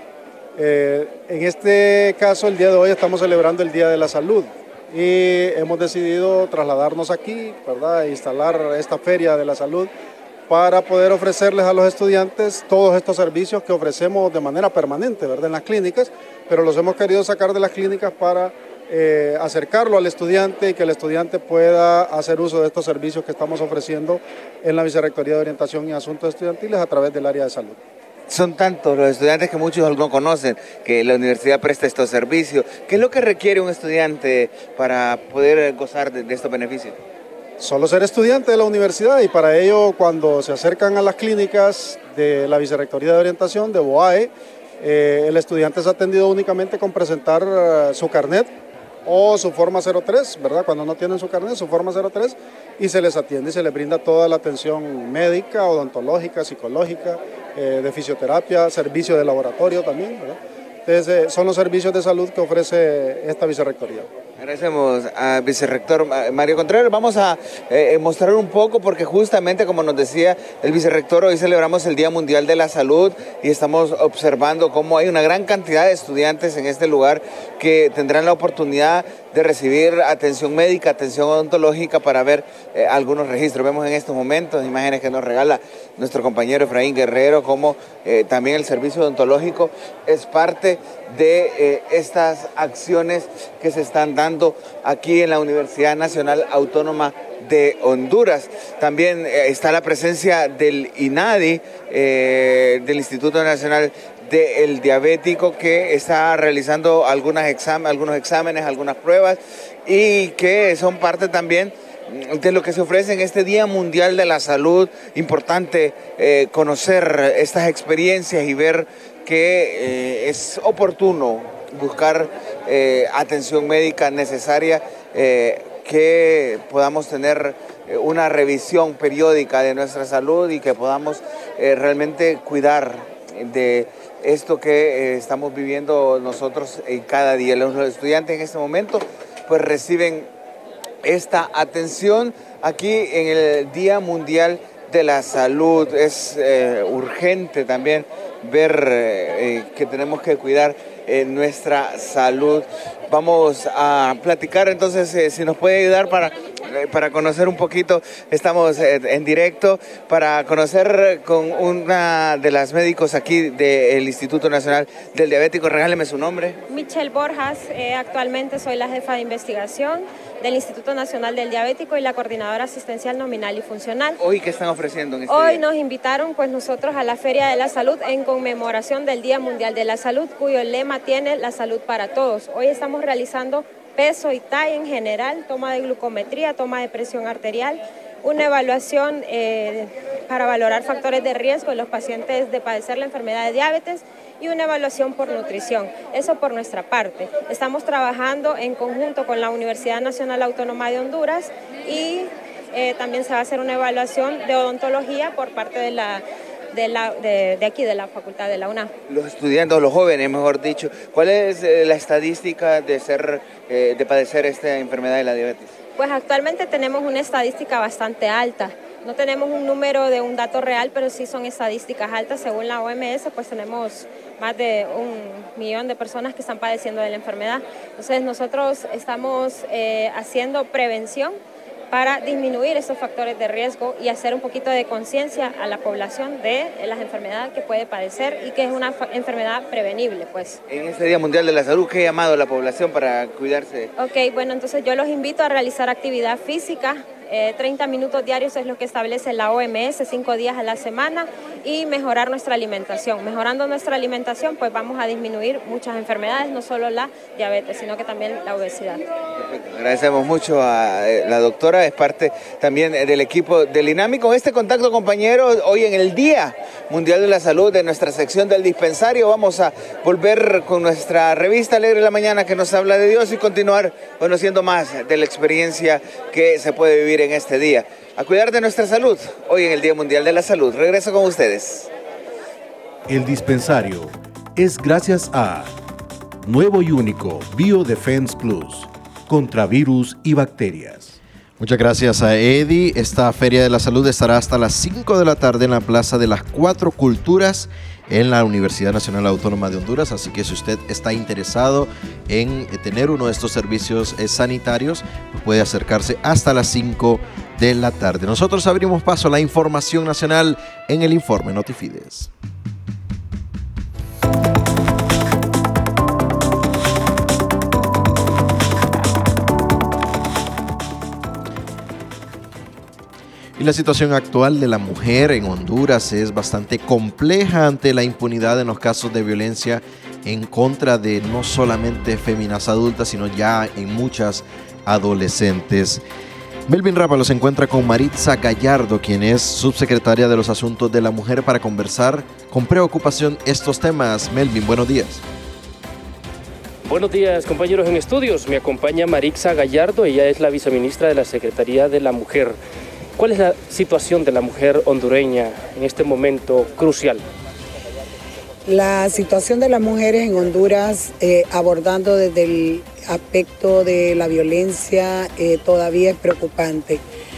En este caso, el día de hoy estamos celebrando el Día de la Salud. Y hemos decidido trasladarnos aquí, ¿verdad? E instalar esta feria de la salud para poder ofrecerles a los estudiantes todos estos servicios que ofrecemos de manera permanente, ¿verdad? En las clínicas, pero los hemos querido sacar de las clínicas para acercarlo al estudiante y que el estudiante pueda hacer uso de estos servicios que estamos ofreciendo en la Vicerrectoría de Orientación y Asuntos Estudiantiles a través del área de salud. Son tantos los estudiantes que muchos no conocen que la universidad presta estos servicios. ¿Qué es lo que requiere un estudiante para poder gozar de estos beneficios? Solo ser estudiante de la universidad, y para ello cuando se acercan a las clínicas de la Vicerrectoría de Orientación de BOAE, el estudiante es atendido únicamente con presentar su carnet o su forma 03, ¿verdad? Cuando no tienen su carnet, su forma 03, y se les atiende y se les brinda toda la atención médica, odontológica, psicológica, de fisioterapia, servicio de laboratorio también, ¿verdad? Entonces, son los servicios de salud que ofrece esta vicerrectoría. Agradecemos al vicerrector Mario Contreras. Vamos a mostrar un poco, porque justamente como nos decía el vicerrector, hoy celebramos el Día Mundial de la Salud y estamos observando cómo hay una gran cantidad de estudiantes en este lugar que tendrán la oportunidad de recibir atención médica, atención odontológica para ver algunos registros. Vemos en estos momentos imágenes que nos regala nuestro compañero Efraín Guerrero, como también el servicio odontológico es parte de estas acciones que se están dando aquí en la Universidad Nacional Autónoma de Honduras. También está la presencia del INADI, del Instituto Nacional del Diabético, que está realizando algunos exámenes, algunas pruebas, y que son parte también de lo que se ofrece en este Día Mundial de la Salud. Importante conocer estas experiencias y ver que es oportuno buscar atención médica necesaria, que podamos tener una revisión periódica de nuestra salud y que podamos realmente cuidar de esto que estamos viviendo nosotros cada día. Los estudiantes en este momento pues reciben esta atención aquí en el Día Mundial de la Salud. Es urgente también ver que tenemos que cuidar nuestra salud. Vamos a platicar entonces, si nos puede ayudar para conocer un poquito. Estamos en directo para conocer con una de las médicos aquí del Instituto Nacional del Diabético. Regáleme su nombre. Michelle Borjas, actualmente soy la jefa de investigación del Instituto Nacional del Diabético y la Coordinadora Asistencial Nominal y Funcional. ¿Hoy qué están ofreciendo en este Hoy día? nos invitaron pues nosotros a la Feria de la Salud en conmemoración del Día Mundial de la Salud, cuyo lema tiene la salud para todos. Hoy estamos realizando peso y talla en general, toma de glucometría, toma de presión arterial, una evaluación para valorar factores de riesgo en los pacientes de padecer la enfermedad de diabetes y una evaluación por nutrición. Eso por nuestra parte. Estamos trabajando en conjunto con la Universidad Nacional Autónoma de Honduras y también se va a hacer una evaluación de odontología por parte de aquí, de la Facultad de la UNAM. Los estudiantes, o los jóvenes, mejor dicho, ¿cuál es la estadística de padecer esta enfermedad de la diabetes? Pues actualmente tenemos una estadística bastante alta. No tenemos un número de un dato real, pero sí son estadísticas altas. Según la OMS, pues tenemos más de 1 millón de personas que están padeciendo de la enfermedad. Entonces nosotros estamos haciendo prevención para disminuir esos factores de riesgo y hacer un poquito de conciencia a la población de las enfermedades que puede padecer y que es una enfermedad prevenible, pues. En este Día Mundial de la Salud, ¿qué ha llamado a la población para cuidarse? Ok, bueno, entonces yo los invito a realizar actividad física. 30 minutos diarios es lo que establece la OMS, 5 días a la semana, y mejorar nuestra alimentación. Mejorando nuestra alimentación, pues vamos a disminuir muchas enfermedades, no solo la diabetes, sino que también la obesidad. Perfecto. Agradecemos mucho a la doctora, es parte también del equipo del INAMI. Con este contacto, compañeros, hoy en el Día Mundial de la Salud, de nuestra sección del dispensario, vamos a volver con nuestra revista Alegre la Mañana, que nos habla de Dios, y continuar conociendo más de la experiencia que se puede vivir en este día. A cuidar de nuestra salud, hoy en el Día Mundial de la Salud. Regreso con ustedes. El dispensario es gracias a Nuevo y único BioDefense Plus contra virus y bacterias. Muchas gracias a Eddie. Esta Feria de la Salud estará hasta las 5 de la tarde en la Plaza de las 4 Culturas en la Universidad Nacional Autónoma de Honduras, así que si usted está interesado en tener uno de estos servicios sanitarios, pues puede acercarse hasta las 5 de la tarde. Nosotros abrimos paso a la información nacional en el informe Notifides. Y la situación actual de la mujer en Honduras es bastante compleja ante la impunidad en los casos de violencia en contra de no solamente féminas adultas, sino ya en muchas adolescentes. Melvin Rábalos se encuentra con Maritza Gallardo, quien es subsecretaria de los Asuntos de la Mujer, para conversar con preocupación estos temas. Melvin, buenos días. Buenos días, compañeros en estudios. Me acompaña Maritza Gallardo, ella es la viceministra de la Secretaría de la Mujer. ¿Cuál es la situación de la mujer hondureña en este momento crucial? La situación de las mujeres en Honduras, abordando desde el aspecto de la violencia, todavía es preocupante.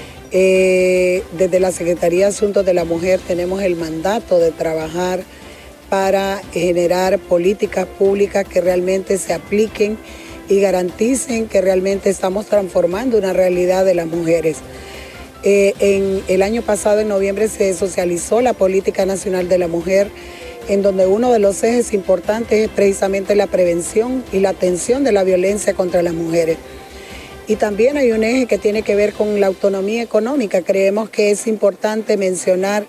Desde la Secretaría de Asuntos de la Mujer tenemos el mandato de trabajar para generar políticas públicas que realmente se apliquen y garanticen que realmente estamos transformando una realidad de las mujeres. En el año pasado, en noviembre, se socializó la Política Nacional de la Mujer, en donde uno de los ejes importantes es precisamente la prevención y la atención de la violencia contra las mujeres. Y también hay un eje que tiene que ver con la autonomía económica. Creemos que es importante mencionar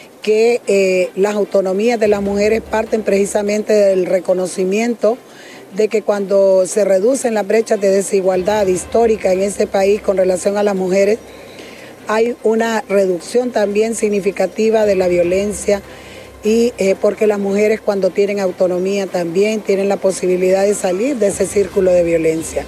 que las autonomías de las mujeres parten precisamente del reconocimiento de que cuando se reducen las brechas de desigualdad histórica en este país con relación a las mujeres, hay una reducción también significativa de la violencia y porque las mujeres, cuando tienen autonomía, también tienen la posibilidad de salir de ese círculo de violencia.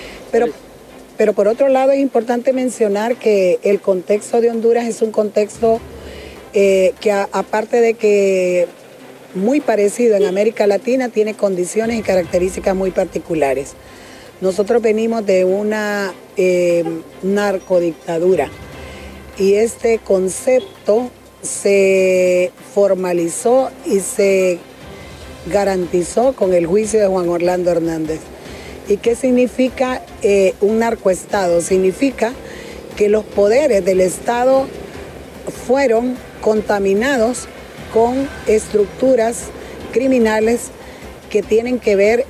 Pero por otro lado es importante mencionar que el contexto de Honduras es un contexto que aparte de que muy parecido en América Latina, tiene condiciones y características muy particulares. Nosotros venimos de una narcodictadura. Y este concepto se formalizó y se garantizó con el juicio de Juan Orlando Hernández. ¿Y qué significa un narcoestado? Significa que los poderes del Estado fueron contaminados con estructuras criminales que tienen que ver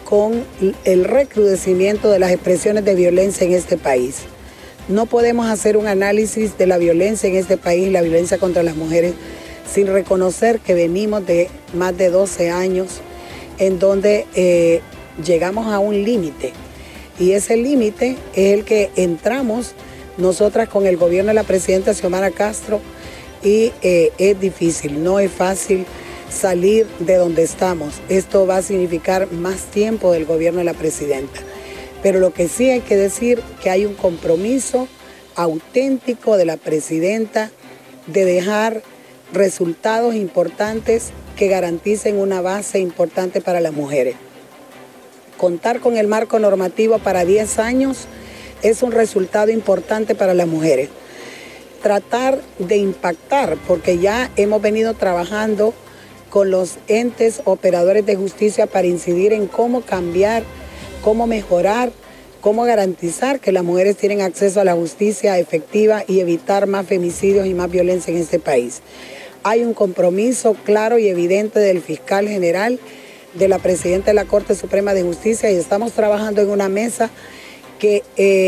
con el recrudecimiento de las expresiones de violencia en este país. No podemos hacer un análisis de la violencia en este país, la violencia contra las mujeres, sin reconocer que venimos de más de 12 años en donde llegamos a un límite. Y ese límite es el que entramos nosotras con el gobierno de la presidenta Xiomara Castro y es difícil, no es fácil salir de donde estamos. Esto va a significar más tiempo del gobierno de la presidenta. Pero lo que sí hay que decir que hay un compromiso auténtico de la presidenta de dejar resultados importantes que garanticen una base importante para las mujeres. Contar con el marco normativo para 10 años es un resultado importante para las mujeres. Tratar de impactar, porque ya hemos venido trabajando con los entes operadores de justicia para incidir en cómo cambiar, cómo mejorar, cómo garantizar que las mujeres tienen acceso a la justicia efectiva y evitar más femicidios y más violencia en este país. Hay un compromiso claro y evidente del fiscal general, de la presidenta de la Corte Suprema de Justicia, y estamos trabajando en una mesa que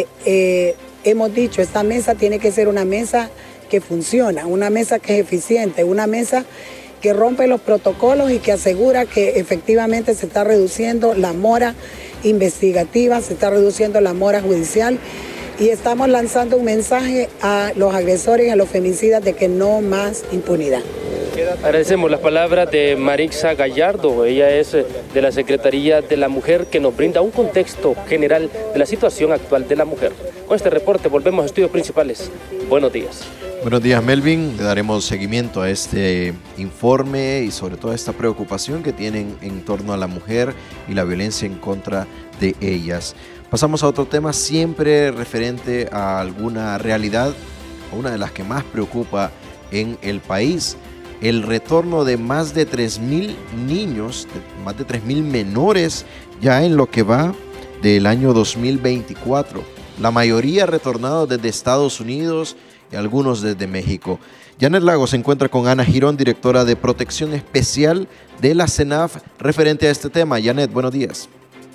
hemos dicho, esta mesa tiene que ser una mesa que funciona, una mesa que es eficiente, una mesa que rompe los protocolos y que asegura que efectivamente se está reduciendo la mora investigativa, se está reduciendo la mora judicial, y estamos lanzando un mensaje a los agresores y a los femicidas de que no más impunidad. Agradecemos las palabras de Marixa Gallardo, ella es de la Secretaría de la Mujer, que nos brinda un contexto general de la situación actual de la mujer. Con este reporte volvemos a estudios principales. Buenos días. Buenos días, Melvin. Le daremos seguimiento a este informe y sobre todo a esta preocupación que tienen en torno a la mujer y la violencia en contra de ellas. Pasamos a otro tema siempre referente a alguna realidad, una de las que más preocupa en el país. El retorno de más de 3.000 niños, más de 3.000 menores ya en lo que va del año 2024. La mayoría retornados desde Estados Unidos y algunos desde México. Janet Lago se encuentra con Ana Girón, directora de Protección Especial de la CENAF, referente a este tema. Janet, buenos días.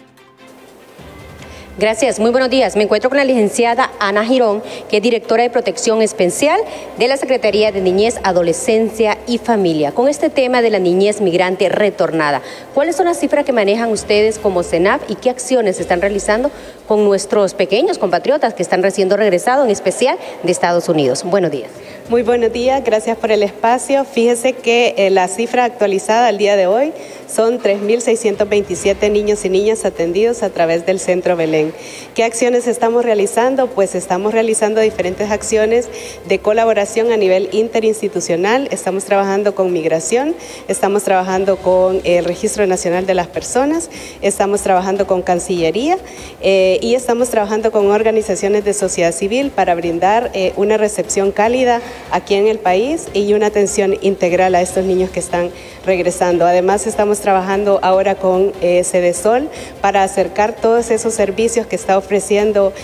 Gracias, muy buenos días. Me encuentro con la licenciada Ana Girón, que es directora de Protección Especial de la Secretaría de Niñez, Adolescencia y Familia, con este tema de la niñez migrante retornada. ¿Cuáles son las cifras que manejan ustedes como CENAF y qué acciones están realizando con nuestros pequeños compatriotas que están recién regresados, en especial de Estados Unidos? Buenos días. Muy buenos días, gracias por el espacio. Fíjese que la cifra actualizada al día de hoy son 3.627 niños y niñas atendidos a través del Centro Belén. ¿Qué acciones estamos realizando? Pues estamos realizando diferentes acciones de colaboración a nivel interinstitucional. Estamos trabajando con Migración, estamos trabajando con el Registro Nacional de las Personas, estamos trabajando con Cancillería y estamos trabajando con organizaciones de sociedad civil para brindar una recepción cálida aquí en el país y una atención integral a estos niños que están regresando. Además, estamos trabajando ahora con Cedesol para acercar todos esos servicios que está ofreciendo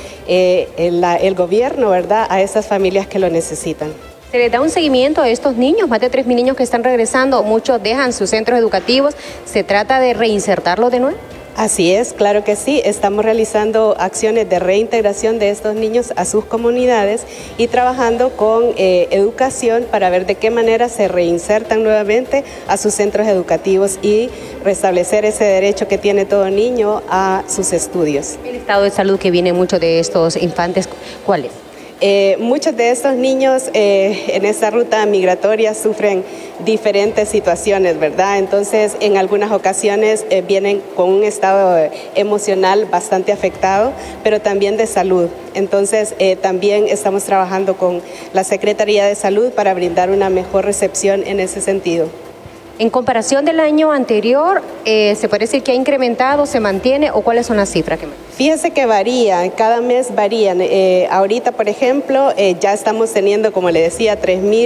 el gobierno, ¿verdad?, a esas familias que lo necesitan. ¿Se les da un seguimiento a estos niños? Más de 3.000 niños que están regresando, muchos dejan sus centros educativos. ¿Se trata de reinsertarlos de nuevo? Así es, claro que sí. Estamos realizando acciones de reintegración de estos niños a sus comunidades y trabajando con educación para ver de qué manera se reinsertan nuevamente a sus centros educativos y restablecer ese derecho que tiene todo niño a sus estudios. El estado de salud que viene muchos de estos infantes, ¿cuál es? Muchos de estos niños en esta ruta migratoria sufren diferentes situaciones, ¿verdad? Entonces, en algunas ocasiones vienen con un estado emocional bastante afectado, pero también de salud. Entonces, también estamos trabajando con la Secretaría de Salud para brindar una mejor recepción en ese sentido. En comparación del año anterior, ¿se puede decir que ha incrementado, se mantiene o cuáles son las cifras que mantienen? Fíjese que varía, cada mes varían. Ahorita, por ejemplo, ya estamos teniendo, como le decía,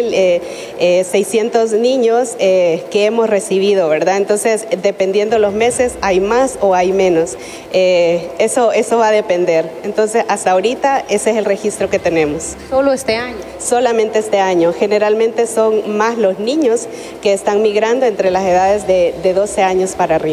3.600 niños que hemos recibido, ¿verdad? Entonces, dependiendo los meses, hay más o hay menos. Eso va a depender. Entonces, hasta ahorita, ese es el registro que tenemos. ¿Solo este año? Solamente este año. Generalmente son más los niños que están migrando entre las edades de 12 años para arriba. ¿Cuál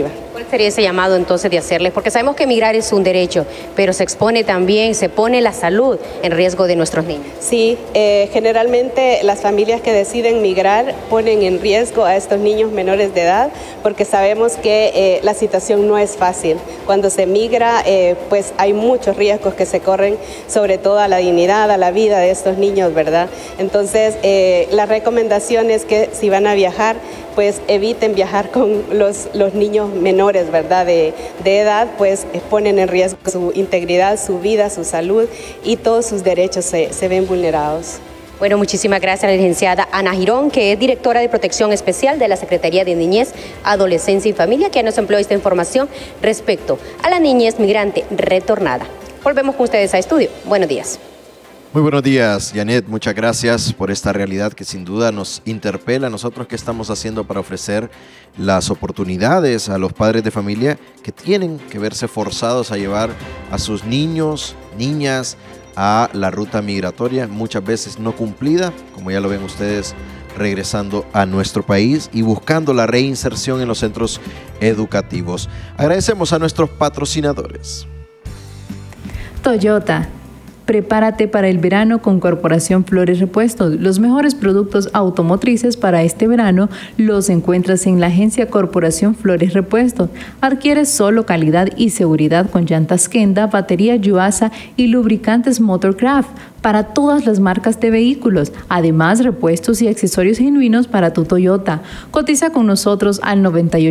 sería ese llamado entonces de hacerles? Porque sabemos que migrar es un derecho, pero se expone también, se pone la salud en riesgo de nuestros niños. Sí, generalmente las familias que deciden migrar ponen en riesgo a estos niños menores de edad porque sabemos que la situación no es fácil. Cuando se migra, pues hay muchos riesgos que se corren, sobre todo a la dignidad, a la vida de estos niños, ¿verdad? Entonces, la recomendación es que si van a viajar, pues eviten viajar con los niños menores, ¿verdad? De edad, pues ponen en riesgo su integridad, su vida, su salud y todos sus derechos se ven vulnerados. Bueno, muchísimas gracias a la licenciada Ana Girón, que es directora de Protección Especial de la Secretaría de Niñez, Adolescencia y Familia, que nos empleó esta información respecto a la niñez migrante retornada. Volvemos con ustedes a estudio. Buenos días. Muy buenos días, Janet. Muchas gracias por esta realidad que sin duda nos interpela a nosotros. ¿Qué estamos haciendo para ofrecer las oportunidades a los padres de familia que tienen que verse forzados a llevar a sus niños, niñas a la ruta migratoria, muchas veces no cumplida, como ya lo ven ustedes, regresando a nuestro país y buscando la reinserción en los centros educativos? Agradecemos a nuestros patrocinadores. Toyota. Prepárate para el verano con Corporación Flores Repuestos. Los mejores productos automotrices para este verano los encuentras en la agencia Corporación Flores Repuestos. Adquiere solo calidad y seguridad con llantas Kenda, batería Yuasa y lubricantes Motorcraft para todas las marcas de vehículos. Además, repuestos y accesorios genuinos para tu Toyota. Cotiza con nosotros al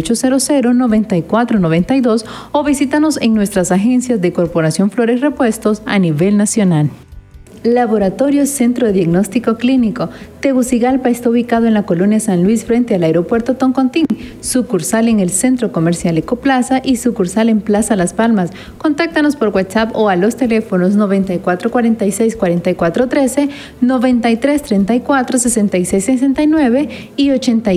9800-9492 o visítanos en nuestras agencias de Corporación Flores Repuestos a nivel nacional. Laboratorio Centro de Diagnóstico Clínico. Tegucigalpa está ubicado en la colonia San Luis frente al aeropuerto Toncontín, sucursal en el Centro Comercial Ecoplaza y sucursal en Plaza Las Palmas. Contáctanos por WhatsApp o a los teléfonos 9446-4413, 9334-6669 y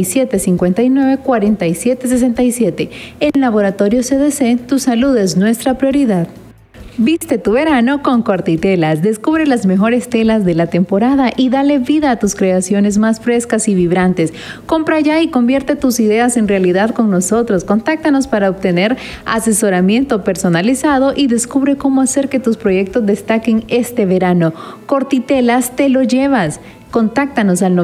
8759-4767. En Laboratorio CDC, tu salud es nuestra prioridad. Viste tu verano con Cortitelas. Descubre las mejores telas de la temporada y dale vida a tus creaciones más frescas y vibrantes. Compra ya y convierte tus ideas en realidad con nosotros. Contáctanos para obtener asesoramiento personalizado y descubre cómo hacer que tus proyectos destaquen este verano. Cortitelas, te lo llevas. Contáctanos al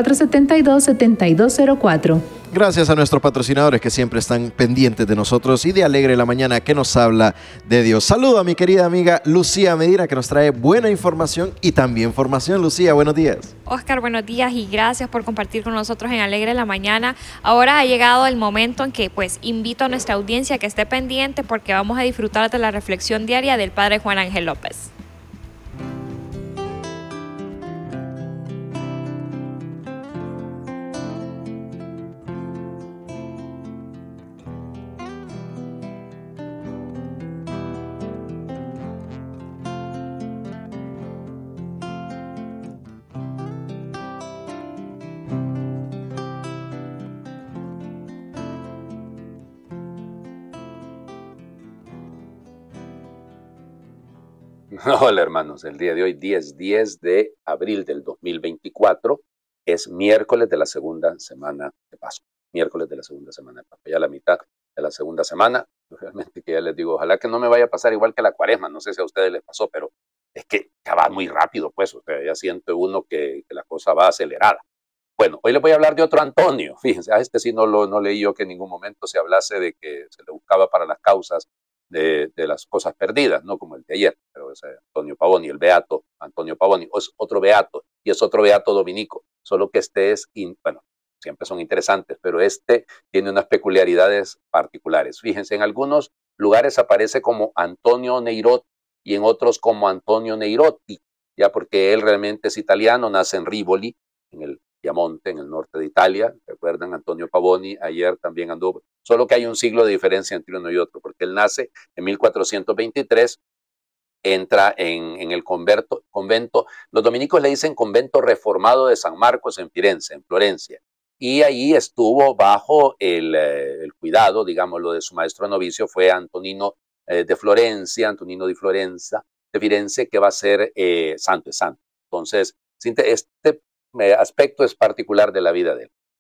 9472-7204. Gracias a nuestros patrocinadores que siempre están pendientes de nosotros y de Alegre la Mañana, que nos habla de Dios. Saludo a mi querida amiga Lucía Medina, que nos trae buena información y también formación. Lucía, buenos días. Oscar, buenos días y gracias por compartir con nosotros en Alegre la Mañana. Ahora ha llegado el momento en que pues invito a nuestra audiencia que esté pendiente porque vamos a disfrutar de la reflexión diaria del Padre Juan Ángel López. Hola hermanos, el día de hoy, 10 de abril del 2024, es miércoles de la segunda semana de Pascua. Miércoles de la segunda semana de Pascua, ya la mitad de la segunda semana. Realmente que ya les digo, ojalá que no me vaya a pasar igual que la Cuaresma, no sé si a ustedes les pasó, pero es que ya va muy rápido, pues, o sea, ya siente uno que la cosa va acelerada. Bueno, hoy les voy a hablar de otro Antonio, fíjense, a este sí no leí yo que en ningún momento se hablase de que se le buscaba para las causas de las cosas perdidas, no como el de ayer, pero es Antonio Pavoni, el beato Antonio Pavoni, es otro beato y es otro beato dominico, solo que este es, bueno, siempre son interesantes, pero este tiene unas peculiaridades particulares. Fíjense, en algunos lugares aparece como Antonio Neirot y en otros como Antonio Neirotti, ya porque él realmente es italiano, nace en Rivoli, en el Piamonte, en el norte de Italia. ¿Recuerdan? Antonio Pavoni ayer también anduvo, solo que hay un siglo de diferencia entre uno y otro, porque él nace en 1423, entra en el convento, los dominicos le dicen convento reformado de San Marcos en Firenze, en Florencia, y ahí estuvo bajo el cuidado, digámoslo, de su maestro novicio, fue Antonino de Florencia, Antonino di Florenza, de Firenze, que va a ser santo. Entonces, este aspecto es particular de la vida de él.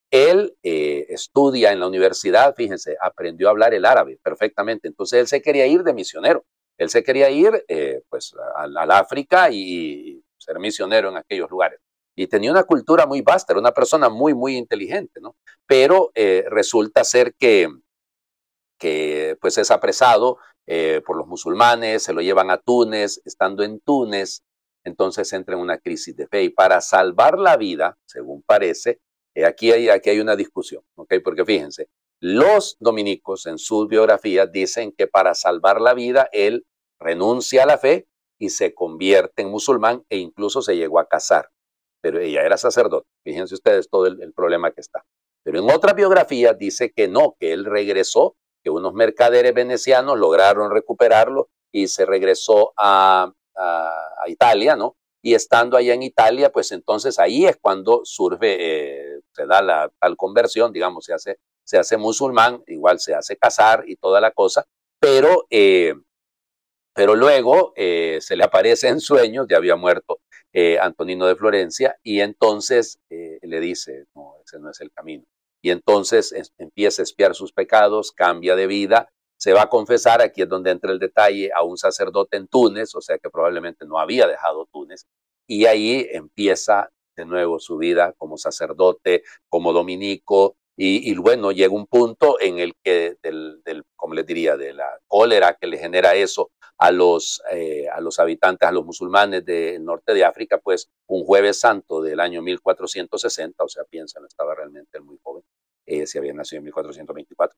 Él estudia en la universidad, fíjense, aprendió a hablar el árabe perfectamente. Entonces él se quería ir de misionero. Él se quería ir pues al África y ser misionero en aquellos lugares. Y tenía una cultura muy vasta, era una persona muy, muy inteligente, ¿no? Pero resulta ser que pues es apresado por los musulmanes, se lo llevan a Túnez. Estando en Túnez, entonces entra en una crisis de fe. Y para salvar la vida, según parece, aquí hay una discusión, ¿ok? Porque fíjense, los dominicos en sus biografías dicen que para salvar la vida él renuncia a la fe y se convierte en musulmán e incluso se llegó a casar. Pero ella era sacerdote. Fíjense ustedes todo el problema que está. Pero en otra biografía dice que no, que él regresó, que unos mercaderes venecianos lograron recuperarlo y se regresó a Italia, ¿no? Y estando allá en Italia, pues entonces ahí es cuando surge, se da la tal conversión, digamos, se hace musulmán, igual se hace casar y toda la cosa, pero luego se le aparece en sueños, ya había muerto Antonino de Florencia, y entonces le dice, no, ese no es el camino. Y entonces empieza a expiar sus pecados, cambia de vida, se va a confesar, aquí es donde entra el detalle, a un sacerdote en Túnez, o sea que probablemente no había dejado Túnez, y ahí empieza de nuevo su vida como sacerdote, como dominico, y bueno, llega un punto en el que, como les diría, de la cólera que le genera eso a los habitantes, a los musulmanes del norte de África, pues un jueves santo del año 1460, o sea, piensan, estaba realmente muy joven, si había nacido en 1424,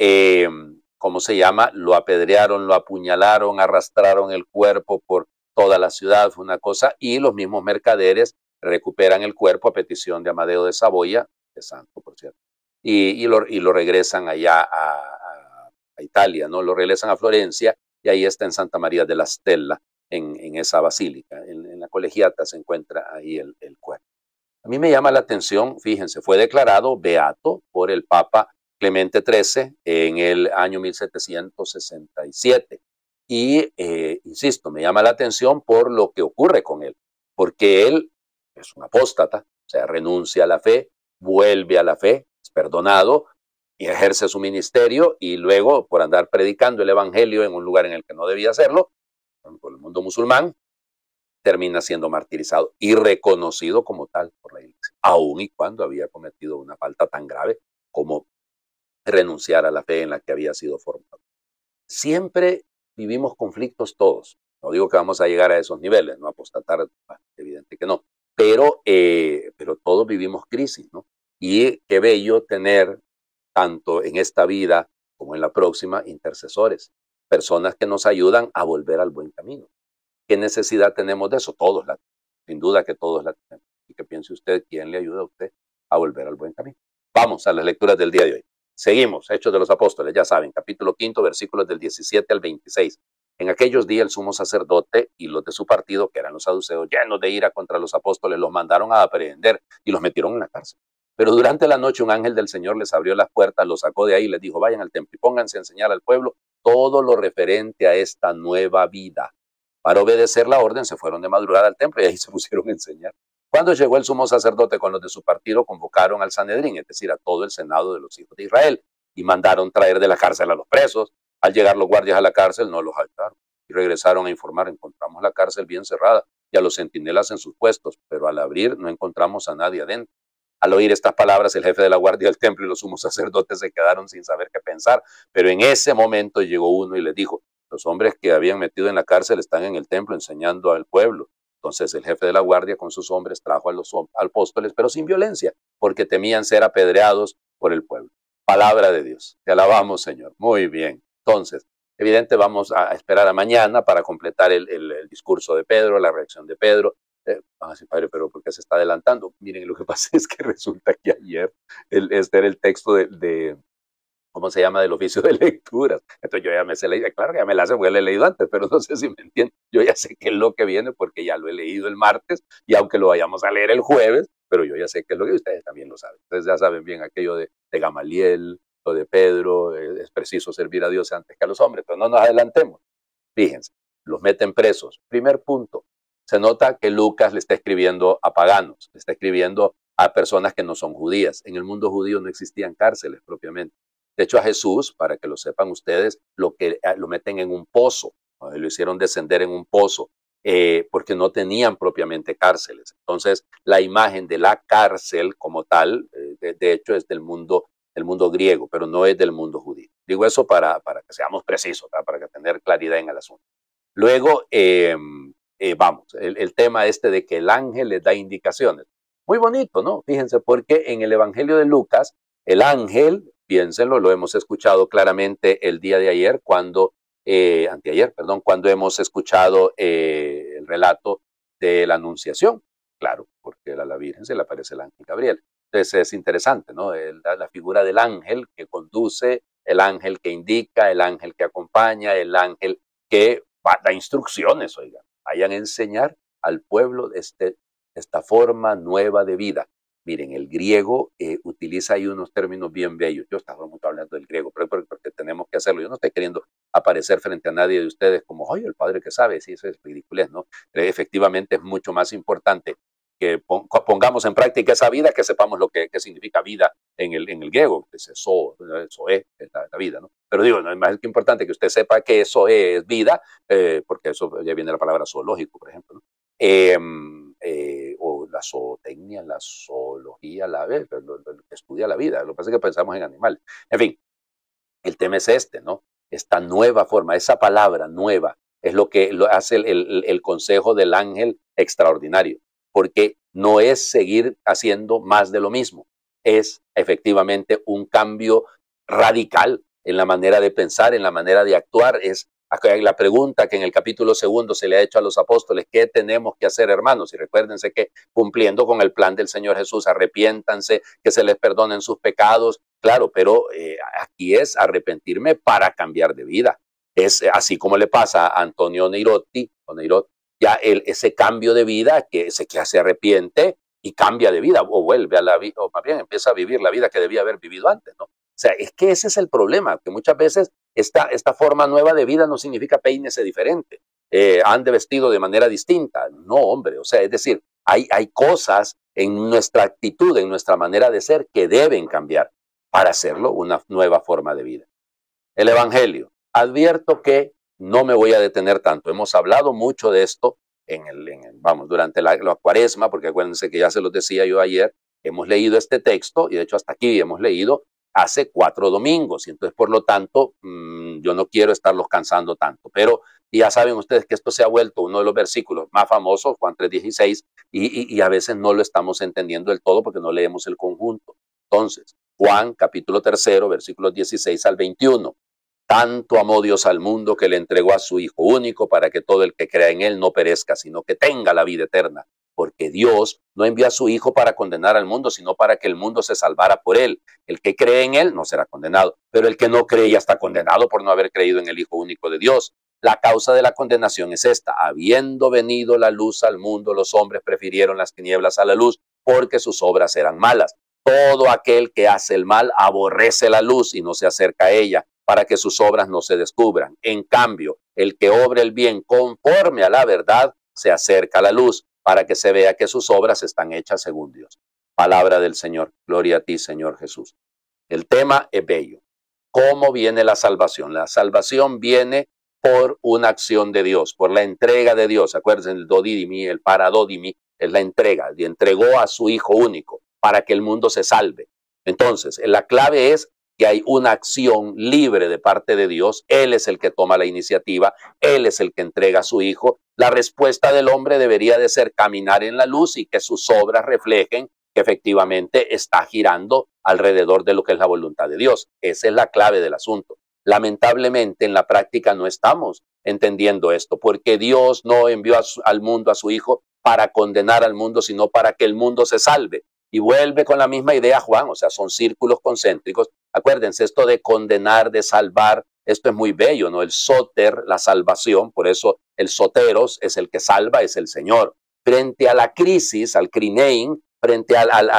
¿cómo se llama? Lo apedrearon, lo apuñalaron, arrastraron el cuerpo por toda la ciudad, fue una cosa, y los mismos mercaderes recuperan el cuerpo a petición de Amadeo de Saboya, de santo, por cierto, y lo regresan allá a Italia, ¿no? Lo regresan a Florencia, y ahí está en Santa María de la Stella, en esa basílica, en la colegiata se encuentra ahí el cuerpo. A mí me llama la atención, fíjense, fue declarado beato por el Papa Clemente XIII en el año 1767. Y, insisto, me llama la atención por lo que ocurre con él, porque él es un apóstata, o sea, renuncia a la fe, vuelve a la fe, es perdonado y ejerce su ministerio, y luego, por andar predicando el evangelio en un lugar en el que no debía hacerlo, por el mundo musulmán, termina siendo martirizado y reconocido como tal por la iglesia, aun y cuando había cometido una falta tan grave como renunciar a la fe en la que había sido formado. Siempre vivimos conflictos todos. No digo que vamos a llegar a esos niveles, no apostatar, evidente que no, pero todos vivimos crisis, ¿no? Y qué bello tener, tanto en esta vida como en la próxima, intercesores, personas que nos ayudan a volver al buen camino. ¿Qué necesidad tenemos de eso? Todos la tenemos, sin duda que todos la tenemos. Y que piense usted, ¿quién le ayuda a usted a volver al buen camino? Vamos a las lecturas del día de hoy. Seguimos, Hechos de los Apóstoles, ya saben, capítulo 5, versículos del 17 al 26. En aquellos días el sumo sacerdote y los de su partido, que eran los saduceos, llenos de ira contra los apóstoles, los mandaron a aprehender y los metieron en la cárcel. Pero durante la noche un ángel del Señor les abrió las puertas, los sacó de ahí y les dijo, vayan al templo y pónganse a enseñar al pueblo todo lo referente a esta nueva vida. Para obedecer la orden se fueron de madrugada al templo y ahí se pusieron a enseñar. Cuando llegó el sumo sacerdote con los de su partido, convocaron al Sanedrín, es decir, a todo el senado de los hijos de Israel, y mandaron traer de la cárcel a los presos. Al llegar los guardias a la cárcel no los haltaron y regresaron a informar, encontramos la cárcel bien cerrada y a los centinelas en sus puestos, pero al abrir no encontramos a nadie adentro. Al oír estas palabras, el jefe de la guardia del templo y los sumos sacerdotes se quedaron sin saber qué pensar, pero en ese momento llegó uno y les dijo, los hombres que habían metido en la cárcel están en el templo enseñando al pueblo. Entonces el jefe de la guardia con sus hombres trajo a los apóstoles, pero sin violencia, porque temían ser apedreados por el pueblo. Palabra de Dios. Te alabamos, Señor. Muy bien. Entonces, evidente, vamos a esperar a mañana para completar el discurso de Pedro, la reacción de Pedro. Sí, padre, pero ¿por qué se está adelantando? Miren, lo que pasa es que resulta que ayer este era el texto de ¿cómo se llama? Del oficio de lecturas. Entonces yo ya me sé leer, claro que ya me la sé porque la he leído antes, pero no sé si me entienden. Yo ya sé qué es lo que viene porque ya lo he leído el martes y aunque lo vayamos a leer el jueves, pero yo ya sé qué es lo que ustedes también lo saben. Ustedes ya saben bien aquello de Gamaliel, lo de Pedro, es preciso servir a Dios antes que a los hombres, pero no nos adelantemos. Fíjense, los meten presos. Primer punto, se nota que Lucas le está escribiendo a paganos, le está escribiendo a personas que no son judías. En el mundo judío no existían cárceles propiamente. De hecho, a Jesús, para que lo sepan ustedes, lo meten en un pozo, ¿no? Lo hicieron descender en un pozo, porque no tenían propiamente cárceles. Entonces, la imagen de la cárcel como tal, de hecho, es del mundo griego, pero no es del mundo judío. Digo eso para que seamos precisos, ¿verdad? Para tener claridad en el asunto. Luego, vamos, el tema de que el ángel les da indicaciones. Muy bonito, ¿no? Fíjense, porque en el Evangelio de Lucas, el ángel, piénsenlo, lo hemos escuchado claramente el día de ayer, anteayer, cuando hemos escuchado el relato de la Anunciación. Claro, porque a la Virgen se le aparece el ángel Gabriel. Entonces es interesante, ¿no? La figura del ángel que conduce, el ángel que indica, el ángel que acompaña, el ángel que da instrucciones, oigan, vayan a enseñar al pueblo esta forma nueva de vida. Miren, el griego utiliza ahí unos términos bien bellos. Yo estaba mucho hablando del griego, pero porque tenemos que hacerlo. Yo no estoy queriendo aparecer frente a nadie de ustedes como, ay, el padre que sabe, sí, eso es ridiculez, ¿no? Efectivamente es mucho más importante que pongamos en práctica esa vida, que sepamos lo que significa vida en el griego, que es eso es la vida, ¿no? Pero digo, no es más que importante que usted sepa que eso es vida, porque eso ya viene la palabra zoológico, por ejemplo, ¿no? O la zootecnia, la zoología, el que estudia la vida. Lo que pasa es que pensamos en animales. En fin, el tema es ¿no? Esta nueva forma, esa palabra nueva, es lo que hace el consejo del ángel extraordinario, porque no es seguir haciendo más de lo mismo, es efectivamente un cambio radical en la manera de pensar, en la manera de actuar. Es la pregunta que en el capítulo 2 se le ha hecho a los apóstoles: ¿qué tenemos que hacer, hermanos? Y recuérdense que cumpliendo con el plan del Señor Jesús, arrepiéntanse, que se les perdonen sus pecados. Claro, pero aquí es arrepentirme para cambiar de vida. Es así como le pasa a Antonio Neirotti, ya ese cambio de vida, que se arrepiente y cambia de vida, o vuelve a la vida, o más bien empieza a vivir la vida que debía haber vivido antes, ¿no? O sea, es que ese es el problema, que muchas veces esta forma nueva de vida no significa peínese diferente, ande vestido de manera distinta. No, hombre, o sea, es decir, hay cosas en nuestra actitud, en nuestra manera de ser, que deben cambiar para hacerlo una nueva forma de vida. El Evangelio. Advierto que no me voy a detener tanto. Hemos hablado mucho de esto durante la cuaresma, porque acuérdense que ya se los decía yo ayer, hemos leído este texto, y de hecho hasta aquí hemos leído hace 4 domingos, y entonces por lo tanto yo no quiero estarlos cansando tanto, pero ya saben ustedes que esto se ha vuelto uno de los versículos más famosos, Juan 3:16, y a veces no lo estamos entendiendo del todo porque no leemos el conjunto. Entonces, Juan capítulo 3, versículos 16 al 21. Tanto amó Dios al mundo que le entregó a su Hijo único, para que todo el que crea en él no perezca, sino que tenga la vida eterna. Porque Dios no envió a su Hijo para condenar al mundo, sino para que el mundo se salvara por él. El que cree en él no será condenado, pero el que no cree ya está condenado por no haber creído en el Hijo único de Dios. La causa de la condenación es esta: habiendo venido la luz al mundo, los hombres prefirieron las tinieblas a la luz, porque sus obras eran malas. Todo aquel que hace el mal aborrece la luz y no se acerca a ella, para que sus obras no se descubran. En cambio, el que obra el bien conforme a la verdad se acerca a la luz, para que se vea que sus obras están hechas según Dios. Palabra del Señor. Gloria a ti, Señor Jesús. El tema es bello. ¿Cómo viene la salvación? La salvación viene por una acción de Dios, por la entrega de Dios. Acuérdense, el dodidimi, el paradodimi, es la entrega. Y entregó a su Hijo único para que el mundo se salve. Entonces, la clave es que hay una acción libre de parte de Dios. Él es el que toma la iniciativa, Él es el que entrega a su Hijo. La respuesta del hombre debería de ser caminar en la luz y que sus obras reflejen que efectivamente está girando alrededor de lo que es la voluntad de Dios. Esa es la clave del asunto. Lamentablemente en la práctica no estamos entendiendo esto, porque Dios no envió al mundo a su Hijo para condenar al mundo, sino para que el mundo se salve. Y vuelve con la misma idea Juan, o sea, son círculos concéntricos. Acuérdense, esto de condenar, de salvar, esto es muy bello, ¿no? El soter, la salvación, por eso el soteros es el que salva, es el Señor. Frente a la crisis, al crinein, frente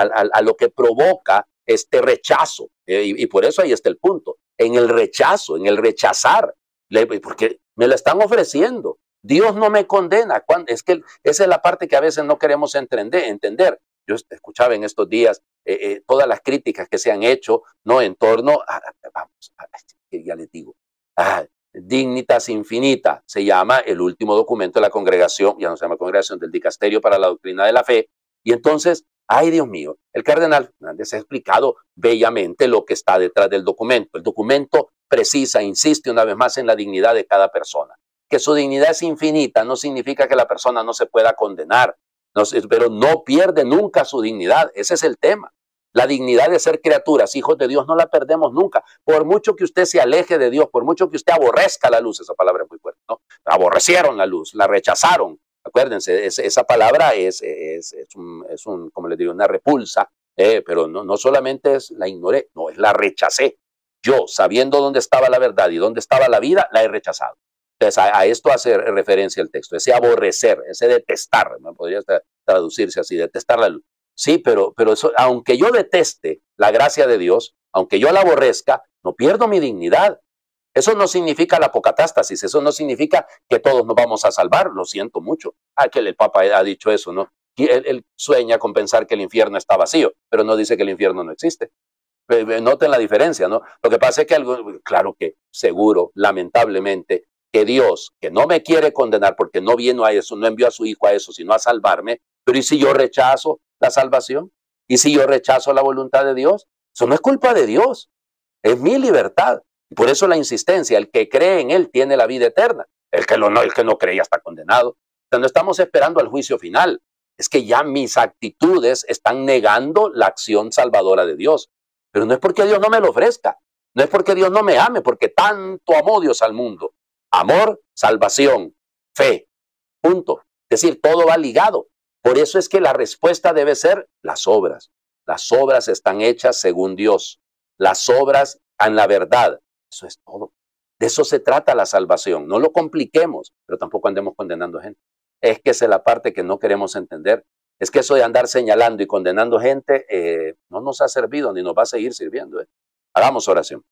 a lo que provoca este rechazo, y por eso ahí está el punto, en el rechazo, en el rechazar, porque me la están ofreciendo. Dios no me condena. Es que esa es la parte que a veces no queremos entender. Yo escuchaba en estos días todas las críticas que se han hecho, ¿no? En torno a, ya les digo, Dignitas Infinita, se llama el último documento de la congregación, ya no se llama congregación, del Dicasterio para la Doctrina de la Fe. Y entonces, ay Dios mío, el cardenal Fernández ha explicado bellamente lo que está detrás del documento. El documento precisa, insiste una vez más en la dignidad de cada persona. Que su dignidad es infinita no significa que la persona no se pueda condenar, pero no pierde nunca su dignidad. Ese es el tema. La dignidad de ser criaturas, hijos de Dios, no la perdemos nunca. Por mucho que usted se aleje de Dios, por mucho que usted aborrezca la luz, esa palabra es muy fuerte, ¿no? Aborrecieron la luz, la rechazaron. Acuérdense, esa palabra es como les digo, una repulsa, pero no solamente es la ignoré, no, es la rechacé. Yo, sabiendo dónde estaba la verdad y dónde estaba la vida, la he rechazado. Entonces, a esto hace referencia el texto, ese aborrecer, ese detestar, ¿no? Podría traducirse así, detestar la luz. Sí, pero eso, aunque yo deteste la gracia de Dios, aunque yo la aborrezca, no pierdo mi dignidad. Eso no significa la apocatástasis, eso no significa que todos nos vamos a salvar, lo siento mucho. Que el Papa ha dicho eso, ¿no? Él sueña con pensar que el infierno está vacío, pero no dice que el infierno no existe. Noten la diferencia, ¿no? Lo que pasa es que, claro que seguro, lamentablemente, que Dios, que no me quiere condenar porque no vino a eso, no envió a su Hijo a eso, sino a salvarme, pero ¿y si yo rechazo la salvación? ¿Y si yo rechazo la voluntad de Dios? Eso no es culpa de Dios, es mi libertad. Y por eso la insistencia, el que cree en Él tiene la vida eterna, el que no cree ya está condenado. O sea, no estamos esperando al juicio final, es que ya mis actitudes están negando la acción salvadora de Dios. Pero no es porque Dios no me lo ofrezca, no es porque Dios no me ame, porque tanto amó Dios al mundo. Amor, salvación, fe, punto. Es decir, todo va ligado. Por eso es que la respuesta debe ser las obras. Las obras están hechas según Dios. Las obras en la verdad. Eso es todo. De eso se trata la salvación. No lo compliquemos, pero tampoco andemos condenando gente. Es que esa es la parte que no queremos entender. Es que eso de andar señalando y condenando gente no nos ha servido ni nos va a seguir sirviendo. Hagamos oración.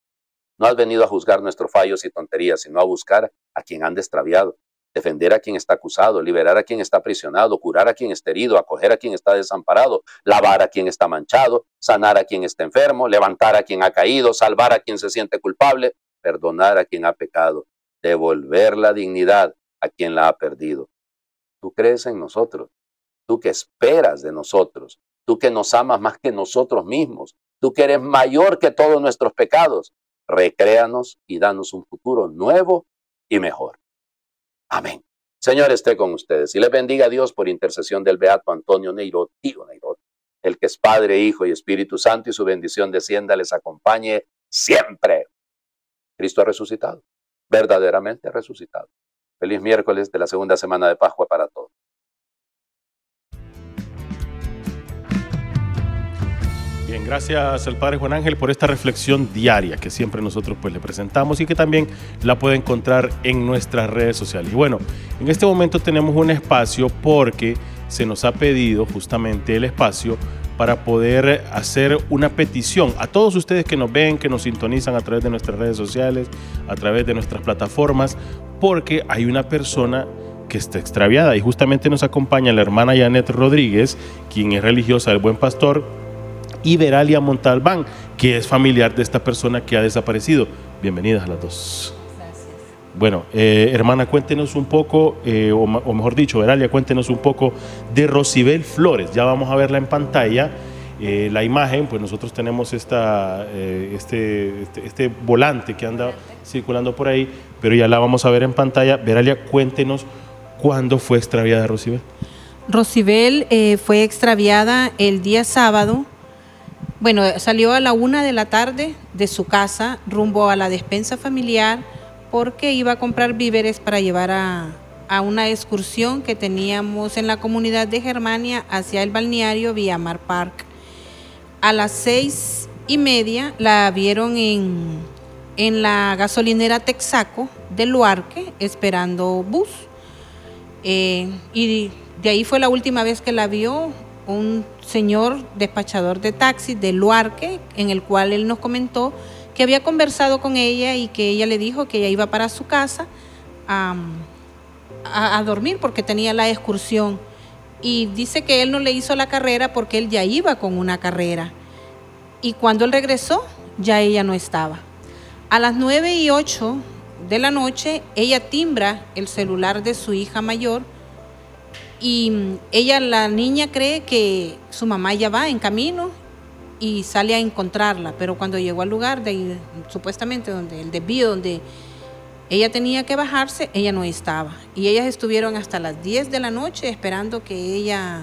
No has venido a juzgar nuestros fallos y tonterías, sino a buscar a quien anda extraviado, defender a quien está acusado, liberar a quien está aprisionado, curar a quien está herido, acoger a quien está desamparado, lavar a quien está manchado, sanar a quien está enfermo, levantar a quien ha caído, salvar a quien se siente culpable, perdonar a quien ha pecado, devolver la dignidad a quien la ha perdido. Tú crees en nosotros, tú que esperas de nosotros, tú que nos amas más que nosotros mismos, tú que eres mayor que todos nuestros pecados. Recréanos y danos un futuro nuevo y mejor. Amén. Señor, esté con ustedes y les bendiga a Dios por intercesión del beato Antonio Neirot, tío Neirot, el que es Padre, Hijo y Espíritu Santo, y su bendición descienda, les acompañe siempre. Cristo ha resucitado, verdaderamente ha resucitado. Feliz miércoles de la segunda semana de Pascua para todos. Bien, gracias al Padre Juan Ángel por esta reflexión diaria que siempre nosotros pues le presentamos y que también la puede encontrar en nuestras redes sociales. Y bueno, en este momento tenemos un espacio porque se nos ha pedido justamente el espacio para poder hacer una petición a todos ustedes que nos ven, que nos sintonizan a través de nuestras redes sociales, a través de nuestras plataformas, porque hay una persona que está extraviada y justamente nos acompaña la hermana Janet Rodríguez, quien es religiosa del Buen Pastor, y Veralia Montalbán, que es familiar de esta persona que ha desaparecido. Bienvenidas a las dos. Gracias. Bueno, hermana, cuéntenos un poco, o mejor dicho, Veralia, cuéntenos un poco de Rosibel Flores. Ya vamos a verla en pantalla, la imagen, pues nosotros tenemos este volante que anda circulando por ahí, pero ya la vamos a ver en pantalla. Veralia, cuéntenos cuándo fue extraviada Rosibel. Rosibel fue extraviada el día sábado. Bueno, salió a la 1 de la tarde de su casa rumbo a la despensa familiar porque iba a comprar víveres para llevar a una excursión que teníamos en la comunidad de Germania hacia el balneario Villamar Park. A las 6:30 la vieron en la gasolinera Texaco de Luarque esperando bus. Y de ahí fue la última vez que la vio un señor despachador de taxi de Luarque, en el cual él nos comentó que había conversado con ella y que ella le dijo que ella iba para su casa a dormir porque tenía la excursión. y dice que él no le hizo la carrera porque él ya iba con una carrera. Y cuando él regresó, ya ella no estaba. A las 9:08 de la noche, ella timbra el celular de su hija mayor y la niña cree que su mamá ya va en camino y sale a encontrarla, pero cuando llegó al lugar supuestamente donde el desvío donde ella tenía que bajarse, ella no estaba. Y ellas estuvieron hasta las 10 de la noche esperando que ella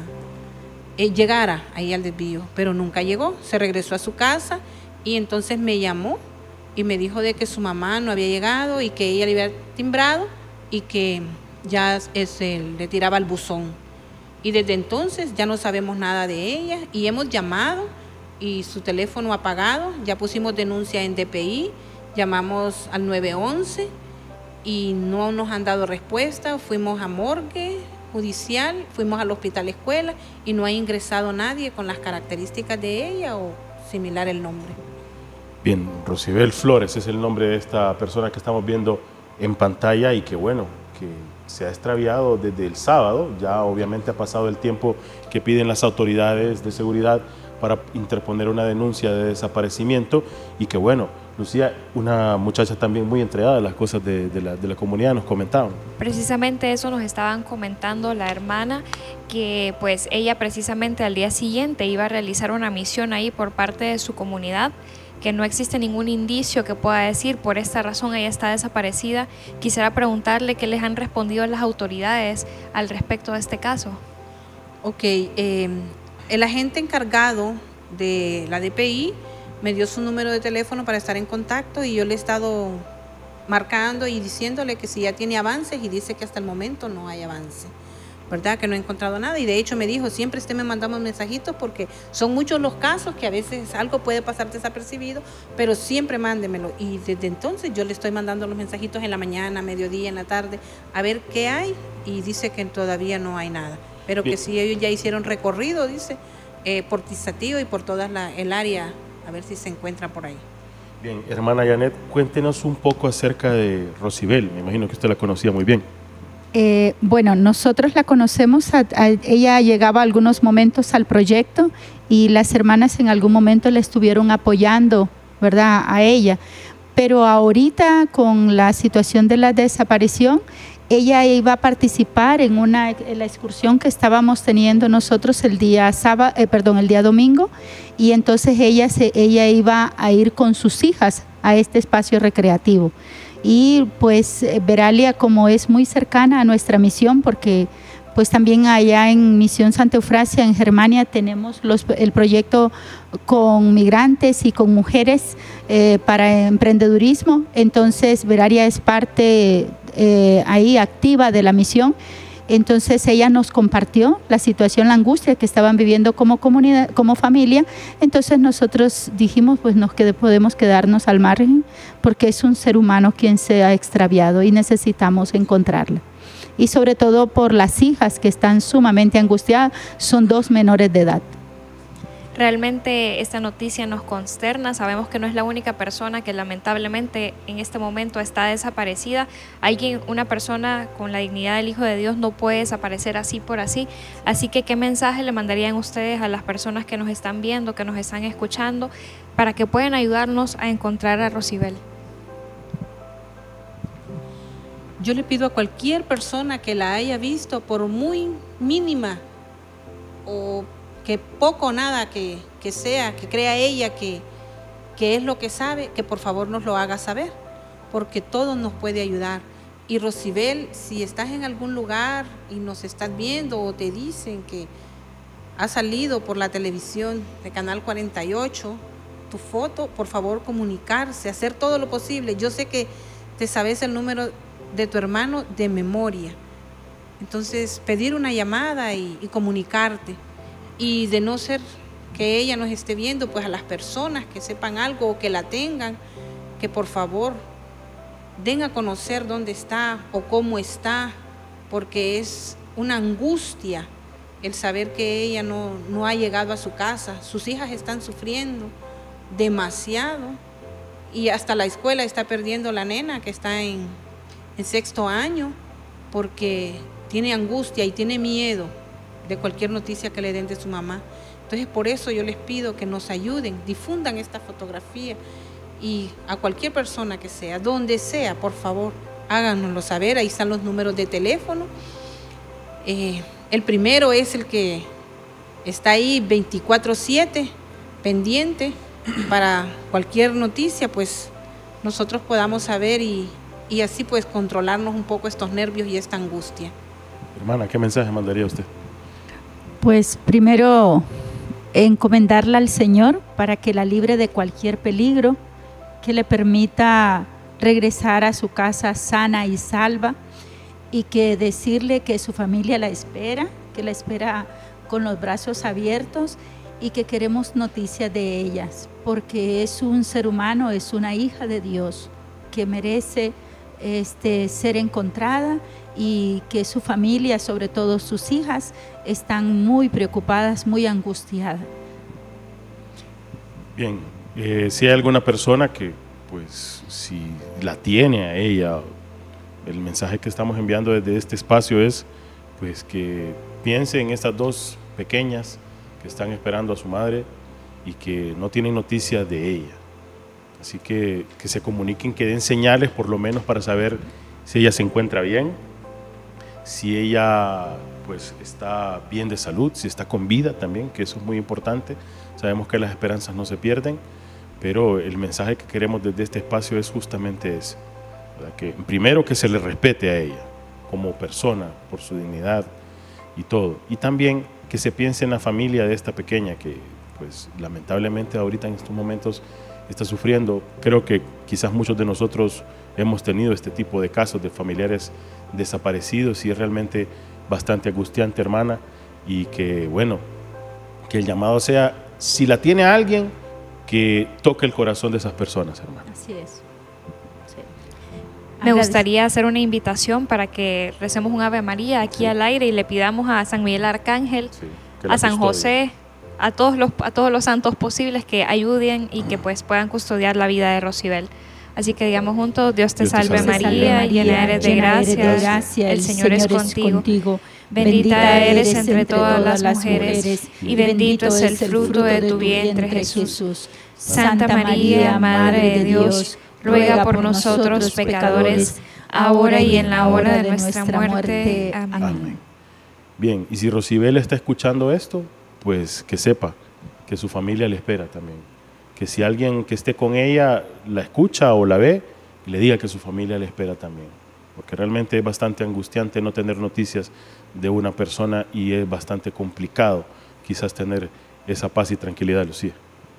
llegara ahí al desvío, pero nunca llegó. Se regresó a su casa y entonces me llamó y me dijo de que su mamá no había llegado y que ella le había timbrado y que ya le tiraba el buzón. Y desde entonces ya no sabemos nada de ella y hemos llamado y su teléfono apagado. Ya pusimos denuncia en DPI, llamamos al 911 y no nos han dado respuesta. Fuimos a morgue judicial, fuimos al hospital escuela y no ha ingresado nadie con las características de ella o similar el nombre. Bien, Rosibel Flores es el nombre de esta persona que estamos viendo en pantalla y que bueno, que se ha extraviado desde el sábado. Ya obviamente ha pasado el tiempo que piden las autoridades de seguridad para interponer una denuncia de desaparecimiento y que bueno, Lucía, una muchacha también muy entregada a las cosas de la comunidad, nos comentaban. Precisamente eso nos estaban comentando la hermana, que pues ella precisamente al día siguiente iba a realizar una misión ahí por parte de su comunidad, que no existe ningún indicio que pueda decir por esta razón ella está desaparecida. Quisiera preguntarle qué les han respondido las autoridades al respecto de este caso. Ok, el agente encargado de la DPI me dio su número de teléfono para estar en contacto y yo le he estado marcando y diciéndole que si ya tiene avances y dice que hasta el momento no hay avance, ¿verdad? Que no he encontrado nada y de hecho me dijo, siempre me mandamos mensajitos porque son muchos los casos que a veces algo puede pasar desapercibido, pero siempre mándemelo. Y desde entonces yo le estoy mandando los mensajitos en la mañana, mediodía, en la tarde, a ver qué hay y dice que todavía no hay nada. Pero que sí, ellos ya hicieron recorrido, dice, por Tizatío y por toda el área, a ver si se encuentra por ahí. Bien, hermana Janet, cuéntenos un poco acerca de Rosibel, me imagino que usted la conocía muy bien. Bueno, nosotros la conocemos, ella llegaba algunos momentos al proyecto y las hermanas en algún momento le estuvieron apoyando, ¿verdad?, a ella. Pero ahorita con la situación de la desaparición, ella iba a participar en la excursión que estábamos teniendo nosotros el día domingo, y entonces ella iba a ir con sus hijas a este espacio recreativo. Y pues Veralia, como es muy cercana a nuestra misión, porque pues también allá en Misión Santa Eufrasia, en Germania, tenemos el proyecto con migrantes y con mujeres para emprendedurismo. Entonces Veralia es parte ahí activa de la misión. Entonces ella nos compartió la situación, la angustia que estaban viviendo como comunidad, como familia. Entonces nosotros dijimos, pues podemos quedarnos al margen porque es un ser humano quien se ha extraviado y necesitamos encontrarla. Y sobre todo por las hijas que están sumamente angustiadas, son 2 menores de edad. Realmente esta noticia nos consterna, sabemos que no es la única persona que lamentablemente en este momento está desaparecida. Una persona con la dignidad del Hijo de Dios no puede desaparecer así por así. Así que, ¿qué mensaje le mandarían ustedes a las personas que nos están viendo, que nos están escuchando, para que puedan ayudarnos a encontrar a Rosibel? Yo le pido a cualquier persona que la haya visto, por muy mínima o que poco o nada que sea, que crea ella que es lo que sabe, que por favor nos lo haga saber, porque todo nos puede ayudar. Y Rosibel, si estás en algún lugar y nos estás viendo o te dicen que ha salido por la televisión de Canal 48, tu foto, por favor comunicarse, hacer todo lo posible. Yo sé que te sabes el número de tu hermano de memoria, entonces pedir una llamada y comunicarte. Y de no ser que ella nos esté viendo, pues a las personas que sepan algo o que la tengan, que por favor den a conocer dónde está o cómo está, porque es una angustia el saber que ella no ha llegado a su casa. Sus hijas están sufriendo demasiado y hasta la escuela está perdiendo la nena que está en 6º año porque tiene angustia y tiene miedo de cualquier noticia que le den de su mamá. Entonces, por eso yo les pido que nos ayuden, difundan esta fotografía y a cualquier persona que sea, donde sea, por favor, háganoslo saber. Ahí están los números de teléfono. El primero es el que está ahí 24/7, pendiente, para cualquier noticia, pues nosotros podamos saber y así pues controlarnos un poco estos nervios y esta angustia. Hermana, ¿qué mensaje mandaría usted? Pues primero encomendarla al Señor para que la libre de cualquier peligro, que le permita regresar a su casa sana y salva, y que decirle que su familia la espera, que la espera con los brazos abiertos y que queremos noticias de ellas, porque es un ser humano, es una hija de Dios que merece ser encontrada, y que su familia, sobre todo sus hijas, están muy preocupadas, muy angustiadas. Bien, si hay alguna persona que, pues, si la tiene a ella, el mensaje que estamos enviando desde este espacio es, pues, que piense en estas dos pequeñas que están esperando a su madre y que no tienen noticias de ella. Así que se comuniquen, que den señales por lo menos para saber si ella se encuentra bien, si ella pues está bien de salud, si está con vida también, que eso es muy importante. Sabemos que las esperanzas no se pierden, pero el mensaje que queremos desde este espacio es justamente ese, ¿verdad? Que primero que se le respete a ella como persona por su dignidad y todo, y también que se piense en la familia de esta pequeña que pues lamentablemente ahorita en estos momentos está sufriendo. Creo que quizás muchos de nosotros hemos tenido este tipo de casos de familiares desaparecidos y es realmente bastante angustiante, hermana, y que bueno, que el llamado sea, si la tiene alguien, que toque el corazón de esas personas, hermana. Así es. Sí. Me gustaría hacer una invitación para que recemos un Ave María aquí al aire y le pidamos a San Miguel Arcángel, a San José, a todos los santos posibles que ayuden y que pues puedan custodiar la vida de Rosibel. Así que digamos juntos: Dios te salve María, llena eres de gracia, el Señor es contigo. Bendita eres entre todas las mujeres y bendito es el fruto de tu vientre, Jesús. Santa María, Madre de Dios, ruega por nosotros pecadores, ahora y en la hora de nuestra muerte. Amén. Bien, y si Rosibel está escuchando esto, pues que sepa que su familia le espera también. Que si alguien que esté con ella la escucha o la ve, le diga que su familia le espera también. Porque realmente es bastante angustiante no tener noticias de una persona y es bastante complicado quizás tener esa paz y tranquilidad, Lucía.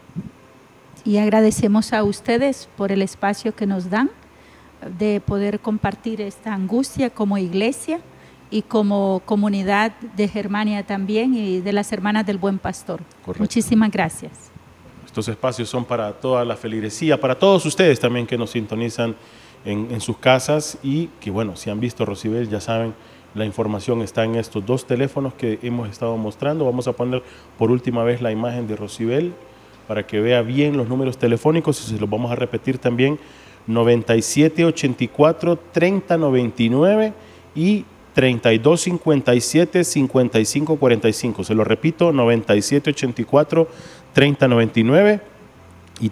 Y agradecemos a ustedes por el espacio que nos dan de poder compartir esta angustia como iglesia y como comunidad de Germania también y de las Hermanas del Buen Pastor. Correcto. Muchísimas gracias. Estos espacios son para toda la feligresía, para todos ustedes también que nos sintonizan en sus casas y que bueno, si han visto a Rosibel ya saben, la información está en estos dos teléfonos que hemos estado mostrando. Vamos a poner por última vez la imagen de Rosibel para que vea bien los números telefónicos y se los vamos a repetir también: 9784-3099 y 3257-5545. Se lo repito: 9784-3099 y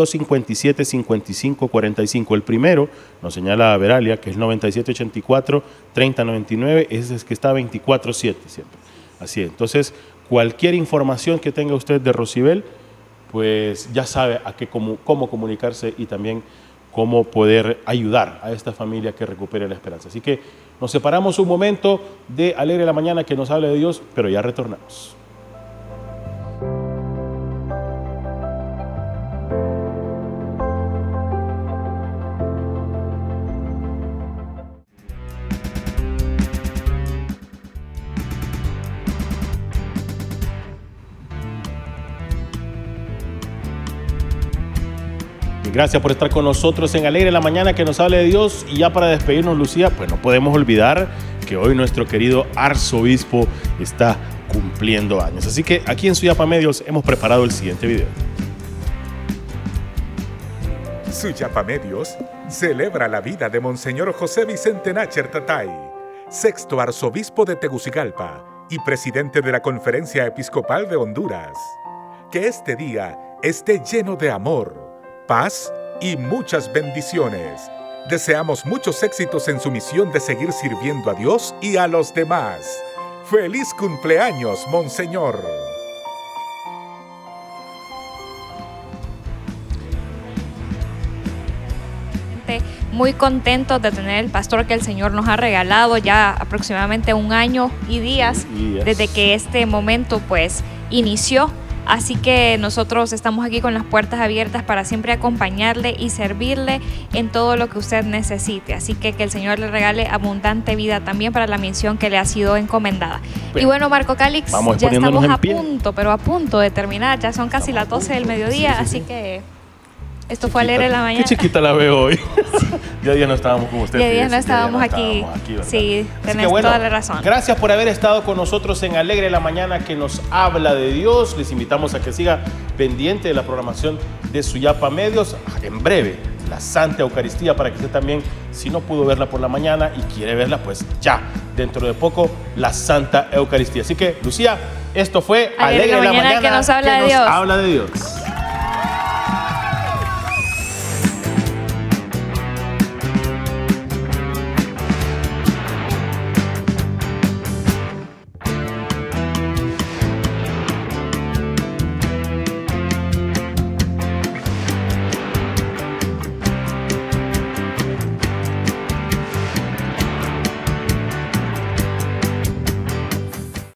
3257-5545. El primero, nos señala Veralia, que es 9784-3099, ese es que está 24/7 siempre. Así es. Entonces, cualquier información que tenga usted de Rosibel, pues ya sabe cómo comunicarse y también cómo poder ayudar a esta familia que recupere la esperanza. Así que nos separamos un momento de Alegre la Mañana, que nos hable de Dios, pero ya retornamos. Gracias por estar con nosotros en Alegre la Mañana, que nos hable de Dios. Y ya para despedirnos, Lucía, pues no podemos olvidar que hoy nuestro querido arzobispo está cumpliendo años. Así que aquí en Suyapa Medios hemos preparado el siguiente video. Suyapa Medios celebra la vida de Monseñor José Vicente Nácher Tatay, sexto arzobispo de Tegucigalpa y presidente de la Conferencia Episcopal de Honduras. Que este día esté lleno de amor, paz y muchas bendiciones. Deseamos muchos éxitos en su misión de seguir sirviendo a Dios y a los demás. ¡Feliz cumpleaños, Monseñor! Muy contentos de tener el pastor que el Señor nos ha regalado ya aproximadamente 1 año y días desde que este momento pues inició. Así que nosotros estamos aquí con las puertas abiertas para siempre acompañarle y servirle en todo lo que usted necesite. Así que el Señor le regale abundante vida también para la misión que le ha sido encomendada. Y bueno, Marco Calix, ya estamos a punto, pero a punto de terminar. Ya son casi las 12 del mediodía, así que esto fue Alegre en la Mañana. Qué chiquita la veo hoy. Ya no estábamos con usted. Ya no estábamos aquí. Sí, tenés toda la razón. Gracias por haber estado con nosotros en Alegre en la Mañana, que nos habla de Dios. Les invitamos a que siga pendiente de la programación de Suyapa Medios. En breve, la Santa Eucaristía, para que usted también, si no pudo verla por la mañana y quiere verla, pues ya, dentro de poco, la Santa Eucaristía. Así que, Lucía, esto fue Alegre en la Mañana, que nos habla de Dios. Habla de Dios.